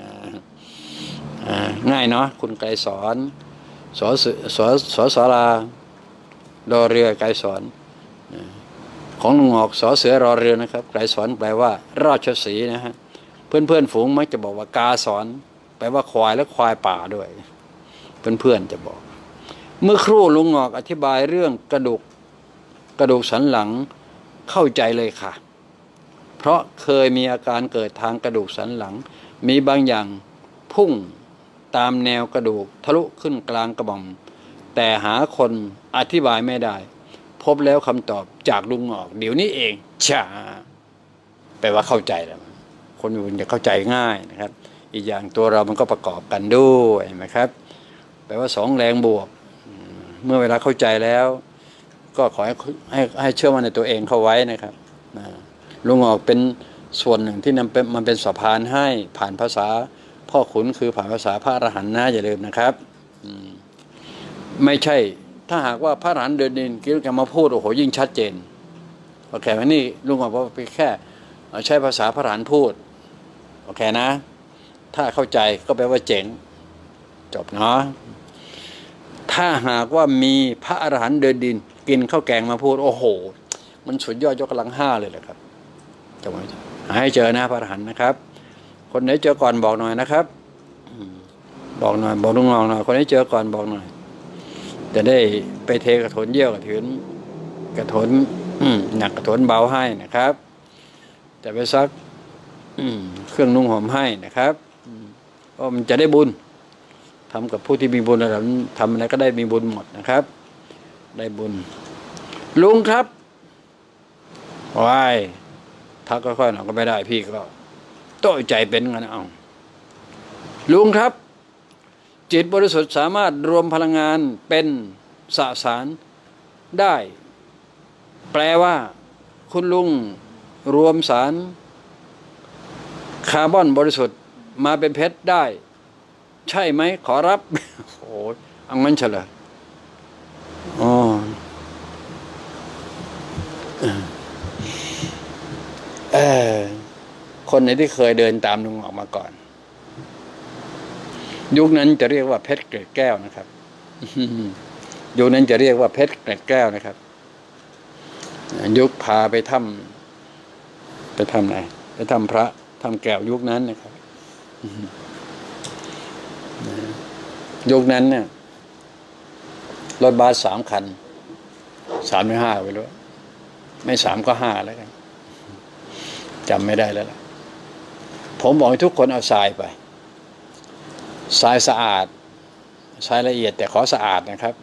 ง่ายเนาะคุณไกรสอนสอสอสอสาราดอเรือไกรสอนของลุงหงอกสอเสือรอเรือนะครับไกรสอนแปลว่าราชสีห์นะฮะเพื่อนเพื่อนฝูงมักจะบอกว่ากาสอนแปลว่าควายและควายป่าด้วยเพื่อนเพื่อนจะบอกเมื่อครู่ลุงหงอกอธิบายเรื่องกระดูกกระดูกสันหลังเข้าใจเลยค่ะเพราะเคยมีอาการเกิดทางกระดูกสันหลังมีบางอย่างพุ่งตามแนวกระดูกทะลุขึ้นกลางกระบอกแต่หาคนอธิบายไม่ได้พบแล้วคำตอบจากลุงหงอกเดี๋ยวนี้เองช้าแปลว่าเข้าใจแล้วคนอื่นจะเข้าใจง่ายนะครับอีกอย่างตัวเรามันก็ประกอบกันด้วยไหมครับแปลว่าสองแรงบวกเมื่อเวลาเข้าใจแล้วก็ขอให้ให้ให้เชื่อมั่นในตัวเองเข้าไว้นะครับลุงหงอกเป็นส่วนหนึ่งที่นำเป็นมันเป็นสะพานให้ผ่านภาษาพ่อขุนคือผ่านภาษาพระอรหันต์นะอย่าลืมนะครับไม่ใช่ถ้าหากว่าพระอรหันต์เดินดินกิริยามาพูดโอ้โหยิ่งชัดเจนโอเคไหมนี่ลุงหงอกว่าไปแค่ใช้ภาษาพระอรหันต์พูดโอเคนะถ้าเข้าใจก็แปลว่าเจ๋งจบเนาะถ้าหากว่ามีพระอรหันต์เดินดินกินข้าวแกงมาพูดโอ้โหมันสุดยอดยกกำลังห้าเลยแหละครับจำไว้หาให้เจอนะพระอรหันต์นะครับคนไหนเจอก่อนบอกหน่อยนะครับบอกหน่อยบอกลุงงอกหน่อยคนนี้เจอก่อนบอกหน่อยจะได้ไปเทกระถนเยี่ยวกระถินกระถนหนักกระถนเบาให้นะครับจะไปซักเครื่องนุ่งห่มให้นะครับเพราะมันจะได้บุญทำกับผู้ที่มีบุญอะไรทำอะไรก็ได้มีบุญหมดนะครับได้บุญลุงครับว้ายทักค่อยๆหน่อยก็ไม่ได้พี่ก็โต้ใจเป็นงั้นเอาลุงครับจิตบริสุทธิ์สามารถรวมพลังงานเป็นสสารได้แปลว่าคุณลุงรวมสารคาร์บอนบริสุทธิ์มาเป็นเพชรได้ใช่ไหมขอรับโอ้ยเอางั้นเฉลยอ๋อเออคนไหนที่เคยเดินตามลุงออกมาก่อนยุคนั้นจะเรียกว่าเพชรเกล็ดแก้วนะครับยุคนั้นจะเรียกว่าเพชรเกล็ดแก้วนะครับยุคพาไปทำไปทำไหนไปทำพระทำแก้วยุคนั้นนะครับยุคนั้นเนี่ยรถบัสสามคันสามหรือห้าไปแล้วไม่สามก็ห้าแล้วกันจำไม่ได้แล้วล่ะผมบอกให้ทุกคนเอาทรายไปทรายสะอาดทรายละเอียดแต่ขอสะอาดนะครับ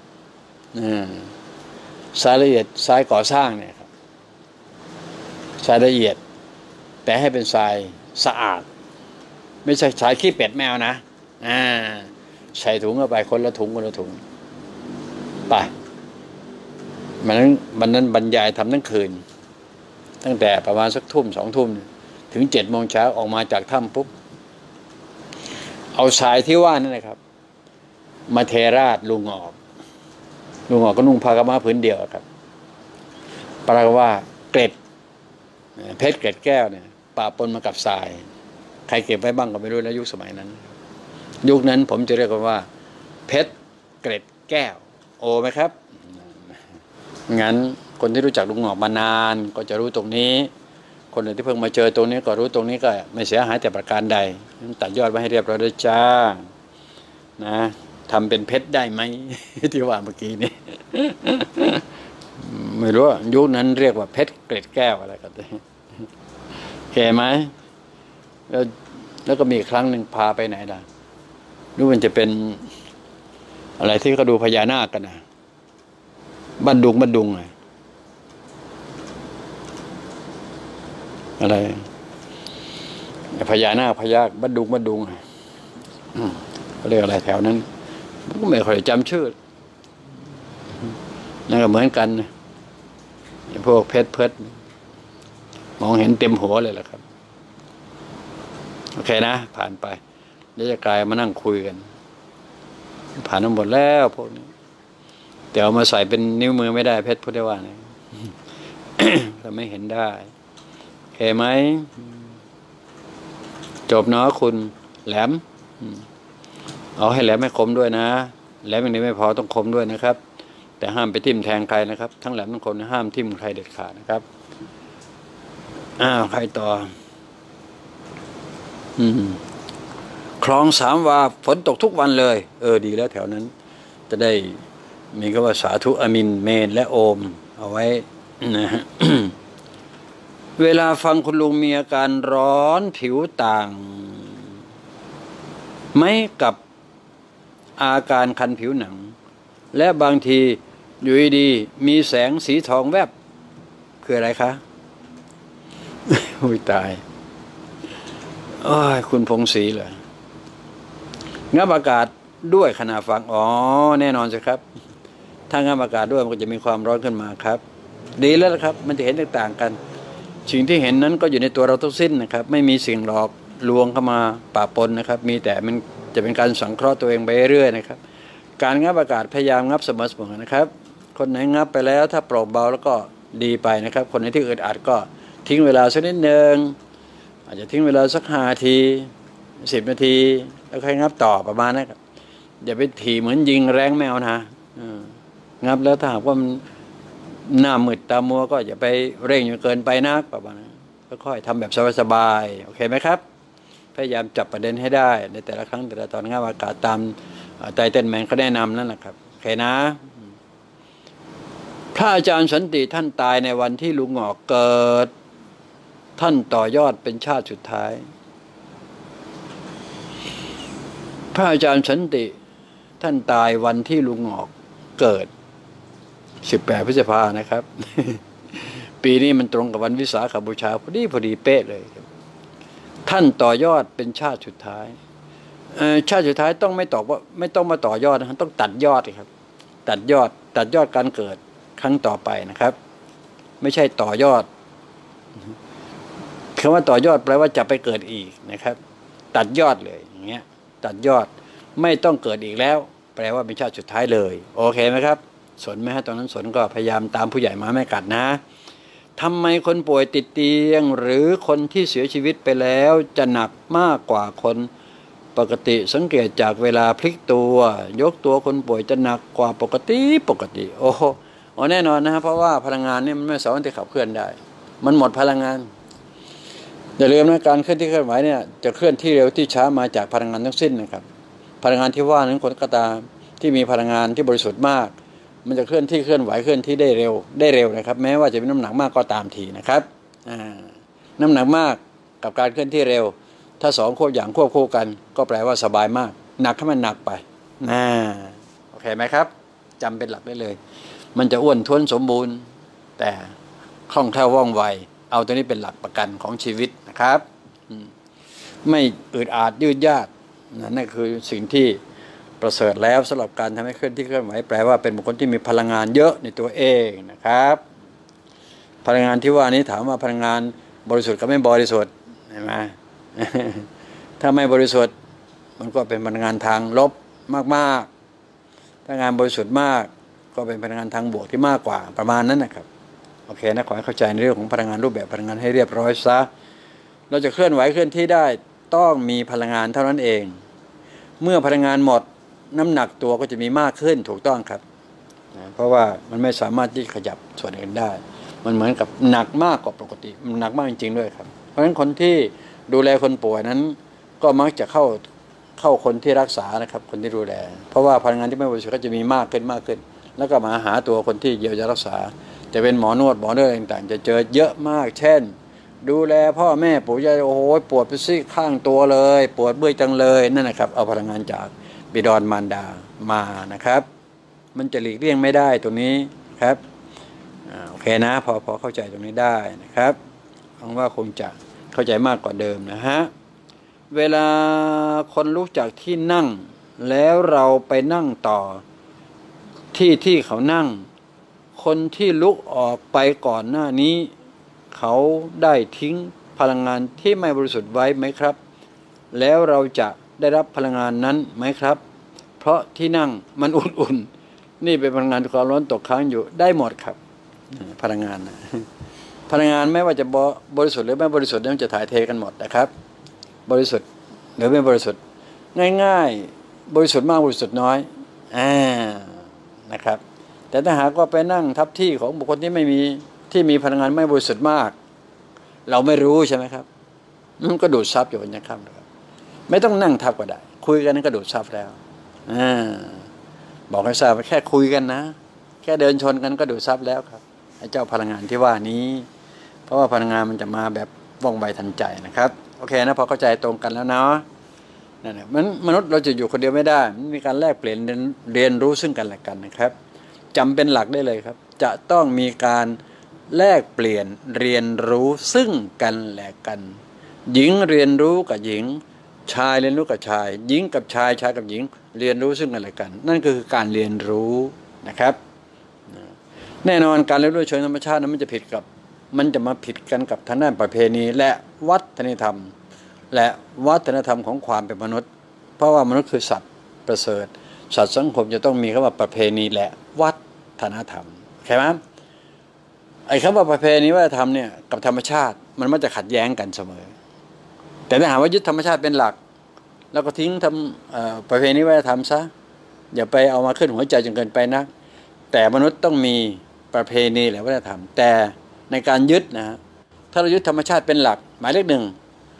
ทรายละเอียดทรายก่อสร้างเนี่ยครับทรายละเอียดแต่ให้เป็นทรายสะอาดไม่ใช่ทรายขี้เป็ดแมวนะอ่าใส่ถุงเข้าไปคนละถุงคนละถุงไปมันนั้นมันนั้นบรรยายทำทั้งคืนตั้งแต่ประมาณสักทุ่มสองทุ่มถึงเจ็ดโมงเช้าออกมาจากถ้ำปุ๊บเอาทรายที่ว่านั่นนะครับมาเทราดลุงออกลุงออกก็นุ่งผ้ากำมะผืนเดียวครับปรากฏว่าเกล็ดเพชรเกล็ดแก้วเนี่ยปะปนมากับทรายใครเก็บไว้บ้างก็ไม่รู้นะยุคสมัยนั้นยุคนั้นผมจะเรียกว่าเพชรเกล็ดแก้วโอไหมครับงั้นคนที่รู้จักลุงหงอกมานานก็จะรู้ตรงนี้คนที่เพิ่งมาเจอตรงนี้ก็รู้ตรงนี้ก็ไม่เสียหายแต่ประการใดตัดยอดไว้ให้เรียบร้อยด้วยจ้านะทำเป็นเพชรได้ไหมที่ว่าเมื่อกี้นี้ไม่รู้ยุคนั้นเรียกว่าเพชรเกล็ดแก้วอะไรกันเห็นไหมแล้วแล้วก็มีครั้งหนึ่งพาไปไหนล่ะรู้มันจะเป็นอะไรที่เขาดูพญานาคกันนะบ้านดุงบ้านดุงไงอะไรพญานาคพญาบ้านดุงบ้านดุงเขาเรียกอะไรแถวนั้นก็ไม่ค่อยจำชื่อนั่นก็เหมือนกันพวกเพชรเพชรมองเห็นเต็มหัวเลยแหละครับโอเคนะผ่านไปเดี๋ยวจะกลายมานั่งคุยกันผ่านทั้งหมดแล้วพวกนี้แต่เอามาใส่เป็นนิ้วมือไม่ได้เพชรพุทธวานะเราไม่เห็นได้โอเคไหมจบเนาะคุณแหลมเอาให้แหลมไม่คมด้วยนะแหลมอย่างนี้ไม่พอต้องคมด้วยนะครับแต่ห้ามไปทิ่มแทงใครนะครับทั้งแหลมทั้งคมห้ามทิ่มใครเด็ดขาดนะครับอ้าวใครต่ออืมคลองสามวาฝนตกทุกวันเลยเออดีแล้วแถวนั้นจะได้มีคำว่าสาธุอามินเมนและโอมเอาไว้นะฮะ เวลาฟังคุณลุงมีอาการร้อนผิวต่างไหมกับอาการคันผิวหนังและบางทีอยู่ดีมีแสงสีทองแวบคืออะไรคะ อุ้ยตายโอ้ยคุณพงศรีเหรองับอากาศด้วยขณะฟังอ๋อแน่นอนสิครับถ้างับอากาศด้วยมันก็จะมีความร้อนขึ้นมาครับดีแล้วนะครับมันจะเห็นต่างๆกันสิ่งที่เห็นนั้นก็อยู่ในตัวเราทั้งสิ้นนะครับไม่มีสิ่งหลอกลวงเข้ามาปะปนนะครับมีแต่มันจะเป็นการสังเคราะห์ตัวเองไปเรื่อยๆนะครับการงับอากาศพยายามงับเสมอๆนะครับคนไหนงับไปแล้วถ้าโปร่งเบาแล้วก็ดีไปนะครับคนไหนที่อึดอัดก็ทิ้งเวลาสักนิดนึงอาจจะทิ้งเวลาสักห้านาทีสิบนาทีแล้วค่อยงับต่อประมาณนั้นครับอย่าไปถี่เหมือนยิงแรงแมวนะงับแล้วถ้าหากว่ามันหน้ามืดตามัวก็อย่าไปเร่งจนเกินไปนักประมาณนั้นค่อยๆทำแบบสบายๆโอเคไหมครับพยายามจับประเด็นให้ได้ในแต่ละครั้งแต่ละตอนง่ายอากาศตามไตเติ้ลแมนเขาแนะนำนั่นแหละครับโอเคนะพระอาจารย์สันติท่านตายในวันที่ลุงหงอกเกิดท่านต่อยอดเป็นชาติสุดท้ายพระอาจารย์สันติท่านตายวันที่ลุงหงอกเกิดสิบแปดพฤษภานะครับ ปีนี้มันตรงกับวันวิสาขบูชาพอดีพอดีเป๊ะเลยท่านต่อยอดเป็นชาติสุดท้ายชาติสุดท้ายต้องไม่ตอบว่าไม่ต้องมาต่อยอดนะครับต้องตัดยอดครับตัดยอดตัดยอดการเกิดครั้งต่อไปนะครับไม่ใช่ต่อยอดคำว่าต่อยอดแปลว่าจะไปเกิดอีกนะครับตัดยอดเลยอย่างเงี้ยตัดยอดไม่ต้องเกิดอีกแล้วแปลว่าเป็นชาติสุดท้ายเลยโอเคไหมครับสนไหมฮะตอนนั้นสนก็พยายามตามผู้ใหญ่มาไม่กัดนะทำไมคนป่วยติดเตียงหรือคนที่เสียชีวิตไปแล้วจะหนักมากกว่าคนปกติสังเกตจากเวลาพลิกตัวยกตัวคนป่วยจะหนักกว่าปกติปกติโอ้โหแน่นอนนะครับเพราะว่าพลังงานนี่มันไม่สามารถที่ขับเคลื่อนได้มันหมดพลังงานอย่าลืมนะการเคลื่อนที่เคลื่อนไหวเนี่ยจะเคลื่อนที่เร็วที่ช้ามาจากพลังงานทั้งสิ้นนะครับพลังงานที่ว่านั้นคนก็ตามที่มีพลังงานที่บริสุทธิ์มากมันจะเคลื่อนที่เคลื่อนไหวเคลื่อนที่ได้เร็วได้เร็วนะครับแม้ว่าจะมีน้ำหนักมากก็ตามทีนะครับน้ำหนักมากกับการเคลื่อนที่เร็วถ้าสองควบอย่างควบคู่กันก็แปลว่าสบายมากหนักให้มันหนักไปนะโอเคไหมครับจำเป็นหลักได้เลยมันจะอ้วนท้วนสมบูรณ์แต่คล่องแคล่วว่องไวเอาตัวนี้เป็นหลักประกันของชีวิตนะครับไม่อึดอัดยืดยาดนั่นคือสิ่งที่ประเสริฐแล้วสำหรับการทำให้เคลื่อนที่เคลื่อนไหวแปลว่าเป็นบุคคลที่มีพลังงานเยอะในตัวเองนะครับพลังงานที่ว่านี้ถามว่าพลังงานบริสุทธิ์กับไม่บริสุทธิ์เห็นไหม ถ้าไม่บริสุทธิ์มันก็เป็นพลังงานทางลบมากๆพลังงานบริสุทธิ์มากก็เป็นพลังงานทางบวกที่มากกว่าประมาณนั้นนะครับโอเคนะขอให้เข้าใจในเรื่องของพลังงานรูปแบบพลังงานให้เรียบร้อยซะเราจะเคลื่อนไหวเคลื่อนที่ได้ต้องมีพลังงานเท่านั้นเองเมื่อพลังงานหมดน้ำหนักตัวก็จะมีมากขึ้นถูกต้องครับเพราะว่ามันไม่สามารถที่ขยับส่วนอื่นได้มันเหมือนกับหนักมากกว่าปกติมันหนักมากจริงๆด้วยครับเพราะฉะนั้นคนที่ดูแลคนป่วยนั้นก็มักจะเข้าเข้าคนที่รักษานะครับคนที่ดูแลเพราะว่าพลังงานที่ไม่บริสุทธิ์ก็จะมีมากขึ้นมากขึ้นแล้วก็มาหาตัวคนที่เยียวยารักษาจะเป็นหมอนวดหมอเนื้อต่างๆจะเจอเยอะมากเช่นดูแลพ่อแม่ปู่ย่าโอ้โหปวดไปซี่ข้างตัวเลยปวดเบื่อจังเลยนั่นนะครับเอาพลังงานจากบิดรมารดามานะครับมันจะหลีกเลี่ยงไม่ได้ตรงนี้ครับโอเคนะพอพอเข้าใจตรงนี้ได้นะครับหวังว่าคงจะเข้าใจมากกว่าเดิมนะฮะเวลาคนลุกจากที่นั่งแล้วเราไปนั่งต่อที่ที่เขานั่งคนที่ลุกออกไปก่อนหน้านี้เขาได้ทิ้งพลังงานที่ไม่บริสุทธิ์ไว้ไหมครับแล้วเราจะได้รับพลังงานนั้นไหมครับเพราะที่นั่งมันอุ่นๆนี่เป็นพลังงานความร้อนตกค้างอยู่ได้หมดครับพลังงานนะพลังงานไม่ว่าจะบริสุทธิ์หรือไม่บริสุทธิ์มันจะถ่ายเทกันหมดนะครับบริสุทธิ์หรือไม่บริสุทธิ์ง่ายๆบริสุทธิ์มากบริสุทธิ์น้อยอ่านะครับแต่ถ้าหากว่าไปนั่งทับที่ของบุคคลที่ไม่มีที่มีพลังงานไม่บริสุทธิ์มากเราไม่รู้ใช่ไหมครับมันก็ดูดซับอยู่บนยังค่ำนะครับไม่ต้องนั่งทับก็ได้คุยกันนั่นก็ดูดซับแล้วอ่าบอกให้ทราบแค่คุยกันนะแค่เดินชนกันก็ดูดซับแล้วครับไอ้เจ้าพลังงานที่ว่านี้เพราะว่าพลังงานมันจะมาแบบว่องไวทันใจนะครับโอเคนะพอเข้าใจตรงกันแล้วเนาะนั่นแหละมันมนุษย์เราจะอยู่คนเดียวไม่ได้มันมีการแลกเปลี่ยนเรียนรู้ซึ่งกันและกันนะครับจำเป็นหลักได้เลยครับจะต้องมีการแลกเปลี่ยนเรียนรู้ซึ่งกันและกันหญิงเรียนรู้กับหญิงชายเรียนรู้กับชายหญิงกับชายชายกับหญิงเรียนรู้ซึ่งกันและกันนั่นก็คือการเรียนรู้นะครับแน่นอนการเรียนรู้เชิงธรรมชาตินั้นมันจะผิดกับมันจะมาผิดกันกับทางด้านประเพณีและวัฒนธรรมและวัฒนธรรมของความเป็นมนุษย์เพราะว่ามนุษย์คือสัตว์ประเสริฐสัตว์สังคมจะต้องมีคำว่าประเพณีและวัฒนธรรมใช่ไหมไอ้คำว่าประเพณีวัฒนธรรมเนี่ยกับธรรมชาติมันมักจะขัดแย้งกันเสมอแต่ถ้าหากว่ายึดธรรมชาติเป็นหลักแล้วก็ทิ้งทำประเพณีวัฒนธรรมซะอย่าไปเอามาขึ้นหัวใจจนเกินไปนักแต่มนุษย์ต้องมีประเพณีและวัฒนธรรมแต่ในการยึดนะฮะถ้าเรายึดธรรมชาติเป็นหลักหมายเลขหนึ่ง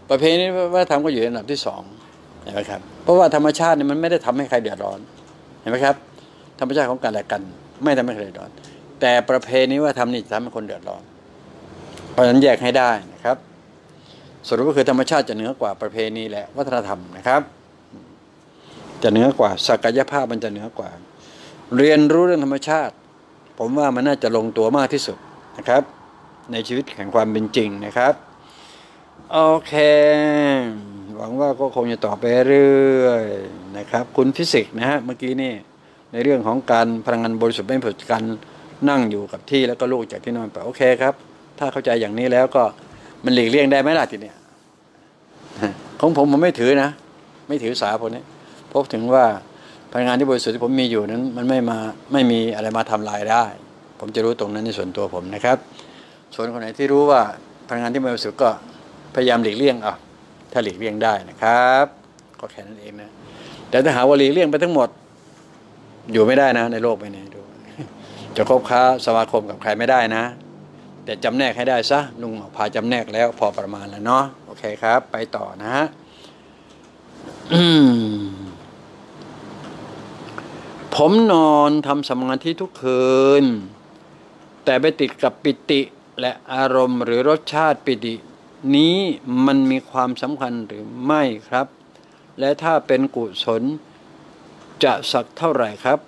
ประเพณีวัฒนธรรมก็อยู่ในอันดับที่สองเห็นไหมครับเพราะว่าธรรมชาติเนี่ยมันไม่ได้ทำให้ใครเดือดร้อนเห็นไหมครับธรรมชาติของกันและกันไม่ทำให้ใครเดือดร้อนแต่ประเพณีวัฒนธรรมนี่ทำให้คนเดือดร้อนเพราะฉะนั้นแยกให้ได้นะครับสรุปก็คือธรรมชาติจะเหนือกว่าประเพณีและวัฒนธรรมนะครับจะเหนือกว่าศักยภาพมันจะเหนือกว่าเรียนรู้เรื่องธรรมชาติผมว่ามันน่าจะลงตัวมากที่สุดนะครับในชีวิตแห่งความเป็นจริงนะครับโอเคหวังว่าก็คงจะต่อไปเรื่อยนะครับคุณฟิสิกส์นะฮะเมื่อกี้นี่ในเรื่องของการพลังงานบริสุทธิ์ไม่ผลการนั่งอยู่กับที่แล้วก็ลุกจากที่นอนไปโอเคครับถ้าเข้าใจอย่างนี้แล้วก็มันหลีกเลี่ยงได้ไหมล่ะทีเนี้ยของผมผมไม่ถือนะไม่ถือสาพวกนี้พบถึงว่าพลังงานที่บริสุทธิ์ที่ผมมีอยู่นั้นมันไม่มาไม่มีอะไรมาทำลายได้ผมจะรู้ตรงนั้นในส่วนตัวผมนะครับส่วนคนไหนที่รู้ว่าพลังงานที่บริสุทธิ์ก็พยายามหลีกเลี่ยงอ่ะถ้าหลีกเลี่ยงได้นะครับก็แค่นั้นเองนะแต่ถ้าหาว่าหลีกเลี่ยงไปทั้งหมดอยู่ไม่ได้นะในโลกใบนี้ดูจะคบค้าสมาคมกับใครไม่ได้นะแต่จำแนกให้ได้ซะลุงพาจำแนกแล้วพอประมาณแล้วเนาะโอเคครับไปต่อนะฮะผมนอนทำสมาธิทุกคืนแต่ไปติดกับปิติและอารมณ์หรือรสชาติปิตินี้มันมีความสำคัญหรือไม่ครับและถ้าเป็นกุศลจะสักเท่าไหร่ครับ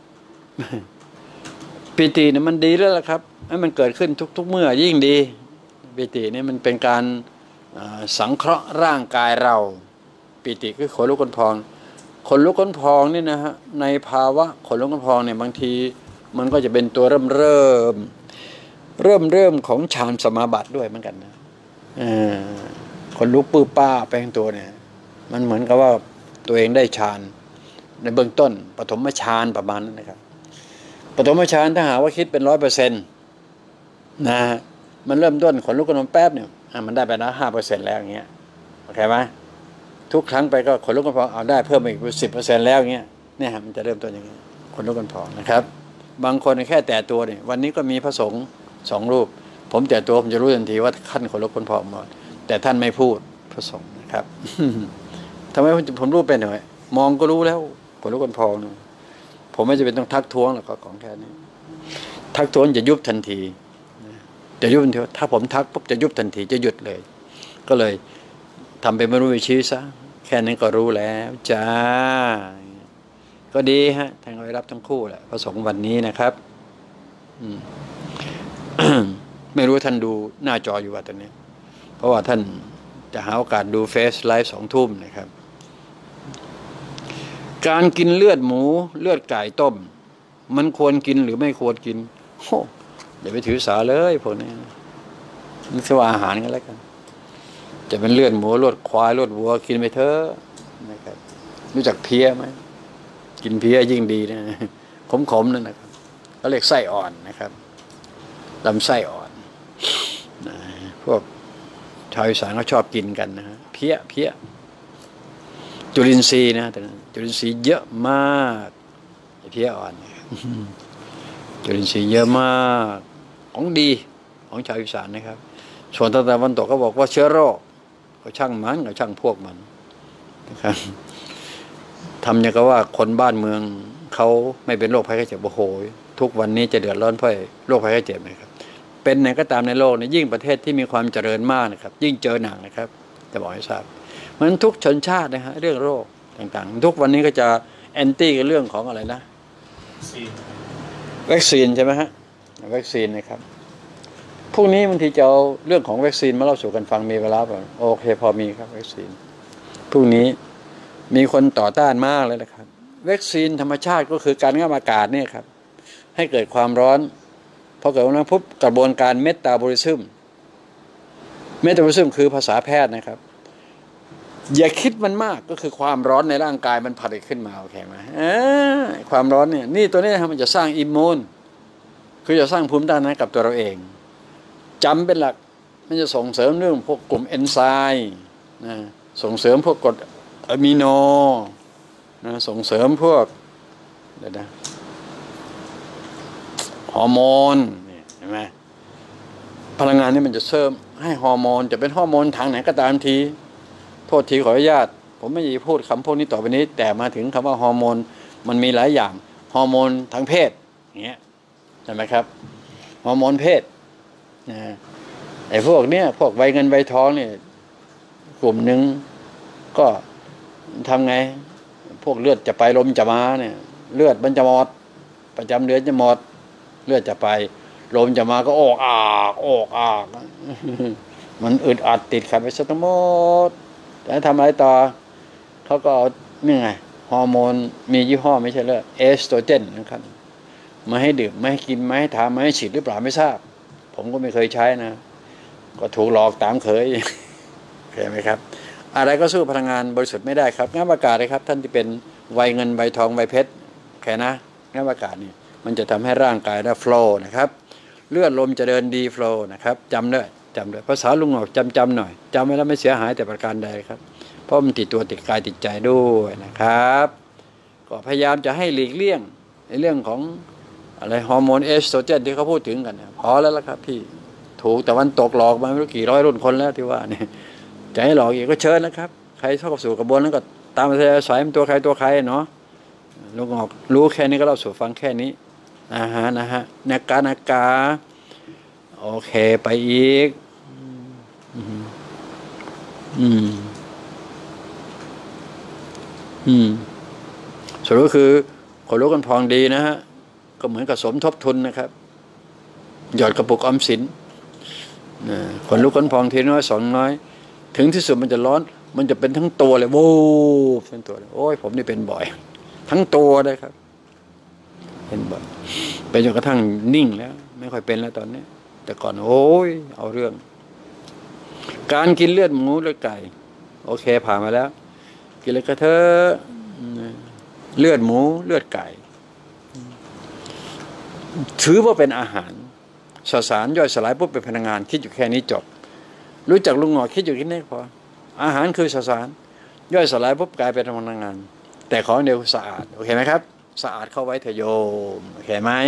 ปิติเนี่ยมันดีแล้วล่ะครับให้มันเกิดขึ้นทุกๆเมื่อยิ่งดีปิติเนี่ยมันเป็นการสังเคราะห์ร่างกายเราปิติคือขนลุกขนพองขนลุกขนพองนี่นะฮะในภาวะขนลุกขนพองเนี่ยบางทีมันก็จะเป็นตัวเริ่มเริ่มเริ่มเริ่มของฌานสมาบัติด้วยเหมือนกันนะขนลุกปื้อป้าไปทั้งตัวเนี่ยมันเหมือนกับว่าตัวเองได้ฌานในเบื้องต้นปฐมฌานประมาณนั้นนะครับปฐมฌานถ้าหาว่าคิดเป็นร้อยเปอร์เซ็นต์นะมันเริ่มต้นขนลุกขนพองแป๊บเนี่ยมันได้ไปนะห้าเปอร์เซ็นต์แล้วอย่างเงี้ยโอเคไหมทุกครั้งไปก็ขนลุกขนพองเอาได้เพิ่มอีกสิบเปอร์เซ็นต์แล้วอย่างเงี้ยเนี่ยมันจะเริ่มต้นอย่างเงี้ยขนลุกขนพองนะครับบางคนแค่แตะตัวเนี่ยวันนี้ก็มีพระสงฆ์สองรูปผมแตะตัวผมจะรู้ทันทีว่าขั้นขนลุกขนพองหมดแต่ท่านไม่พูดพระสงฆ์นะครับ ทำไมผมรู้เป็นหน่อยมองก็รู้แล้วขนลุกขนพองผมไม่จำเป็นต้องทักท้วงหรอกของแค่นี้ทักท้วงจะยุบทันทีจะยุบทันทีถ้าผมทักปุ๊บจะยุบทันทีจะหยุดเลยก็เลยทำเป็นไม่รู้วิชีซะแค่นั้นก็รู้แล้วจ้าก็ดีฮะทางไว้รับทั้งคู่แหละพระสงฆ์วันนี้นะครับ ไม่รู้ท่านดูหน้าจออยู่ว่าตอนนี้เพราะว่าท่านจะหาโอกาสดูเฟซไลฟ์สองทุ่มนะครับการกินเลือดหมูเลือดไก่ต้มมันควรกินหรือไม่ควรกินโอ้อย่าไปถือสาเลยพวกนี้นี่คือว่าอาหารกันแล้วกันจะเป็นเลือดหมูเลือดควายเลือดวัวกินไปเถอะนะครับรู้จักเพี้ยไหมกินเพี้ยยิ่งดีนะขมๆนั่นนะครับเขาเรียกไส้อ่อนนะครับลำไส้อ่อนนะพวกชาวอีสานเขาชอบกินกันนะฮะเพี้ยเพี้ยจุลินทรีย์นะแต่จุลินทรีย์เยอะมากเพี้ยอ่อนจุลินทรีย์เยอะมากของดีของชาวอีสานนะครับส่วนทางตะวันตกก็บอกว่าเชื้อโรคก็ช่างมันก็ช่างพวกมันนะครับทำอย่างกับว่าคนบ้านเมืองเขาไม่เป็นโรคภัยไข้เจ็บโอ้โหทุกวันนี้จะเดือดร้อนเพราะโรคภัยไข้เจ็บนะครับเป็นไหนก็ตามในโลกนี้ยิ่งประเทศที่มีความเจริญมากนะครับยิ่งเจอหนักนะครับจะบอกให้ทราบเพราะฉะนั้นทุกชนชาตินะฮะเรื่องโรคต่างๆทุกวันนี้ก็จะแอนตี้กับเรื่องของอะไรนะวัคซีนใช่ไหมฮะวัคซีนนะครับพวกนี้บางทีจะเอาเรื่องของวัคซีนมาเล่าสู่กันฟังมีเวลาเปล่าโอเคพอมีครับวัคซีนพวกนี้มีคนต่อต้านมากเลยนะครับวัคซีนธรรมชาติก็คือการงับอากาศเนี่ยครับให้เกิดความร้อนพอเกิดความร้อนปุ๊บกระบวนการเมตาบอลิซึมเมตาบอลิซึมคือภาษาแพทย์นะครับอย่าคิดมันมากก็คือความร้อนในร่างกายมันผลิตขึ้นมาโอเคไหมความร้อนเนี่ยนี่ตัวนี้มันจะสร้างอิมมูนคือจะสร้างภูมิต้านทานกับตัวเราเองจำเป็นหลักมันจะส่งเสริมเรื่องพวกกลุ่มเอนไซม์นะส่งเสริมพวกกรดอะมิโนนะส่งเสริมพวกเดี๋ยวนะฮอร์โมนเห็นไหมพลังงานนี่มันจะเสริมให้ฮอร์โมนจะเป็นฮอร์โมนทางไหนก็ตามทีโทษทีขออนุญาตผมไม่อยากพูดคำพวกนี้ต่อไปนี้แต่มาถึงคำว่าฮอร์โมนมันมีหลายอย่างฮอร์โมนทางเพศอย่างเงี้ยใช่ไหมครับฮอร์โมนเพศนะไอ้พวกเนี้ยพวกใบเงินใบทองเนี่ยกลุ่มหนึ่งก็ทำไงพวกเลือดจะไปลมจะมาเนี่ยเลือดมันจะหมดประจำเดือนจะหมดเลือดจะไปลมจะมาก็ออกอากออกอากมันอึดอัดติดขัดไปซะทั้งหมดแต่ทำอะไรต่อเขาก็เอานี่ไงฮอร์โมนมียี่ห้อไม่ใช่เหรอเอสโตรเจนนะครับมาให้ดื่มไม่ให้กินไม่ให้ทาไม่ให้ฉีดหรือเปล่าไม่ทราบผมก็ไม่เคยใช้นะก็ถูกหลอกตามเคยเข้าใจไหมครับอะไรก็สู้พลังงานบริสุทธิ์ไม่ได้ครับงั้นประกาศเลยครับท่านที่เป็นวัยเงินใบทองใบเพชรแค่นะงั้นประกาศนี่มันจะทำให้ร่างกายได้โฟล์นะครับเลือดลมจะเดินดีโฟล์นะครับจำด้วยจำด้วยภาษาลุงหอกจำจำหน่อยจำไว้แล้วไม่เสียหายแต่ประการใดครับเพราะมันติดตัวติดกายติดใจด้วยนะครับก็พยายามจะให้หลีกเลี่ยงในเรื่องของอะไรฮอร์โมนเอสโตรเจนที่เขาพูดถึงกันเนี่ยพอแล้วละครับพี่ถูกแต่วันตกหลอกมาไม่รู้กี่ร้อยรุ่นคนแล้วที่ว่าเนี่ยจะให้หลอกอีกก็เชิญนะครับใครเข้าสู่กระบวนนั้นก็ตามสายมันตัวใครตัวใครเนาะลุงหอกรู้แค่นี้ก็เล่าสู่ฟังแค่นี้นะฮะนะฮะนักการนักกาโอเคไปอีกอืมอืมอืมสรุปก็คือคนรู้กันพองดีนะฮะก็เหมือนกับสมทบทุนนะครับหยอดกระปุกออมสินคนรู้กันพองทีน้อยสองน้อยถึงที่สุดมันจะร้อนมันจะเป็นทั้งตัวเลยโว้ทั้งตัวเลยโอ้ยผมนี่เป็นบ่อยทั้งตัวเลยครับเป็นบ่อยไปจนกระทั่งนิ่งแล้วไม่ค่อยเป็นแล้วตอนนี้แต่ก่อนโอ้ยเอาเรื่องการกินเลือดหมูเลือดไก่โอเคผ่านมาแล้วกินเลยก็เถอะเลือดหมูเลือดไก่ถือว่าเป็นอาหารสสารย่อยสลายปุ๊บเป็นพลังงานคิดอยู่แค่นี้จบรู้จักลุงหงอคิดอยู่แค่นี้พออาหารคือสสารย่อยสลายปุ๊บกลายเป็นพลังงานแต่ของเดียวสะอาดโอเคไหมครับสะอาดเข้าไว้เถอะโยมโอเคไหม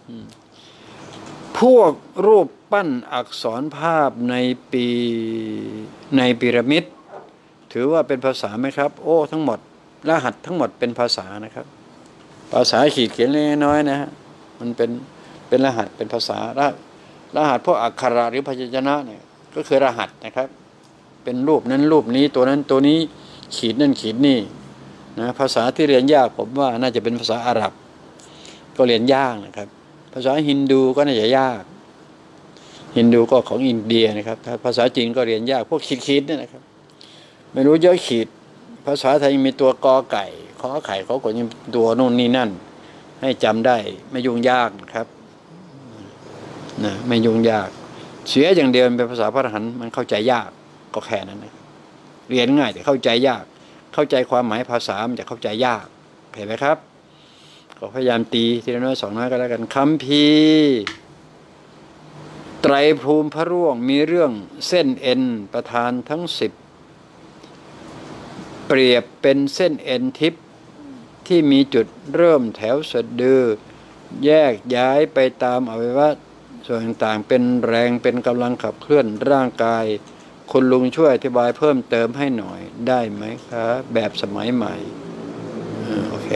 พวกรูปปั้นอักษรภาพในปีในพีระมิดถือว่าเป็นภาษาไหมครับโอ้ทั้งหมดรหัสทั้งหมดเป็นภาษานะครับภาษาขีดเขียนเล็กน้อยนะฮะมันเป็นเป็นรหัสเป็นภาษารหัสรหัสพวกอักขระหรือพยัญชนะเนี่ยก็คือรหัสนะครับเป็นรูปนั้นรูปนี้ตัวนั้นตัวนี้ขีดนั่นขีดนี่นะภาษาที่เรียนยากผมว่าน่าจะเป็นภาษาอาหรับก็เรียนยากนะครับภาษาฮินดูก็น่าจะยากฮินดูก็ของอินเดียนะครับถ้าภาษาจีนก็เรียนยากพวกขีดขีดเนี่ยนะครับไม่รู้เยอะขีดภาษาไทยมีตัวกอไก่ขอไข่เขาก็ยังตัวโน่นนี่นั่นให้จำได้ไม่ยุ่งยากนะครับนะไม่ยุ่งยากเสียอย่างเดียวเป็นภาษาพระอรหันต์มันเข้าใจยากก็แค่นั้นนะเรียนง่ายแต่เข้าใจยากเข้าใจความหมายภาษามันจะเข้าใจยากเห็นไหมครับก็พยายามตีทีละน้อยสองน้อยก็แล้วกันคัมภีร์ไตรภูมิพระร่วงมีเรื่องเส้นเอ็นประธานทั้งสิบเปรียบเป็นเส้นเอ็นทิพย์ที่มีจุดเริ่มแถวสะดือแยกย้ายไปตามอวัยวะส่วนต่างๆเป็นแรงเป็นกำลังขับเคลื่อนร่างกายคุณลุงช่วยอธิบายเพิ่มเติมให้หน่อยได้ไหมครับแบบสมัยใหม่โอเค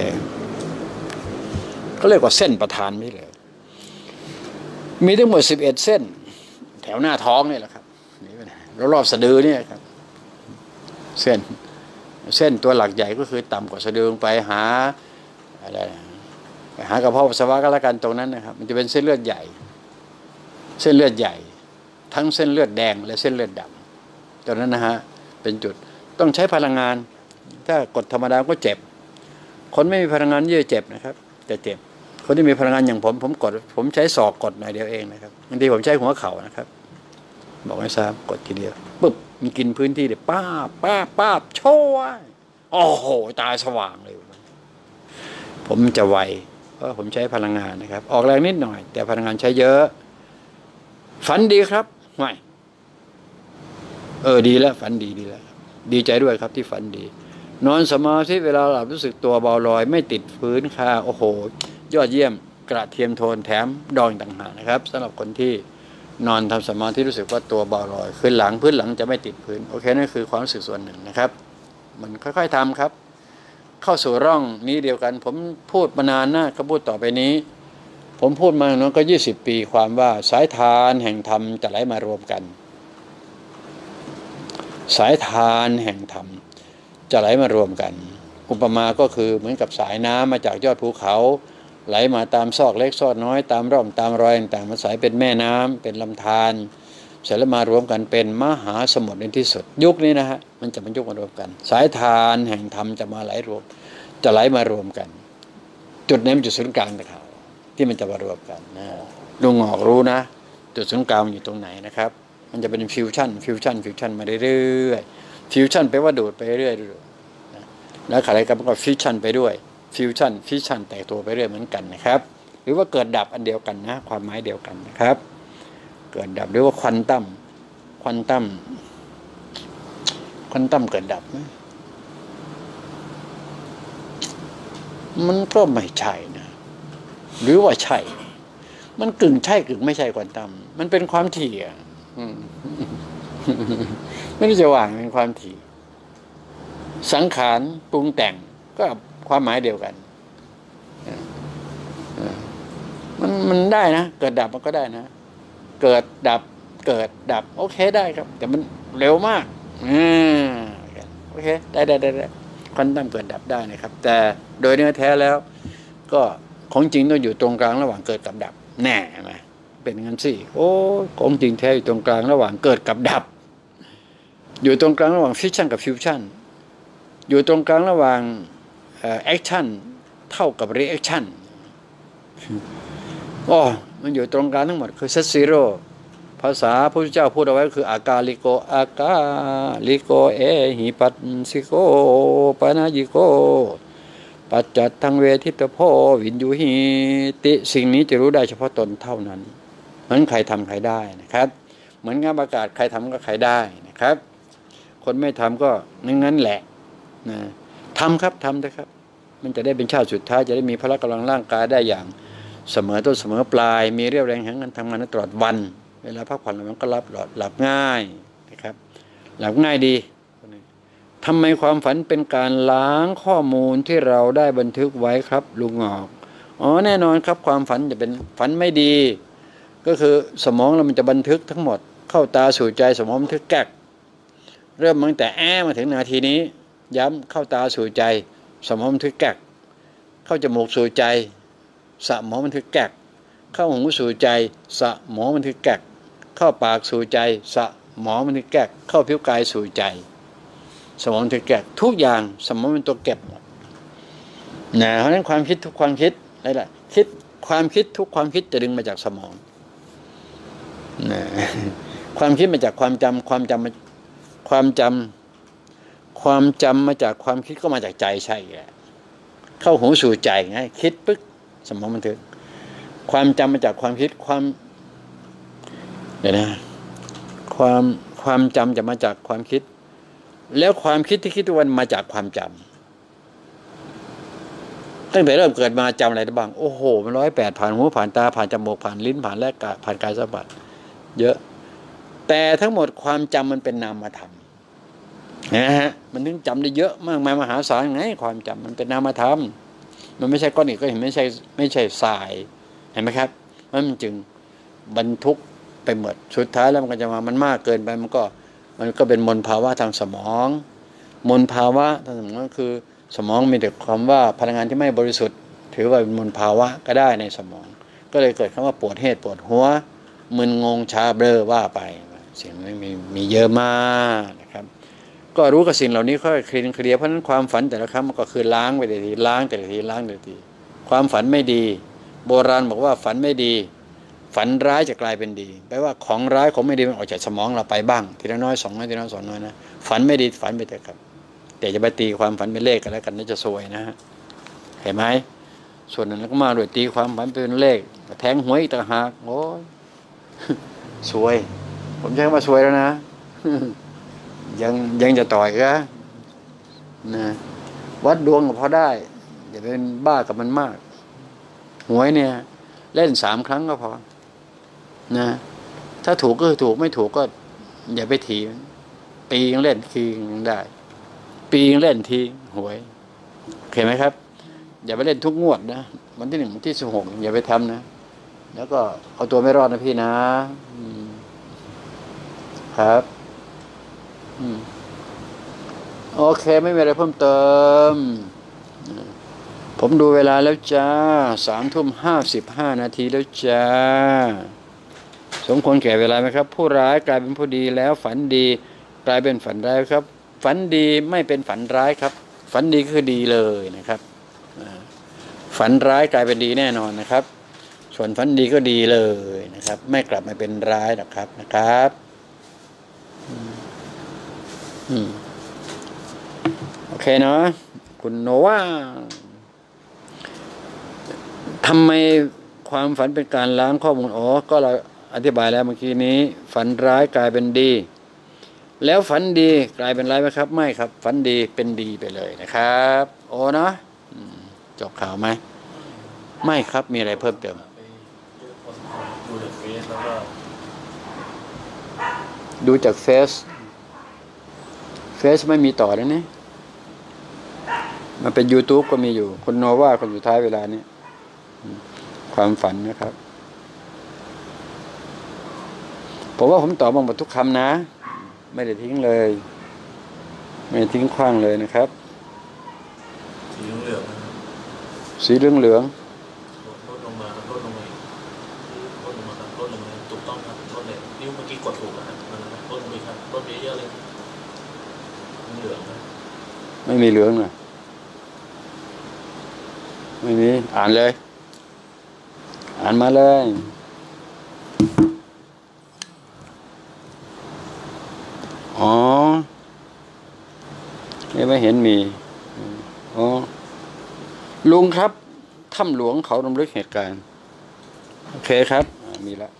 ก็เรียกว่าเส้นประธานไม่เลยมีทั้งหมดสิบเอ็ดเส้นแถวหน้าท้องนี่แหละครับนี่รอบรอบสะดือเนี่ยครับเส้นเส้นตัวหลักใหญ่ก็คือต่ำกว่าสะดือไปหาอะไรไปหากระเพาะปัสสาวะก็แล้วกันตรงนั้นนะครับมันจะเป็นเส้นเลือดใหญ่เส้นเลือดใหญ่ทั้งเส้นเลือดแดงและเส้นเลือดดำตรงนั้นนะฮะเป็นจุดต้องใช้พลังงานถ้ากดธรรมดาก็เจ็บคนไม่มีพลังงานเยอะเจ็บนะครับจะเจ็บคนที่มีพลังงานอย่างผมผมกดผมใช้ศอกกดหน่อยเดียวเองนะครับบางทีผมใช้หัวเข่านะครับบอกให้ทราบกดทีเดียวปุ๊บมีกินพื้นที่เลยป้าป้าป้าโช่วยโอ้โหตาสว่างเลยผมจะไวเพราะผมใช้พลังงานนะครับออกแรงนิดหน่อยแต่พลังงานใช้เยอะฝันดีครับไม่เออดีแล้วฝันดีดีแล้วดีใจด้วยครับที่ฝันดีนอนสมาธิเวลาหลับรู้สึกตัวเบาลอยไม่ติดพื้นคาโอ้โหยอดเยี่ยมกระเทียมโทนแถมดองต่างหากนะครับสำหรับคนที่นอนทำสมาธิรู้สึกว่าตัวเบาลอยขึ้นหลังพื้นหลังจะไม่ติดพื้นโอเคนั่นคือความรู้สึกส่วนหนึ่งนะครับมันค่อยๆทำครับเข้าสู่ร่องนี้เดียวกันผมพูดมานานนะก็พูดต่อไปนี้ผมพูดมาเนาะก็ยี่สิบปีความว่าสายทานแห่งธรรมจะไหลมารวมกันสายทานแห่งธรรมจะไหลมารวมกันอุปมาก็คือเหมือนกับสายน้ำมาจากยอดภูเขาไหลมาตามซอกเล็กซอกน้อยตามร่องตามรอยต่างๆมาสายเป็นแม่น้ำเป็นลำธารเสร็จแล้วมารวมกันเป็นมหาสมุทรในที่สุดยุคนี้นะฮะมันจะมันยุคมารวมกันสายทานแห่งธรรมจะมาไหลรวมจะไหลมารวมกันจุดนี้มันจุดศูนย์กลางตะเขาที่มันจะมารวมกันนะลุงหอกรู้นะจุดศูนย์กลางมันอยู่ตรงไหนนะครับมันจะเป็นฟิวชั่นฟิวชั่นฟิวชั่นมาเรื่อยๆฟิวชั่นแปลว่าดูดไปเรื่อยๆนะแล้วอะไรกันก็ฟิวชั่นไปด้วยฟิวชั่นฟิวชั่นแตกตัวไปเรื่อยเหมือนกันนะครับหรือว่าเกิดดับอันเดียวกันนะความหมายเดียวกันนะครับเกิดดับหรือว่าควอนตัมควอนตัมควอนตัมเกิดดับไหมมันก็ไม่ใช่นะหรือว่าใช่มันกึ่งใช่กึ่งไม่ใช่ควอนตัมมันเป็นความถี่อ่ะไม่รู้จะว่างเป็นความถี่สังขารปรุงแต่งก็ความหมายเดียวกันมันมันได้นะเกิดดับมันก็ได้นะเกิดดับเกิดดับโอเคได้ครับแต่มันเร็วมากอ่าโอเคได้ได้ได้ได้ควอนตัมเกิดดับได้นะครับแต่โดยเนื้อแท้แล้วก็ของจริงต้องอยู่ตรงกลางระหว่างเกิดกับดับแน่ไหมเป็นงั้นสิโอ้ของจริงแท้อยู่ตรงกลางระหว่างเกิดกับดับอยู่ตรงกลางระหว่างฟิชชั่นกับฟิวชั่นอยู่ตรงกลางระหว่างแอคชั่นเท่ากับรีแอคชั่นอ๋อมันอยู่ตรงกลางทั้งหมดคือเซตซีโร่ภาษาพระพุทธเจ้าพูดเอาไว้คืออากาลิโกอากาลิโกเอหิปัสสิโกปนายิโกปัจจัตทังเวทิตโพวินยูหิติสิ่งนี้จะรู้ได้เฉพาะตนเท่านั้นเหมือนใครทำใครได้นะครับเหมือนงานประกาศใครทำก็ใครได้นะครับคนไม่ทำก็นั่นนั่นแหละนะทำครับทำนะครับมันจะได้เป็นชาติสุดท้ายจะได้มีพละกำลังร่างกายได้อย่างเสมอต้นเสมอปลายมีเรี่ยวแรงแห่งการทำงานตลอดวันเวลาพักผ่อนมันก็หลับหลับง่ายนะครับหลับง่ายดีทำไมความฝันเป็นการล้างข้อมูลที่เราได้บันทึกไว้ครับลุงหอกอ๋อแน่นอนครับความฝันจะเป็นฝันไม่ดีก็คือสมองเรามันจะบันทึกทั้งหมดเข้าตาสู่ใจสมองบันทึกแก๊กเริ่มตั้งแต่แอมาถึงนาทีนี้ย้ำเข้าตาสู่ใจสมองบันทึกแก๊กเข้าจมูกสู่ใจสมองบันทึกแก๊กเข้าหูสู่ใจสมองบันทึกแก๊กเข้าปากสู่ใจสมองบันทึกแก๊กเข้าผิวกายสู่ใจสมองบันทึกแก๊กทุกอย่างสมองเป็นตัวเก็บหมดนะเพราะฉะนั้นความคิดทุกความคิดอะไรล่ะคิดความคิดทุกความคิดจะดึงมาจากสมองนะความคิดมาจากความจำความจำความจำความจำมาจากความคิดก็มาจากใจใช่แหละเข้าหูสู่ใจไงคิดปึ๊กสมองบันทึกความจำมาจากความคิดความเดี๋ยวนะความความจำจะมาจากความคิดแล้วความคิดที่คิดทุกวันมาจากความจำตั้งแต่เริ่มเกิดมาจำอะไรได้บ้างโอ้โหมันร้อยแปดผ่านหูผ่านตาผ่านจมูกผ่านลิ้นผ่านแลกกะผ่านกายสัมผัสเยอะแต่ทั้งหมดความจำมันเป็นนามธรรมนะฮะมันถึงจำได้เยอะมากมายมหาศาลไงความจำมันเป็นนามธรรมมันไม่ใช่ก้อนอิฐก็เห็นไม่ใช่ไม่ใช่ทรายเห็นไหมครับมันจึงบรรทุกไปหมดสุดท้ายแล้วมันก็จะมามันมากเกินไปมันก็มันก็เป็นมลภาวะทางสมองมลภาวะทางสมองก็คือสมองมีแต่ความว่าพลังงานที่ไม่บริสุทธิ์ถือว่าเป็นมลภาวะก็ได้ในสมองก็เลยเกิดคำว่าปวดเหตุปวดหัวมึนงงชาเบลอว่าไปสิ่งนี้มีมีเยอะมากนะครับก็รู้กับสิ่งเหล่านี้ค่อยคลีนเคลียร์เพราะฉะนั้นความฝันแต่ละครั้งมันก็คือล้างไปแต่ละทีล้างแต่ละทีล้างแต่ละทีความฝันไม่ดีโบราณบอกว่าฝันไม่ดีฝันร้ายจะกลายเป็นดีแปลว่าของร้ายของไม่ดีมันออกจากสมองเราไปบ้างทีละน้อยสองน้อยทีละน้อยสองน้อยนะฝันไม่ดีฝันไปแต่ครับแต่จะไปตีความฝันเป็นเลขกันแล้วกันน่าจะซวยนะฮะเห็นไหมส่วนนั้นก็มาโดยตีความฝันเป็นเลขแทงหวยอีกต่างหากโอ้ยซวยผมใช้คำว่าซวยแล้วนะยังยังจะต่อยก็นะวัดดวงก็พอได้อย่าเป็นบ้ากับมันมากหวยเนี่ยเล่นสามครั้งก็พอนะถ้าถูกก็คือถูกไม่ถูกก็อย่าไปถีปีงเล่นทีงได้ปีงเล่นทีหวยเห็นไหมครับอย่าไปเล่นทุกงวดนะวันที่หนึ่งวันที่สิบหกอย่าไปทำนะแล้วก็เอาตัวไม่รอดนะพี่นะครับโอเคไม่มีอะไรเพิ่มเติมผมดูเวลาแล้วจ้าสามทุ่มห้าสิบห้านาทีแล้วจ้าสมควรแก่เวลาไหมครับผู้ร้ายกลายเป็นผู้ดีแล้วฝันดีกลายเป็นฝันร้ายครับฝันดีไม่เป็นฝันร้ายครับฝันดีก็คือดีเลยนะครับฝันร้ายกลายเป็นดีแน่นอนนะครับส่วนฝันดีก็ดีเลยนะครับไม่กลับมาเป็นร้ายหรอกครับนะครับอืมโอเคเนาะคุณโนวาทำไมความฝันเป็นการล้างข้อมูลอ๋อก็เราอธิบายแล้วเมื่อกี้นี้ฝันร้ายกลายเป็นดีแล้วฝันดีกลายเป็นร้ายไหมครับไม่ครับฝันดีเป็นดีไปเลยนะครับโอ้เนาะจบข่าวไหมไม่ครับมีอะไรเพิ่มเติมดูจากเฟซเฟซไม่มีต่อแล้วนี่มันเป็น YouTube ก็มีอยู่คนโนว่าคนสุดท้ายเวลานี้ความฝันนะครับผมว่าผมตอบมาหมดทุกคำนะไม่ได้ทิ้งเลยไม่ได้ทิ้งขว้างเลยนะครับสีเหลืองสีเหลืองเหลืองลดลงมาลดลงมาลดลงมาลดลงมาถูกต้องครับลดเลยนิ้วเมื่อกี้กดถูกนะครับมันลดลงไปครับลดเยอะเลยเหลืองไม่มีเหลืองนะไม่มีอ่านเลยอ่านมาเลยอ๋อนี่ไม่เห็นมีอ๋อลุงครับถ้ำหลวงเขารำลึกเหตุการณ์โอเคครับมีแล้ว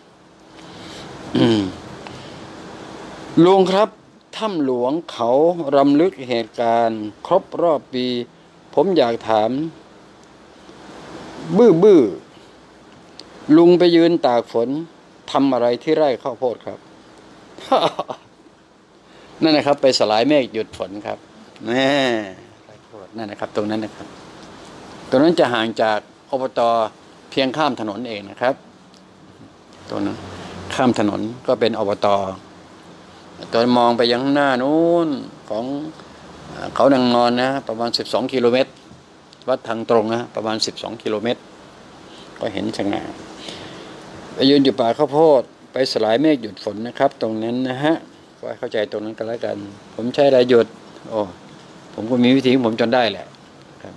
ลุงครับถ้ำหลวงเขารำลึกเหตุการณ์ครบรอบปีผมอยากถามบื้อบื้อลุงไปยืนตากฝนทำอะไรที่ไร่ข้าวโพดครับ นั่นนะครับไปสลายเมฆหยุดฝนครับแน่ไร่ข้าวโพดนั่นนะครับตรงนั้นนะครับตรงนั้นจะห่างจากอบต.เพียงข้ามถนนเองนะครับตรงนั้นข้ามถนนก็เป็นอบต.ตอนมองไปยังหน้านู้นของเขานางนอนนะประมาณสิบสองกิโลเมตรวัดทางตรงนะประมาณสิบสองกิโลเมตรก็เห็นชะง่าไปยืนอยู่ป่าข้าวโพดไปสลายเมฆหยุดฝนนะครับตรงนั้นนะฮะก็เข้าใจตรงนั้นกันแล้วกันผมใช้อะไรหยุดโอ้ผมก็มีวิธีผมจนได้แหละครับ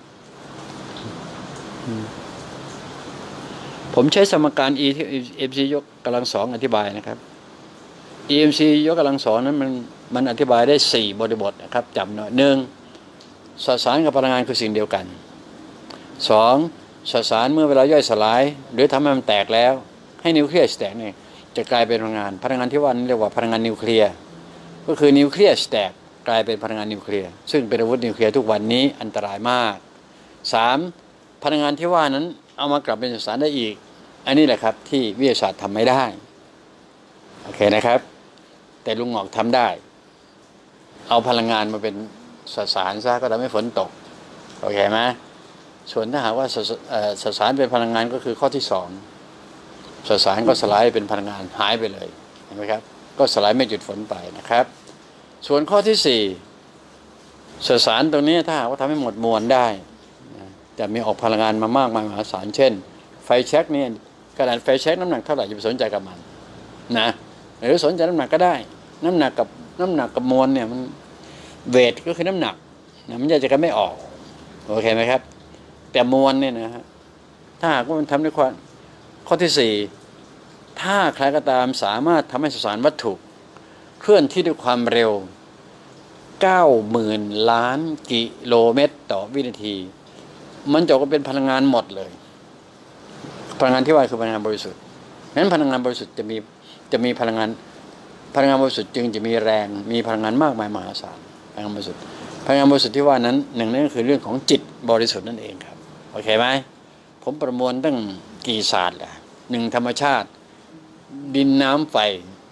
ผมใช้สมการ e ที่ เอ็ม ซี ยกกำลังสองอธิบายนะครับ อี เอ็ม ซี ยกกำลังสองนั้นมันมันอธิบายได้สี่บริบทนะครับจำหน่อยหนึ่งสสารกับพลังงานคือสิ่งเดียวกันสองสสารเมื่อเวลาย่อยสลายหรือทำให้มันแตกแล้วให้นิวเคลียสแตกเนี่ยจะกลายเป็นพลังงานพลังงานที่ว่านี้เรียกว่าพลังงานนิวเคลียร์ก็คือนิวเคลียสแตกกลายเป็นพลังงานนิวเคลียร์ซึ่งเป็นอาวุธนิวเคลียร์ทุกวันนี้อันตรายมากสามพลังงานที่ว่านั้นเอามากลับเป็นสสารได้อีกอันนี้แหละครับที่วิทยาศาสตร์ทำไม่ได้โอเคนะครับแต่ลุงหงอกทำได้เอาพลังงานมาเป็นสสารซะก็ทำให้ฝนตกโอเคไหมส่วนถ้าหากว่าสสารเป็นพลังงานก็คือข้อที่สองสสารก็สลายเป็นพลังงานหายไปเลยเห็นไหมครับก็สลายไม่หยุดฝนไปนะครับส่วนข้อที่สี่สสารตรงนี้ถ้าหากว่าทำให้หมดมวลได้จะมีออกพลังงานมามากมายมหาศาลเช่นไฟแช็กนี่กระดาษไฟแช็กน้ำหนักเท่าไหร่จะไปสนใจกับมันนะหรือสนใจน้ำหนักก็ได้น้ำหนักกับน้ำหนักกับมวลเนี่ยมันเวทก็คือน้ำหนักนะมันจะกันไม่ออกโอเคไหมครับแต่มวลเนี่ยนะฮะถ้าหากว่ามันทำด้วยความข้อที่สี่ถ้าใครก็ตามสามารถทำให้สสารวัตถุเคลื่อนที่ด้วยความเร็วเก้าหมื่นล้านกิโลเมตรต่อวินาทีมันจะก็เป็นพลังงานหมดเลยพลังงานที่ว่าคือพลังงานบริสุทธิ์นั้นพลังงานบริสุทธิ์จะมีจะมีพลังงานพลังงานบริสุทธิ์จึงจะมีแรงมีพลังงานมากมายมหาศาลพลังงานบริสุทธิ์พลังงานบริสุทธิ์ที่ว่านั้นหนึ่งนั่นก็คือเรื่องของจิตบริสุทธิ์นั่นเองครับโอเคไหมผมประมวลตั้งกี่ศาสตร์แหละหนึ่งธรรมชาติดินน้ำไฟ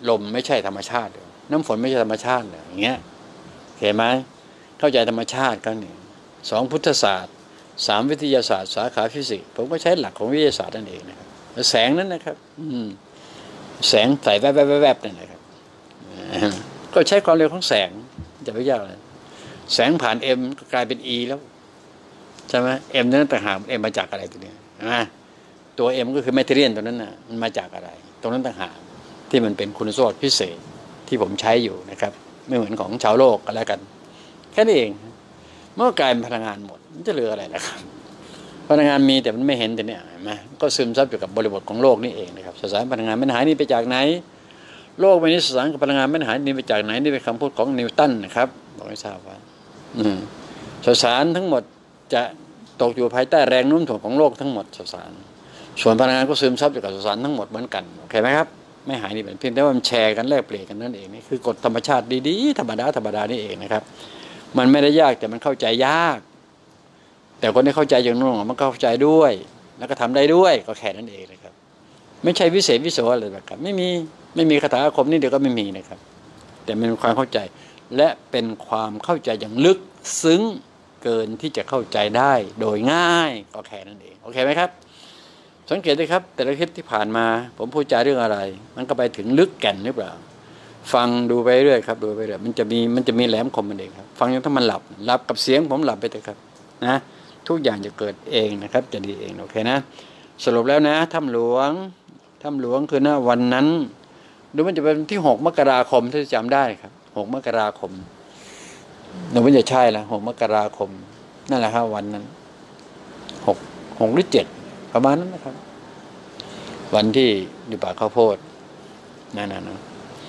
ลมไม่ใช่ธรรมชาติน้ำฝนไม่ใช่ธรรมชาติอย่างเงี้ยเห็นไหมเข้าใจธรรมชาติกันนี่สองพุทธศาสตร์สามวิทยาศาสตร์สาขาฟิสิกส์ผมก็ใช้หลักของวิทยาศาสตร์นั่นเองนะครับแสงนั้นนะครับอืมแสงใส่แวบแวบแวบนั่นนะครับก็ใช้ความเร็วของแสงจะไม่ยากเลยแสงผ่าน M ก็กลายเป็น E แล้วใช่ไหม M นั้นต่างหาก M มาจากอะไรตัวนี้นะตัว M ก็คือแมทเทอเรียลตัวนั้นน่ะมันมาจากอะไรตรงนั้นต่างหากที่มันเป็นคุณสมบัติพิเศษที่ผมใช้อยู่นะครับไม่เหมือนของชาวโลกกันแล้วกันแค่นี้เองเมื่อกลายเป็นพลังงานหมดมันจะเหลืออะไรล่ะครับพลังงานมีแต่มันไม่เห็นแต่เนี่ยเห็นไหมก็ซึมซับอยู่กับบริบทของโลกนี่เองนะครับสสารพลังงานมันหายนี่ไปจากไหนโลกใบนี้สสารกับพลังงานมันหายนี่ไปจากไหนนี่เป็นคำพูดของนิวตันนะครับบอกให้ทราบว่าสสารทั้งหมดจะตกอยู่ภายใต้แรงโน้มถ่วงของโลกทั้งหมดสสารส่วนพลังงานก็ซึมซับอยู่กับสสารทั้งหมดเหมือนกันโอเคไหมครับไม่หายนี่เป็นเพียงแต่ว่ามันแชร์กันแลกเปลี่ยนกันนั่นเองนี่คือกฎธรรมชาติดีๆธรรมดาธรรมดานี่เองนะครับมันไม่ได้ยากแต่มันเข้าใจยากแต่คนที่เข้าใจอย่างนู้นมันก็เข้าใจด้วยแล้วก็ทำได้ด้วยก็แค่นั้นเองนะครับไม่ใช่วิเศษวิโสอะไรแบบนั้นไม่มีไม่มีคาถาอาคมนี่เดี๋ยวก็ไม่มีนะครับแต่เป็นความเข้าใจและเป็นความเข้าใจอย่างลึกซึ้งเกินที่จะเข้าใจได้โดยง่ายก็แค่นั้นเองโอเคไหมครับสังเกตด้วยครับแต่ละคลิปที่ผ่านมาผมพูดจาเรื่องอะไรมันก็ไปถึงลึกแก่นหรือเปล่าฟังดูไปเรื่อยครับดูไปเรื่อยมันจะมีมันจะมีแหลมคมมันเองครับฟังจนถ้ามันหลับหลับกับเสียงผมหลับไปเถอะครับนะทุกอย่างจะเกิดเองนะครับจะดีเองโอเคนะสรุปแล้วนะถ้ำหลวงถ้ำหลวงคือหน้าวันนั้นดูมันจะเป็นที่หกมกราคมถ้าจำได้ครับหกมกราคมหนูไม่จะใช่ละหกมกราคมนั่นแหละครับวันนั้นหกหกหรือเจ็ดประมาณนั้นนะครับวันที่อยู่ป่าข้าวโพดนั่นน่ะนะ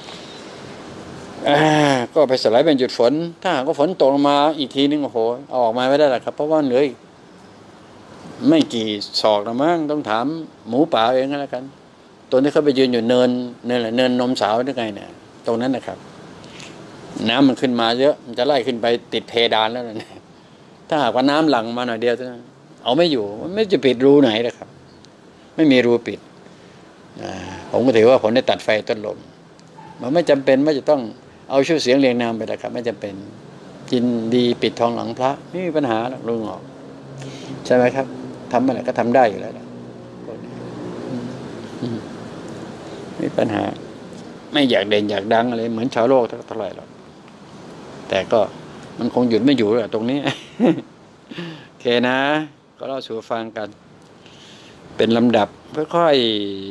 ก็ไปสลายเป็นหยุดฝนถ้าหากว่าฝนตกลงมาอีกทีนึงโอ้โหเอาออกมาไม่ได้หรอกครับเพราะว่าเหลือไม่กี่ศอกนะมั้งต้องถามหมูป่าเองก็แล้วกันตัวนี้เขาไปยืนอยู่เนินเนินอะไรเนินนมสาวได้ไงเนี่ยตรงนั้นนะครับน้ำมันขึ้นมาเยอะมันจะไล่ขึ้นไปติดเพดานแล้วนะถ้าหากว่าน้ำหลั่งมาหน่อยเดียวเอาไม่อยู่มันไม่จะปิดรูไหนเลยครับไม่มีรูปิดผมก็ถือว่าผมได้ตัดไฟต้นลมมันไม่จำเป็นไม่จะต้องเอาชื่อเสียงเรียงนามไปนะครับไม่จำเป็นกินดีปิดทองหลังพระไม่มีปัญหาหรอกลุงออกใช่ไหมครับทำอะไรก็ทำได้อยู่แล้วไม่มีปัญหาไม่อยากเด่นอยากดังอะไรเหมือนชาวโลกเท่าไหร่หรอกแต่ก็มันคงหยุดไม่อยู่หรอกตรงนี้โอเคนะก็เล่าสู่ฟังกันเป็นลำดับค่อย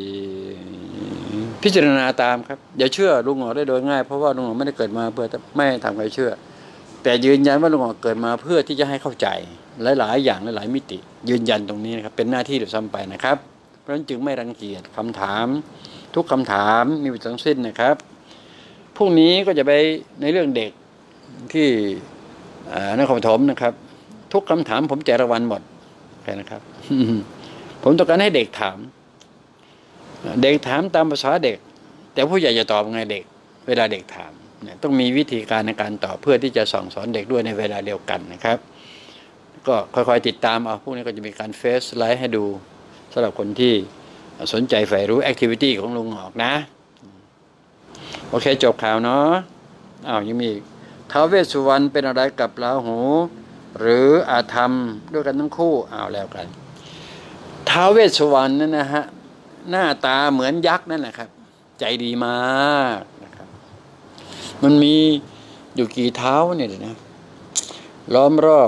ๆพิจารณาตามครับอย่าเชื่อลุงหงอได้โดยง่ายเพราะว่าลุงหงอไม่ได้เกิดมาเพื่อไม่ทำใครเชื่อแต่ยืนยันว่าลุงหงอเกิดมาเพื่อที่จะให้เข้าใจหลายๆอย่างหลายๆมิติยืนยันตรงนี้นะครับเป็นหน้าที่โดยซ้ำไปนะครับเพราะฉะนั้นจึงไม่รังเกียจคำถามทุกคำถามมีประโยชน์ทั้งสิ้นนะครับพรุ่งนี้ก็จะไปในเรื่องเด็กที่นครปฐมนะครับทุกคำถามผมแจกรางวัลหมดแค่นะครับ ผมต้องการให้เด็กถามเด็กถามตามภาษาเด็กแต่ผู้ใหญ่จะตอบไงเด็กเวลาเด็กถามเนี่ยต้องมีวิธีการในการตอบเพื่อที่จะสั่งสอนเด็กด้วยในเวลาเดียวกันนะครับก็ค่อยๆติดตามเอาพวกนี้ก็จะมีการเฟซไลฟ์ให้ดูสำหรับคนที่สนใจใฝ่รู้แอคทิวิตี้ของลุงหอกนะโอเคจบข่าวเนาะอ้าวยังมีท้าวเวสสุวรรณเป็นอะไรกับราหูหรืออาธรรมด้วยกันทั้งคู่อ้าวแล้วกันท้าวเวสสุวรรณนั่นนะฮะหน้าตาเหมือนยักษ์นั่นแหละครับใจดีมากนะครับมันมีอยู่กี่เท้าเนี่ยนะล้อมรอบ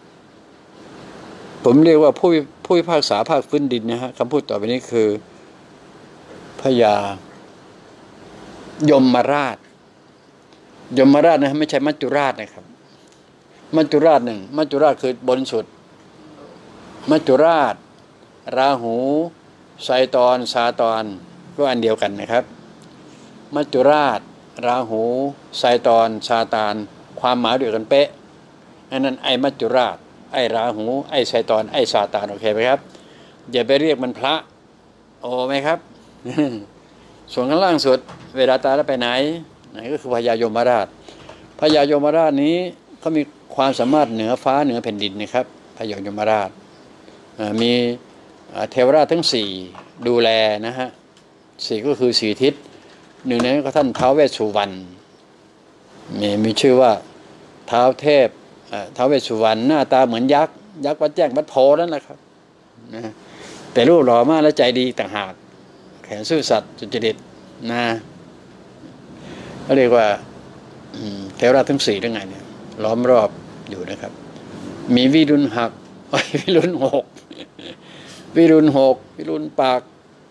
ผมเรียกว่าผู้ผู้พิพากษาภาคพื้นดินนะฮะคำพูดต่อไปนี้คือพญายมราชยมราชนะไม่ใช่มัจจุราชนะครับมัจจุราชหนึ่งมัจจุราชคือบนสุดมัจจุราชราหูไซตอนซาตอนก็อันเดียวกันนะครับมัจจุราชราหูไซตอนซาตานความหมายเดียวกันเป๊ะอันนั้นไอ้มัจจุราชไอ้ราหูไอ้ไซตอนไอ้ซาตานโอเคไหมครับอย่าไปเรียกมันพระโอ้ไหมครับ ส่วนข้างล่างสุดเวลาตายแล้วไปไหนไหนก็คือพญายมราชพญายมราชนี้เขามีความสามารถเหนือฟ้าเหนือแผ่นดินนะครับพญายมราชมีเทวราชทั้งสี่ดูแลนะฮะสี่ก็คือสี่ทิศหนึ่งในนั้นก็ท่านท้าวเวสสุวรรณมีมีชื่อว่าท้าวเทพท้าวเวสสุวรรณหน้าตาเหมือนยักษ์ยักษ์วัดแจ้งวัดโพนั่นแหละครับนะแต่รูปหล่อมากและใจดีต่างหากแขนซื่อสัตย์สุจริตนะเขาเรียกว่าเทวราชทั้งสี่ทั้งไงเนี่ยล้อมรอบอยู่นะครับมีวิรุณหักวิรุณหกวิรุณหกวิรุณปาก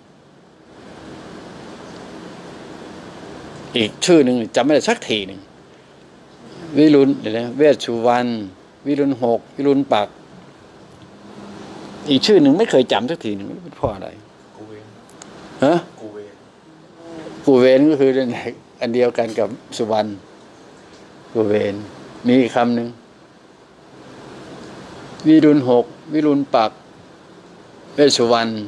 อีกชื่อหนึ่งจำไม่ได้สักทีหนึ่งวิรุณเดี๋ยวนะเวชสุวรรณวิรุณหกวิรุณปากอีกชื่อหนึ่งไม่เคยจำสักทีหนึ่งไม่รู้เป็นเพราะอะไรกูเวนฮะกูเวนกูเวนก็คืออันเดียวกันกับสุวรรณกูเวนมีอีกคำหนึ่งวิรุณหกวิรุณปักเวชสุวรรณ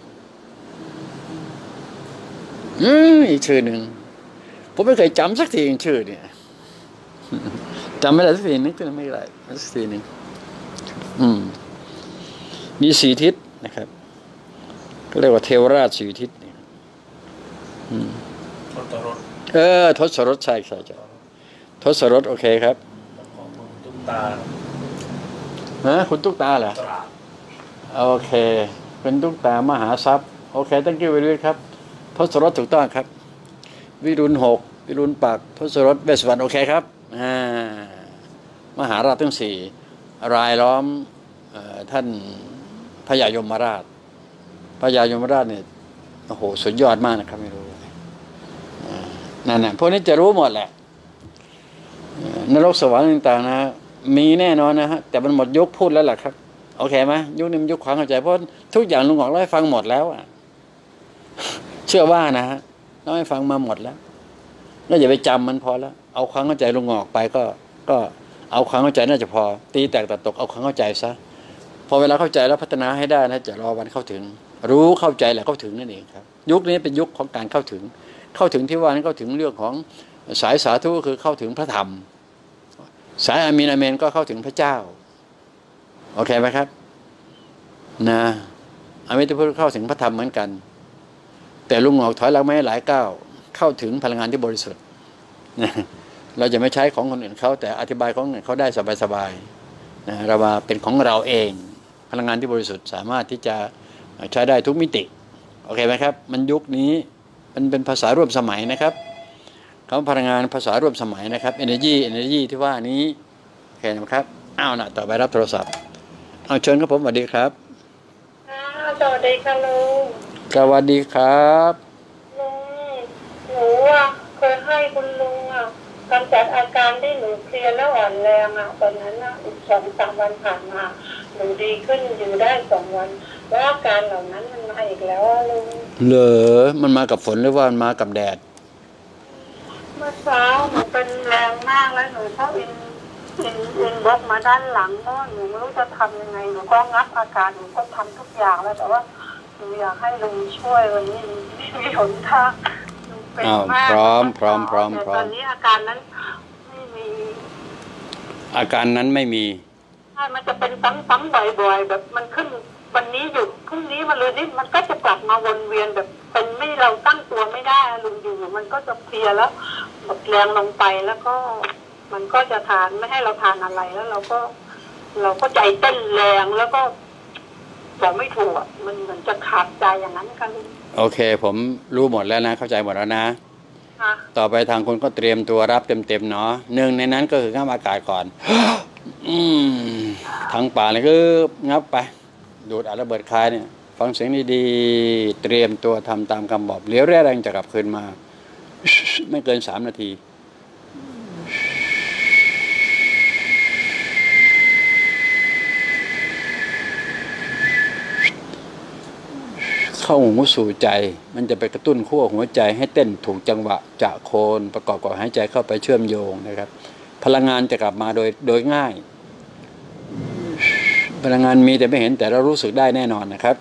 อืมอีกชื่อหนึ่งผมไม่เคยจำสักทีชื่อเนี่ยจำไม่ได้สักทีนึกขึ้นไม่ได้สักทีหนึ่งอืมมีสีทิศนะครับก็เรียกว่าเทวราชสีทิศอืมทศรถเออทศรถใช่ใช่ใช่ทศรถโอเคครับของคุณตุ๊กตาฮะคุณตุ๊กตาเหรอโอเคเป็นตุ๊กตามหาทรัพย์โอเคตั้งกี่วิรุณครับทศรถถูกต้องครับวิรุณหกวิรุณปักทศรถเวสสุวรรณโอเคครับอ่ามหาราชทั้งสี่รายล้อมท่านพญายมราชพญายมราชเนี่ยโอ้โหสุดยอดมากนะครับไม่รู้นั่นน่ะพวกนี้จะรู้หมดแหละนรกสวรรค์ต่างๆนะมีแน่นอนนะฮะแต่มันหมดยุคพูดแล้วแหละครับโอเคไหมยุคนี้มันยุคความเข้าใจเพราะทุกอย่างลุงออกเล่าให้ฟังหมดแล้วอ่ะเชื่อว่านะฮะเล่าให้ฟังมาหมดแล้วแล้วอย่าไปจำมันพอแล้วเอาความเข้าใจลุงออกไปก็ก็เอาความเข้าใจน่าจะพอตีแตกตัดตกเอาความเข้าใจซะพอเวลาเข้าใจแล้วพัฒนาให้ได้นะจะรอวันเข้าถึงรู้เข้าใจแหละเข้าถึงนั่นเองครับยุคนี้เป็นยุคของการเข้าถึงเข้าถึงที่ว่านั้นเข้าถึงเรื่องของสายสาธุก็คือเข้าถึงพระธรรมสายอามีนอาเมนก็เข้าถึงพระเจ้าโอเคไหมครับนะอามิตรพุทธเข้าถึงพระธรรมเหมือนกันแต่ลุงออกถอยหลังไม่หลายก้าวเข้าถึงพลังงานที่บริสุทธิ์เราจะไม่ใช้ของคนอื่นเขาแต่อธิบายของคนอื่นเขาได้สบายๆนะเรามาเป็นของเราเองพลังงานที่บริสุทธิ์สามารถที่จะใช้ได้ทุกมิติโอเคไหมครับมันยุคนี้มันเป็นภาษาร่วมสมัยนะครับเขาพลังงานภาษาร่วมสมัยนะครับ energy energy ที่ว่านี้โอเคนะครับอ้าวนะต่อไปรับโทรศัพท์เอาเชิญครับผมสวัสดีครับสวัสดีค่ะลุงสวัสดีครับลุงหนูอ่ะเคยให้คุณลุงอ่ะกำจัดอาการที่หนูเพลียแล้วอ่อนแรงอ่ะตอนนั้นอ่ะอีกสองสามวันผ่านมาหนูดีขึ้นอยู่ได้สองวันแล้วอาการเหล่านั้นมันมาอีกแล้วลุงเหรอมันมากับฝนหรือว่ามันมากับแดดเมื่อเช้าหนูเป็นแรงมากแล้วหนูชอบอินอินอินบล็อกมาด้านหลังเพราะหนูไม่รู้จะทำยังไงหนูก็งับอาการหนูก็ทำทุกอย่างแล้วแต่ว่าหนูอยากให้ลุงช่วยวันนี้ไม่มีหนทางเป็นมากพร้อมพร้อมพร้อมพร้อมตอนนี้อาการนั้นไม่มีอาการนั้นไม่มีใช่มันจะเป็นซ้ำๆบ่อยๆแบบมันขึ้นวันนี้หยุดพรุ่งนี้มาเลยนี่มันก็จะกลับมาวนเวียนแบบเป็นไม่เราตั้งตัวไม่ได้ลุงอยู่มันก็จะเพลียแล้วหมดแรงลงไปแล้วก็มันก็จะทานไม่ให้เราทานอะไรแล้วเราก็เราก็ใจเต้นแรงแล้วก็บอกไม่ถูกอ่ะมันเหมือนจะขาดใจอย่างนั้นกันโอเคผมรู้หมดแล้วนะเข้าใจหมดแล้วนะต่อไปทางคุณก็เตรียมตัวรับเต็มๆเนาะหนึ่งในนั้นก็คืองับอากาศก่อนอืมทั้งป่าเลยก็งับไปดูดอาระเบิดคายเนี่ยฟังเสียงดีๆเตรียมตัวทำตามคำบอกเลี้ยวแรงจะกลับคืนมาไม่เกินสามนาทีเข้าหูสู่ใจมันจะไปกระตุ้นขั้วหัวใจให้เต้นถูกจังหวะจะโคนประกอบกับหายใจเข้าไปเชื่อมโยงนะครับพลังงานจะกลับมาโดยโดยง่ายพลังงานมีแต่ไม่เห็นแต่เรารู้สึกได้แน่นอนนะครับ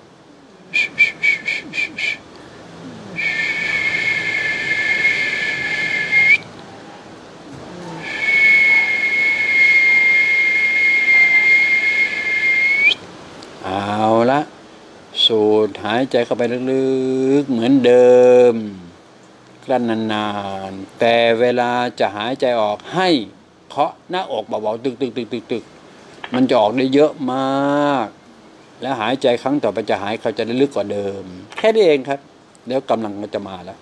เอาละสูดหายใจเข้าไปลึกๆเหมือนเดิมกลั้นนานๆแต่เวลาจะหายใจออกให้เคาะหน้าอกเบาๆตึกตึกตึกตึกตึกมันจะออกได้เยอะมากแล้วหายใจครั้งต่อไปจะหายเขาจะได้ลึกกว่าเดิมแค่นี้เองครับเดี๋ยวกำลังมันจะมาแล้ว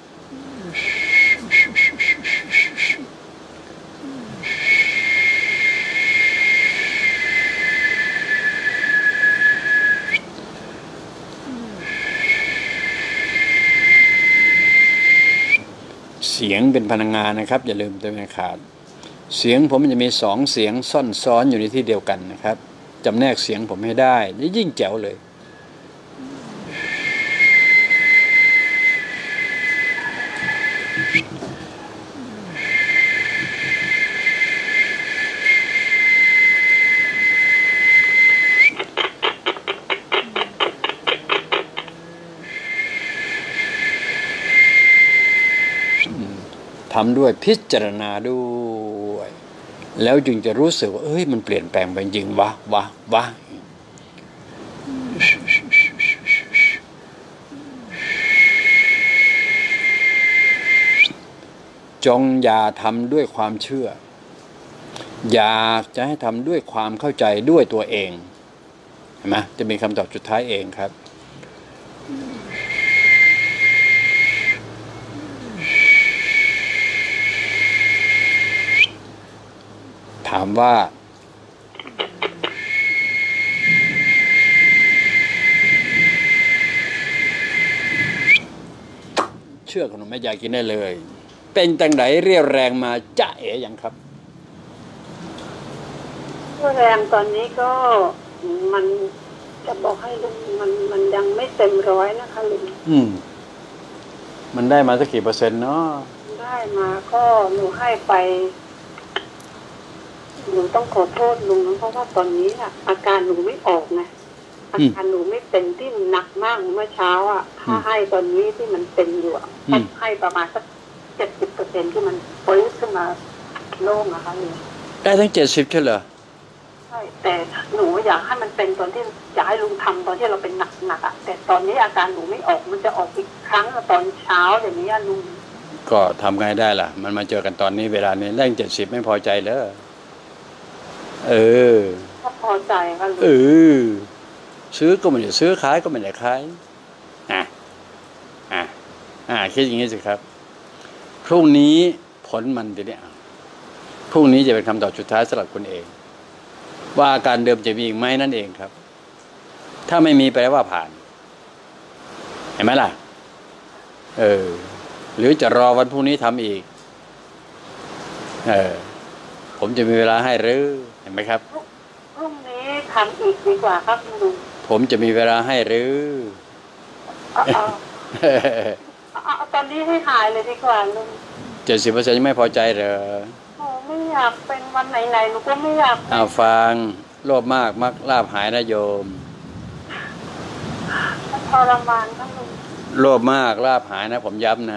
เสียงเป็นพลังงานนะครับอย่าลืมตัวไม่ขาดเสียงผมมันจะมีสองเสียงซ่อนซ้อนอยู่ในที่เดียวกันนะครับจำแนกเสียงผมให้ได้นี่ยิ่งแจ๋วเลยทำด้วยพิจารณาด้วยแล้วจึงจะรู้สึกว่าเอ้ยมันเปลี่ยนแปลงไปจริงวะวะวะจงอย่าทำด้วยความเชื่ออยากจะให้ทำด้วยความเข้าใจด้วยตัวเองเห็นไหมจะเป็นคำตอบสุดท้ายเองครับถามว่าเชื่อขนมแม่ยายกินได้เลยเป็นจังไดเรียวแรงมาจะเอ๋ยังครับเรี่ยวแรงตอนนี้ก็มันจะบอกให้ลุงมันมันยังไม่เต็มร้อยนะคะลุงอืมมันได้มาสักกี่เปอร์เซ็นต์เนาะได้มาก็หนูให้ไปหนูต้องขอโทษลุงนะเพราะว่าตอนนี้อะอาการหนูไม่ออกไงอาการหนูไม่เป็นที่หนักมากเมื่อเช้าอ่ะถ้าให้ตอนนี้ที่มันเป็นอยู่ให้ประมาณสักเจ็ดสิบเปอร์เซ็นที่มันฟื้นขึ้นมาโล่งนะคะลุงได้ทั้งเจ็ดสิบใช่เหรอใช่แต่หนูอยากให้มันเป็นตอนที่อยากให้ลุงทำตอนที่เราเป็นหนักหนักอ่ะแต่ตอนนี้อาการหนูไม่ออกมันจะออกอีกครั้งตอนเช้าอย่างนี้ลุงก็ทำไงได้ล่ะมันมาเจอกันตอนนี้เวลานี้แรงเจ็ดสิบไม่พอใจเลยเออก็พอใจค่ะลุงเออซื้อก็ไม่ได้ซื้อขายก็ไม่ได้ขายอ่ะอ่ะอ่ะคิดอย่างนี้สิครับพรุ่งนี้ผลมันจะเนี่ยพรุ่งนี้จะเป็นคำตอบสุดท้ายสำหรับคุณเองว่าอาการเดิมจะมีอีกไหมนั่นเองครับถ้าไม่มีแปลว่าผ่านเห็นไหมล่ะเออหรือจะรอวันพรุ่งนี้ทำอีกเออผมจะมีเวลาให้หรือเห็นไหมครับพรุ่งนี้ทำอีกดีกว่าครับลุงผมจะมีเวลาให้หรือเอาตอนนี้ให้หายเลยดีกว่าลุงเจ็ดสิบเปอร์เซ็นต์ยังไม่พอใจเหรอโอ้ไม่อยากเป็นวันไหนๆหนูก็ไม่อยากอ้าวฟังโลภมากมักลาภหายนะโยมทรมานครับลุงโลภมากลาภหายนะผมย้ำนะ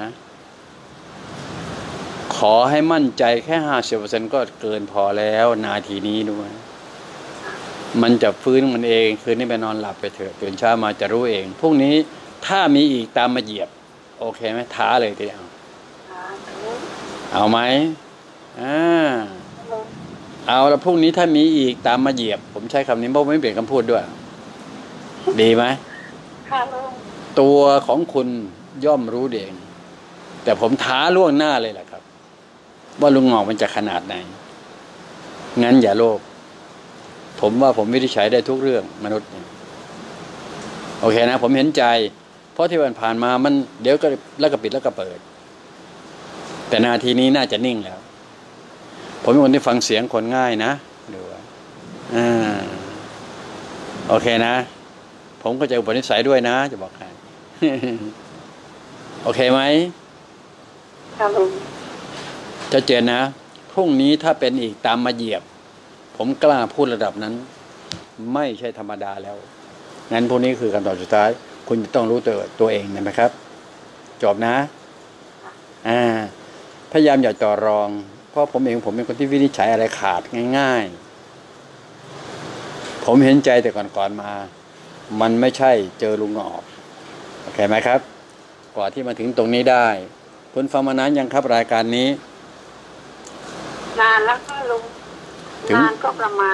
ขอให้มั่นใจแค่ห้าสิบเปอร์เซ็นต์ก็เกินพอแล้วนาทีนี้ด้วยมันจะฟื้นมันเองคืนนี้ไปนอนหลับไปเถอะตื่นเช้ามาจะรู้เองพรุ่งนี้ถ้ามีอีกตามมาเหยียบโอเคไหมท้าเลยทีเดียวเอาไหมอ่าเอาแล้วพรุ่งนี้ถ้ามีอีกตามมาเหยียบผมใช้คำนี้เพราะไม่เปลี่ยนคำพูดด้วยดีไหมค่ะตัวของคุณย่อมรู้เองแต่ผมท้าล่วงหน้าเลยแหละครับว่าลุงหงอกมันจะขนาดไหนงั้นอย่าโลภผมว่าผมวินิจฉัยได้ทุกเรื่องมนุษย์โอเคนะผมเห็นใจเพราะที่วันผ่านมามันเดี๋ยวก็แล้วก็ปิดแล้วก็เปิดแต่นาทีนี้น่าจะนิ่งแล้วผมเป็นคนที่ฟังเสียงคนง่ายนะดูอ่าโอเคนะผมก็จะอุปนิสัยด้วยนะจะบอกให้โอเคไหมครับลุงจะเจนนะพรุ่งนี้ถ้าเป็นอีกตามมาเหยียบผมกล้าพูดระดับนั้นไม่ใช่ธรรมดาแล้วงั้นพวกนี้คือคำตอบสุดท้ายคุณจะต้องรู้ตัวตัวเองนะครับจบนะอ่าพยายามอย่าต่อรองเพราะผมเองผมเป็นคนที่วินิจฉัยอะไรขาดง่ายๆผมเห็นใจแต่ก่อนๆมามันไม่ใช่เจอลุงหงอกโอเคไหมครับกว่าที่มาถึงตรงนี้ได้คุณฟังมานานยังครับรายการนี้นานแล้วค่ะลุงถึงนานก็ประมาณ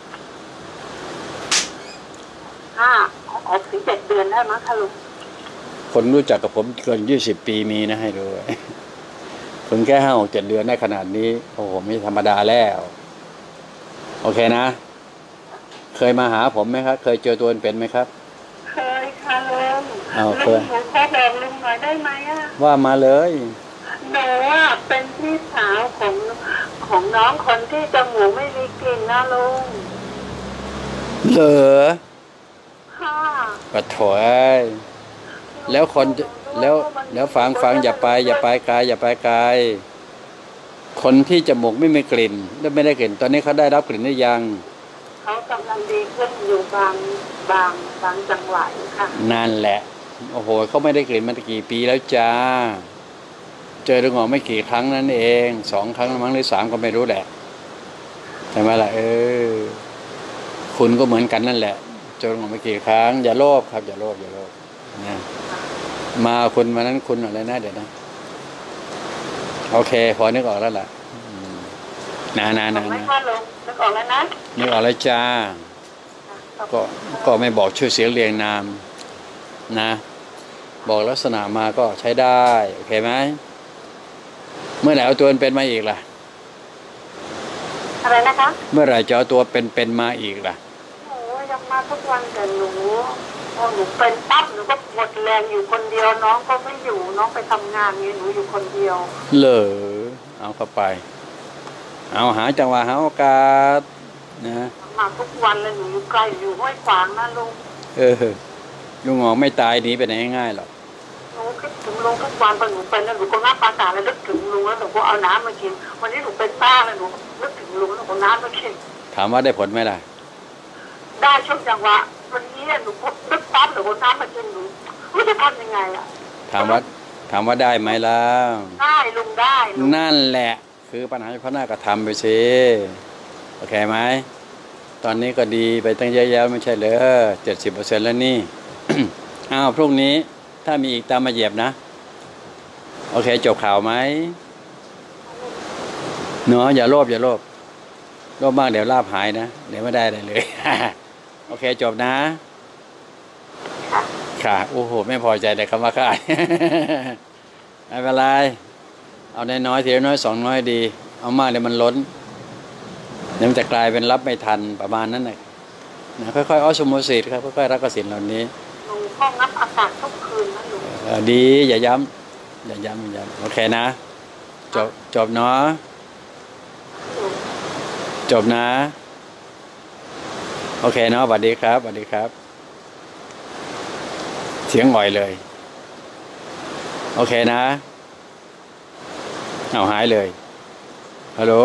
ห้าออกถึงเจ็ดเดือนได้มั้งค่ะลุงคนรู้จักกับผมเกินยี่สิบปีมีนะให้ดู คุณแค่ห้าหกเจ็ดเดือนได้ขนาดนี้โอ้โหไม่ธรรมดาแล้ว โอเคนะ เคยมาหาผมไหมครับ เคยเจอตัวเป็นไหมครับเคยค่ะลุงอ้าวเคลุยงหนูขอบอกลุงหน่อยได้ไหมอ่ะว่ามาเลยหนูอ่ะเป็นพี่สาวของของน้องคนที่จมูกไม่มีกลิ่นนะลุงเหรอค่ะปะโถเอ้ยแล้วคนจะแล้วแล้วฟังฟังอย่าไปอย่าไปไกลอย่าไปไกลคนที่จมูกไม่มีกลิ่นและไม่ได้กลิ่น ตอนนี้เขาได้รับกลิ่นหรือยังเขากำลังดีขึ้นอยู่บางบางบางจังหวะค่ะนั่นแหละโอ้โหเขาไม่ได้กลิ่นมากี่ปีแล้วจ้าเจอดงอไม่กี่ครั้งนั่นเองสองครั้งมั้งหรือสามก็ไม่รู้แหละใช่ไหมล่ะเออคุณก็เหมือนกันนั่นแหละเจอดงอไม่กี่ครั้งอย่าโลภครับอย่าโลภอย่าโลภนะมาคุณมานั้นคุณอะไรนะเดี๋ยวนะโอเคพอนึกออกแล้วล่ะนะนะนะไม่นะค่าลงนึกออกแล้วนะนึกออกแล้วจ้าก็ก็ไม่บอกชื่อเสียงเรียงนามนะบอกลักษณะมาก็ใช้ได้โอเคไหมเมื่อไหร่เอาตัวเป็นมาอีกล่ะอะไรนะคะเมื่อไหร่จะเอาตัวเป็นเป็นมาอีกล่ะโอ้ยยังมาทุกวันแต่หนูพอหนูเป็นปั๊บหนูก็หมดแรงอยู่คนเดียวน้องก็ไม่อยู่น้องไปทำงานนี่หนูอยู่คนเดียวเหลอเอาเข้าไปเอาหาจังหวะหาโอกาสนะมาทุกวันเลยหนูอยู่ไกลอยู่ห้วยขวางนะลุงเออลุงหงอไม่ตายหนีไปไหนง่ายๆหรอกหนูคิดถึงลุงทุกวันพอหนูเป็นแล้วหนูก็น้ำปลาสาแล้วนึกถึงลุงแล้วหนูก็เอาน้ำมากินวันนี้หนูเป็นป้าแล้วหนูนึกถึงลุงแล้วหนูก็น้ำมากินถามว่าได้ผลไหมล่ะได้ช่วงจังหวะวันนี้หนูนึกปั๊บหนูก็น้ำมากินหนูไม่รู้จะทำยังไงอ่ะถามว่าถามว่าได้ไหมล่ะได้ลุงได้ลุงนั่นแหละคือปัญหาเฉพาะหน้าก็ทำไปสิโอเคไหมตอนนี้ก็ดีไปตั้งเยอะแยะไม่ใช่เหรอเจ็ดสิบเปอร์เซ็นต์แล้วนี่ อ้าวพรุ่งนี้ถ้ามีอีกตามมาเหยียบนะโอเคจบข่าวไหมเนาะอย่าโลภอย่าโลภโลภมากเดี๋ยวลาภหายนะเดี๋ยวไม่ได้อะไรเลย โอเคจบนะค่ะค่ะโอ้โหไม่พอใจแต่คำว่าขาด ไม่เป็นไรเอาได้น้อยทีละน้อยสองน้อยดีเอามากเดี๋ยวมันล้นเดี๋ยวมันจะกลายเป็นรับไม่ทันประมาณนั้นเลยนะค่อยๆออสโมซิสครับค่อยๆรักกสินเหล่านี้หนูห้องน้ำอากาศทุกคืนนะลุงเออดีอย่าย้ำอย่าย้ำอย่าย้ำโอเคนะจบจบเนาะจบนะโอเคเนาะสวัสดีครับสวัสดีครับ เสียงอ่อยเลยโอเคนะเอาหายเลยฮัลโหล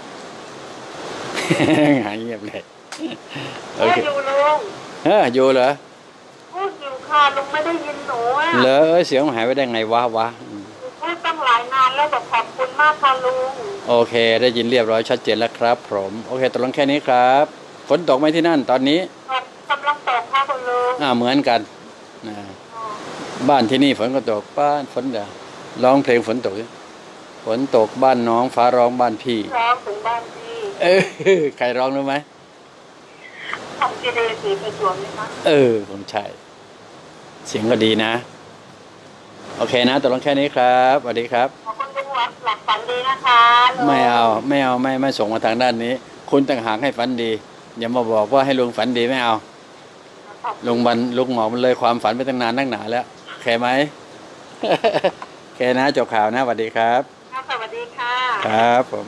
หายเงียบเลยโอเฮ้ยเคอยู่ลุงเฮ้ยอยู่เหรอพูดอยู่ค่ะลุงไม่ได้ยินหนูอ่ะเหรอเอ้ยเสียงมันหายไปได้ไงวะวะหนูพูดตั้งหลายงานแล้วบอกขอบคุณมากค่ะลุงโอเคได้ยินเรียบร้อยชัดเจนแล้วครับผมโอเคตกลงแค่นี้ครับฝนตกไหมที่นั่นตอนนี้กำลังตกค่ะคุณลุงอ่าเหมือนกันนะบ้านที่นี่ฝนก็ตกบ้านฝนเดี๋ยวร้องเพลงฝนตกสิฝนตกบ้านน้องฟ้าร้องบ้านพี่ร้องถึงบ้านพี่เออใครร้องรู้ไหมทำกิเลสสีไปสวมไหมคะเออผมใช่เสียงก็ดีนะโอเคนะตกลงแค่นี้ครับสวัสดีครับขอบคุณลุงวัดหลักฝันดีนะคะลุงไม่เอาไม่เอาไม่ไม่ส่งมาทางด้านนี้ คุณต่างหากให้ฝันดีอย่ามาบอกว่าให้ลุงฝันดีไม่เอาลุงบันลุงหมอมันเลยความฝันไปตั้งนานตั้งหนาแล้วโอเคไหม โอเคนะจบข่าวนะสวัสดีครับค่ะสวัสดีค่ะครับผม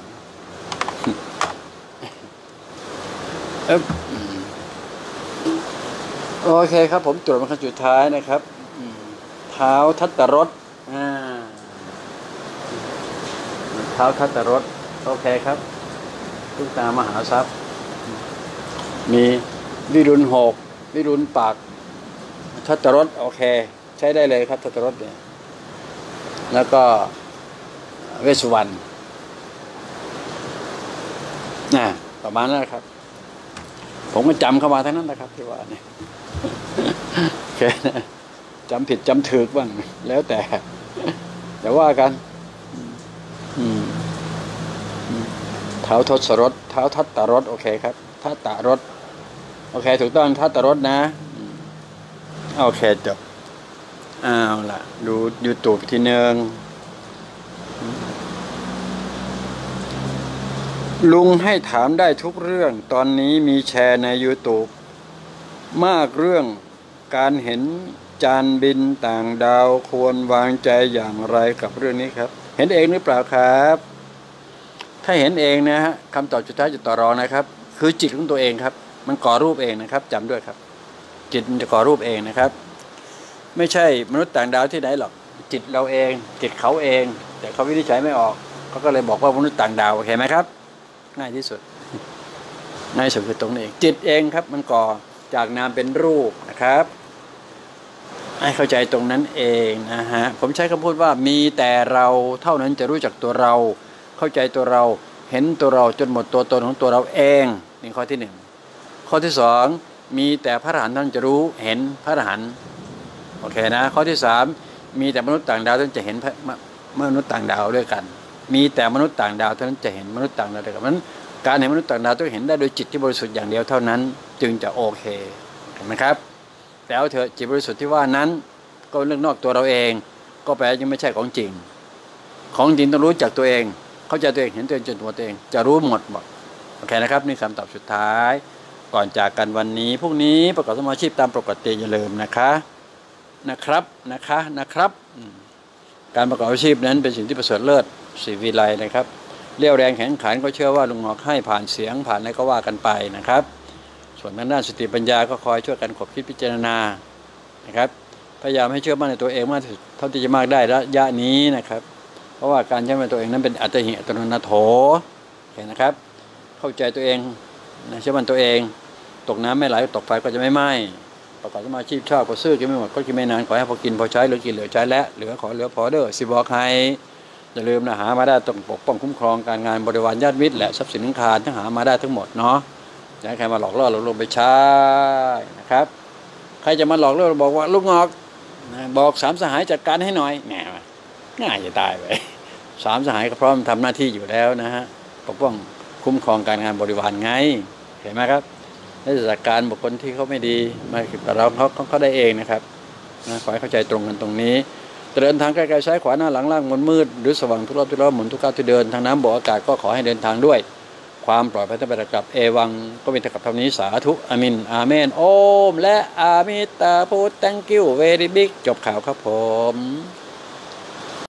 เอ๊บโอเคครับผมตรวจมาขั้นสุดท้ายนะครับอืมเท้าทัตตรสอ่าเท้าทัตตรสโอเคครับลูกตามหาทรัพย์มีวิรุณหกวิรุณปากทัตตรสโอเคใช้ได้เลยครับทัตตรสเนี่ยแล้วก็เวสสุวรรณน่ะประมาณนั้นครับผมก็จำเข้ามาทั้งนั้นนะครับที่ว่าเนี่ย โอเคนะจำผิดจำถูกบ้างแล้วแต่ แแต่ว่ากันอืมเท้าทศรถเท้าทัตตรถโอเคครับทัตตรถโอเคถูกต้องทัตตรถนะโอเคจบอ้าวล่ะดู YouTube ทีนึงลุงให้ถามได้ทุกเรื่องตอนนี้มีแชร์ใน YouTube มากเรื่องการเห็นจานบินต่างดาวควรวางใจอย่างไรกับเรื่องนี้ครับเห็นเองหรือเปล่าครับถ้าเห็นเองนะฮะคำตอบสุดท้ายจะต่อรองนะครับคือจิตของตัวเองครับมันก่อรูปเองนะครับจำด้วยครับจิตมันจะก่อรูปเองนะครับไม่ใช่มนุษย์ต่างดาวที่ไหนหรอกจิตเราเองจิตเขาเองแต่เขาวินิจฉัยไม่ออกเขาก็เลยบอกว่ามนุษย์ต่างดาวโอเคไหมครับง่ายที่สุดง่ายสุดคือตรงนี้เองจิตเองครับมันก่อจากนามเป็นรูปนะครับให้เข้าใจตรงนั้นเองนะฮะผมใช้คำพูดว่ามีแต่เราเท่านั้นจะรู้จักตัวเราเข้าใจตัวเราเห็นตัวเราจนหมดตัวตนของตัวเราเองนี่ข้อที่หนึ่งข้อที่สองมีแต่พระอรหันต์ท่านจะรู้เห็นพระอรหันต์โอเคนะข้อที่สามมีแต่มนุษย์ต่างดาวท่านจะเห็นมนุษย์ต่างดาวด้วยกันมีแต่มนุษย์ต่างดาวเท่านั้นจะเห็นมนุษย์ต่างดาวด้วยกันเพราะฉะนั้นการเห็นมนุษย์ต่างดาวต้องเห็นได้โดยจิตที่บริสุทธิ์อย่างเดียวเท่านั้นจึงจะโอเคเห็นไหมครับแต่เอาเถอะจิตบริสุทธิ์ที่ว่านั้นก็เรื่องนอกตัวเราเองก็แปลยังไม่ใช่ของจริงของจริงต้องรู้จักตัวเองเข้าใจตัวเองเห็นตัวเองจนตัวเองจะรู้หมดหมดโอเคนะครับนี่คำตอบสุดท้ายก่อนจากกันวันนี้พรุ่งนี้ประกอบสมาชีพตามปกติอย่าลืมนะคะนะครับนะคะนะครับการประกอบอาชีพนั้นเป็นสิ่งที่ประเสริฐเลิศศิวิไลนะครับเรี่ยวแรงแข็งขันก็เชื่อว่าลุงหงอกให้ผ่านเสียงผ่านอะไรก็ว่ากันไปนะครับส่วนทางด้านสติปัญญาก็คอยช่วยกันขบคิดพิจารณานะครับพยายามให้เชื่อมั่นในตัวเองมากเท่าที่จะมากได้ระยะนี้นะครับเพราะว่าการเชื่อมั่นตัวเองนั้นเป็นอัตถิอัตโนนาโถเห็นนะครับเข้าใจตัวเองเชื่อมั่นตัวเองตกน้ำไม่ไหลตกไฟก็จะไม่ไหม้ประกอบสมาชีพชอบก็ซื้อกินไม่หมดก็กินไม่นานขอให้พอกินพอใช้เหลือกินเหลือใช้และเหลือขอเหลือพอเด้อสิบอกให้อย่าลืมนะหามาได้ต้องปกป้องคุ้มครองการงานบริวารญาติมิตรและทรัพย์สินทั้งคารทั้งหามาได้ทั้งหมดเนาะอย่าให้ใครมาหลอกล่อเราลงไปใช้นะครับใครจะมาหลอกล่อบอกว่าลูกงอกบอกสามสหายจัดการให้หน่อยแหมง่ายจะตายไปสามสหายก็พร้อมทำหน้าที่อยู่แล้วนะฮะปกป้องคุ้มครองการงานบริวารไงเห็นไหมครับและจัดการบุคคลที่เขาไม่ดีมาแต่เราเขาเขาได้เองนะครับนะขอให้เข้าใจตรงกันตรงนี้เดินทางไกลๆซ้ายขวาหน้าหลังล่างบนมืดหรือสว่างทุกรอบทุกรอบหมุนทุกก้าวที่เดินทางน้ำบ่ออากาศก็ขอให้เดินทางด้วยความปลอดภัยทั้งไปกับเอวังก็มีแต่กับคำนี้สาธุอามินอาเมนโอมและอามิตาพุทธ thank you very big จบข่าวครับผม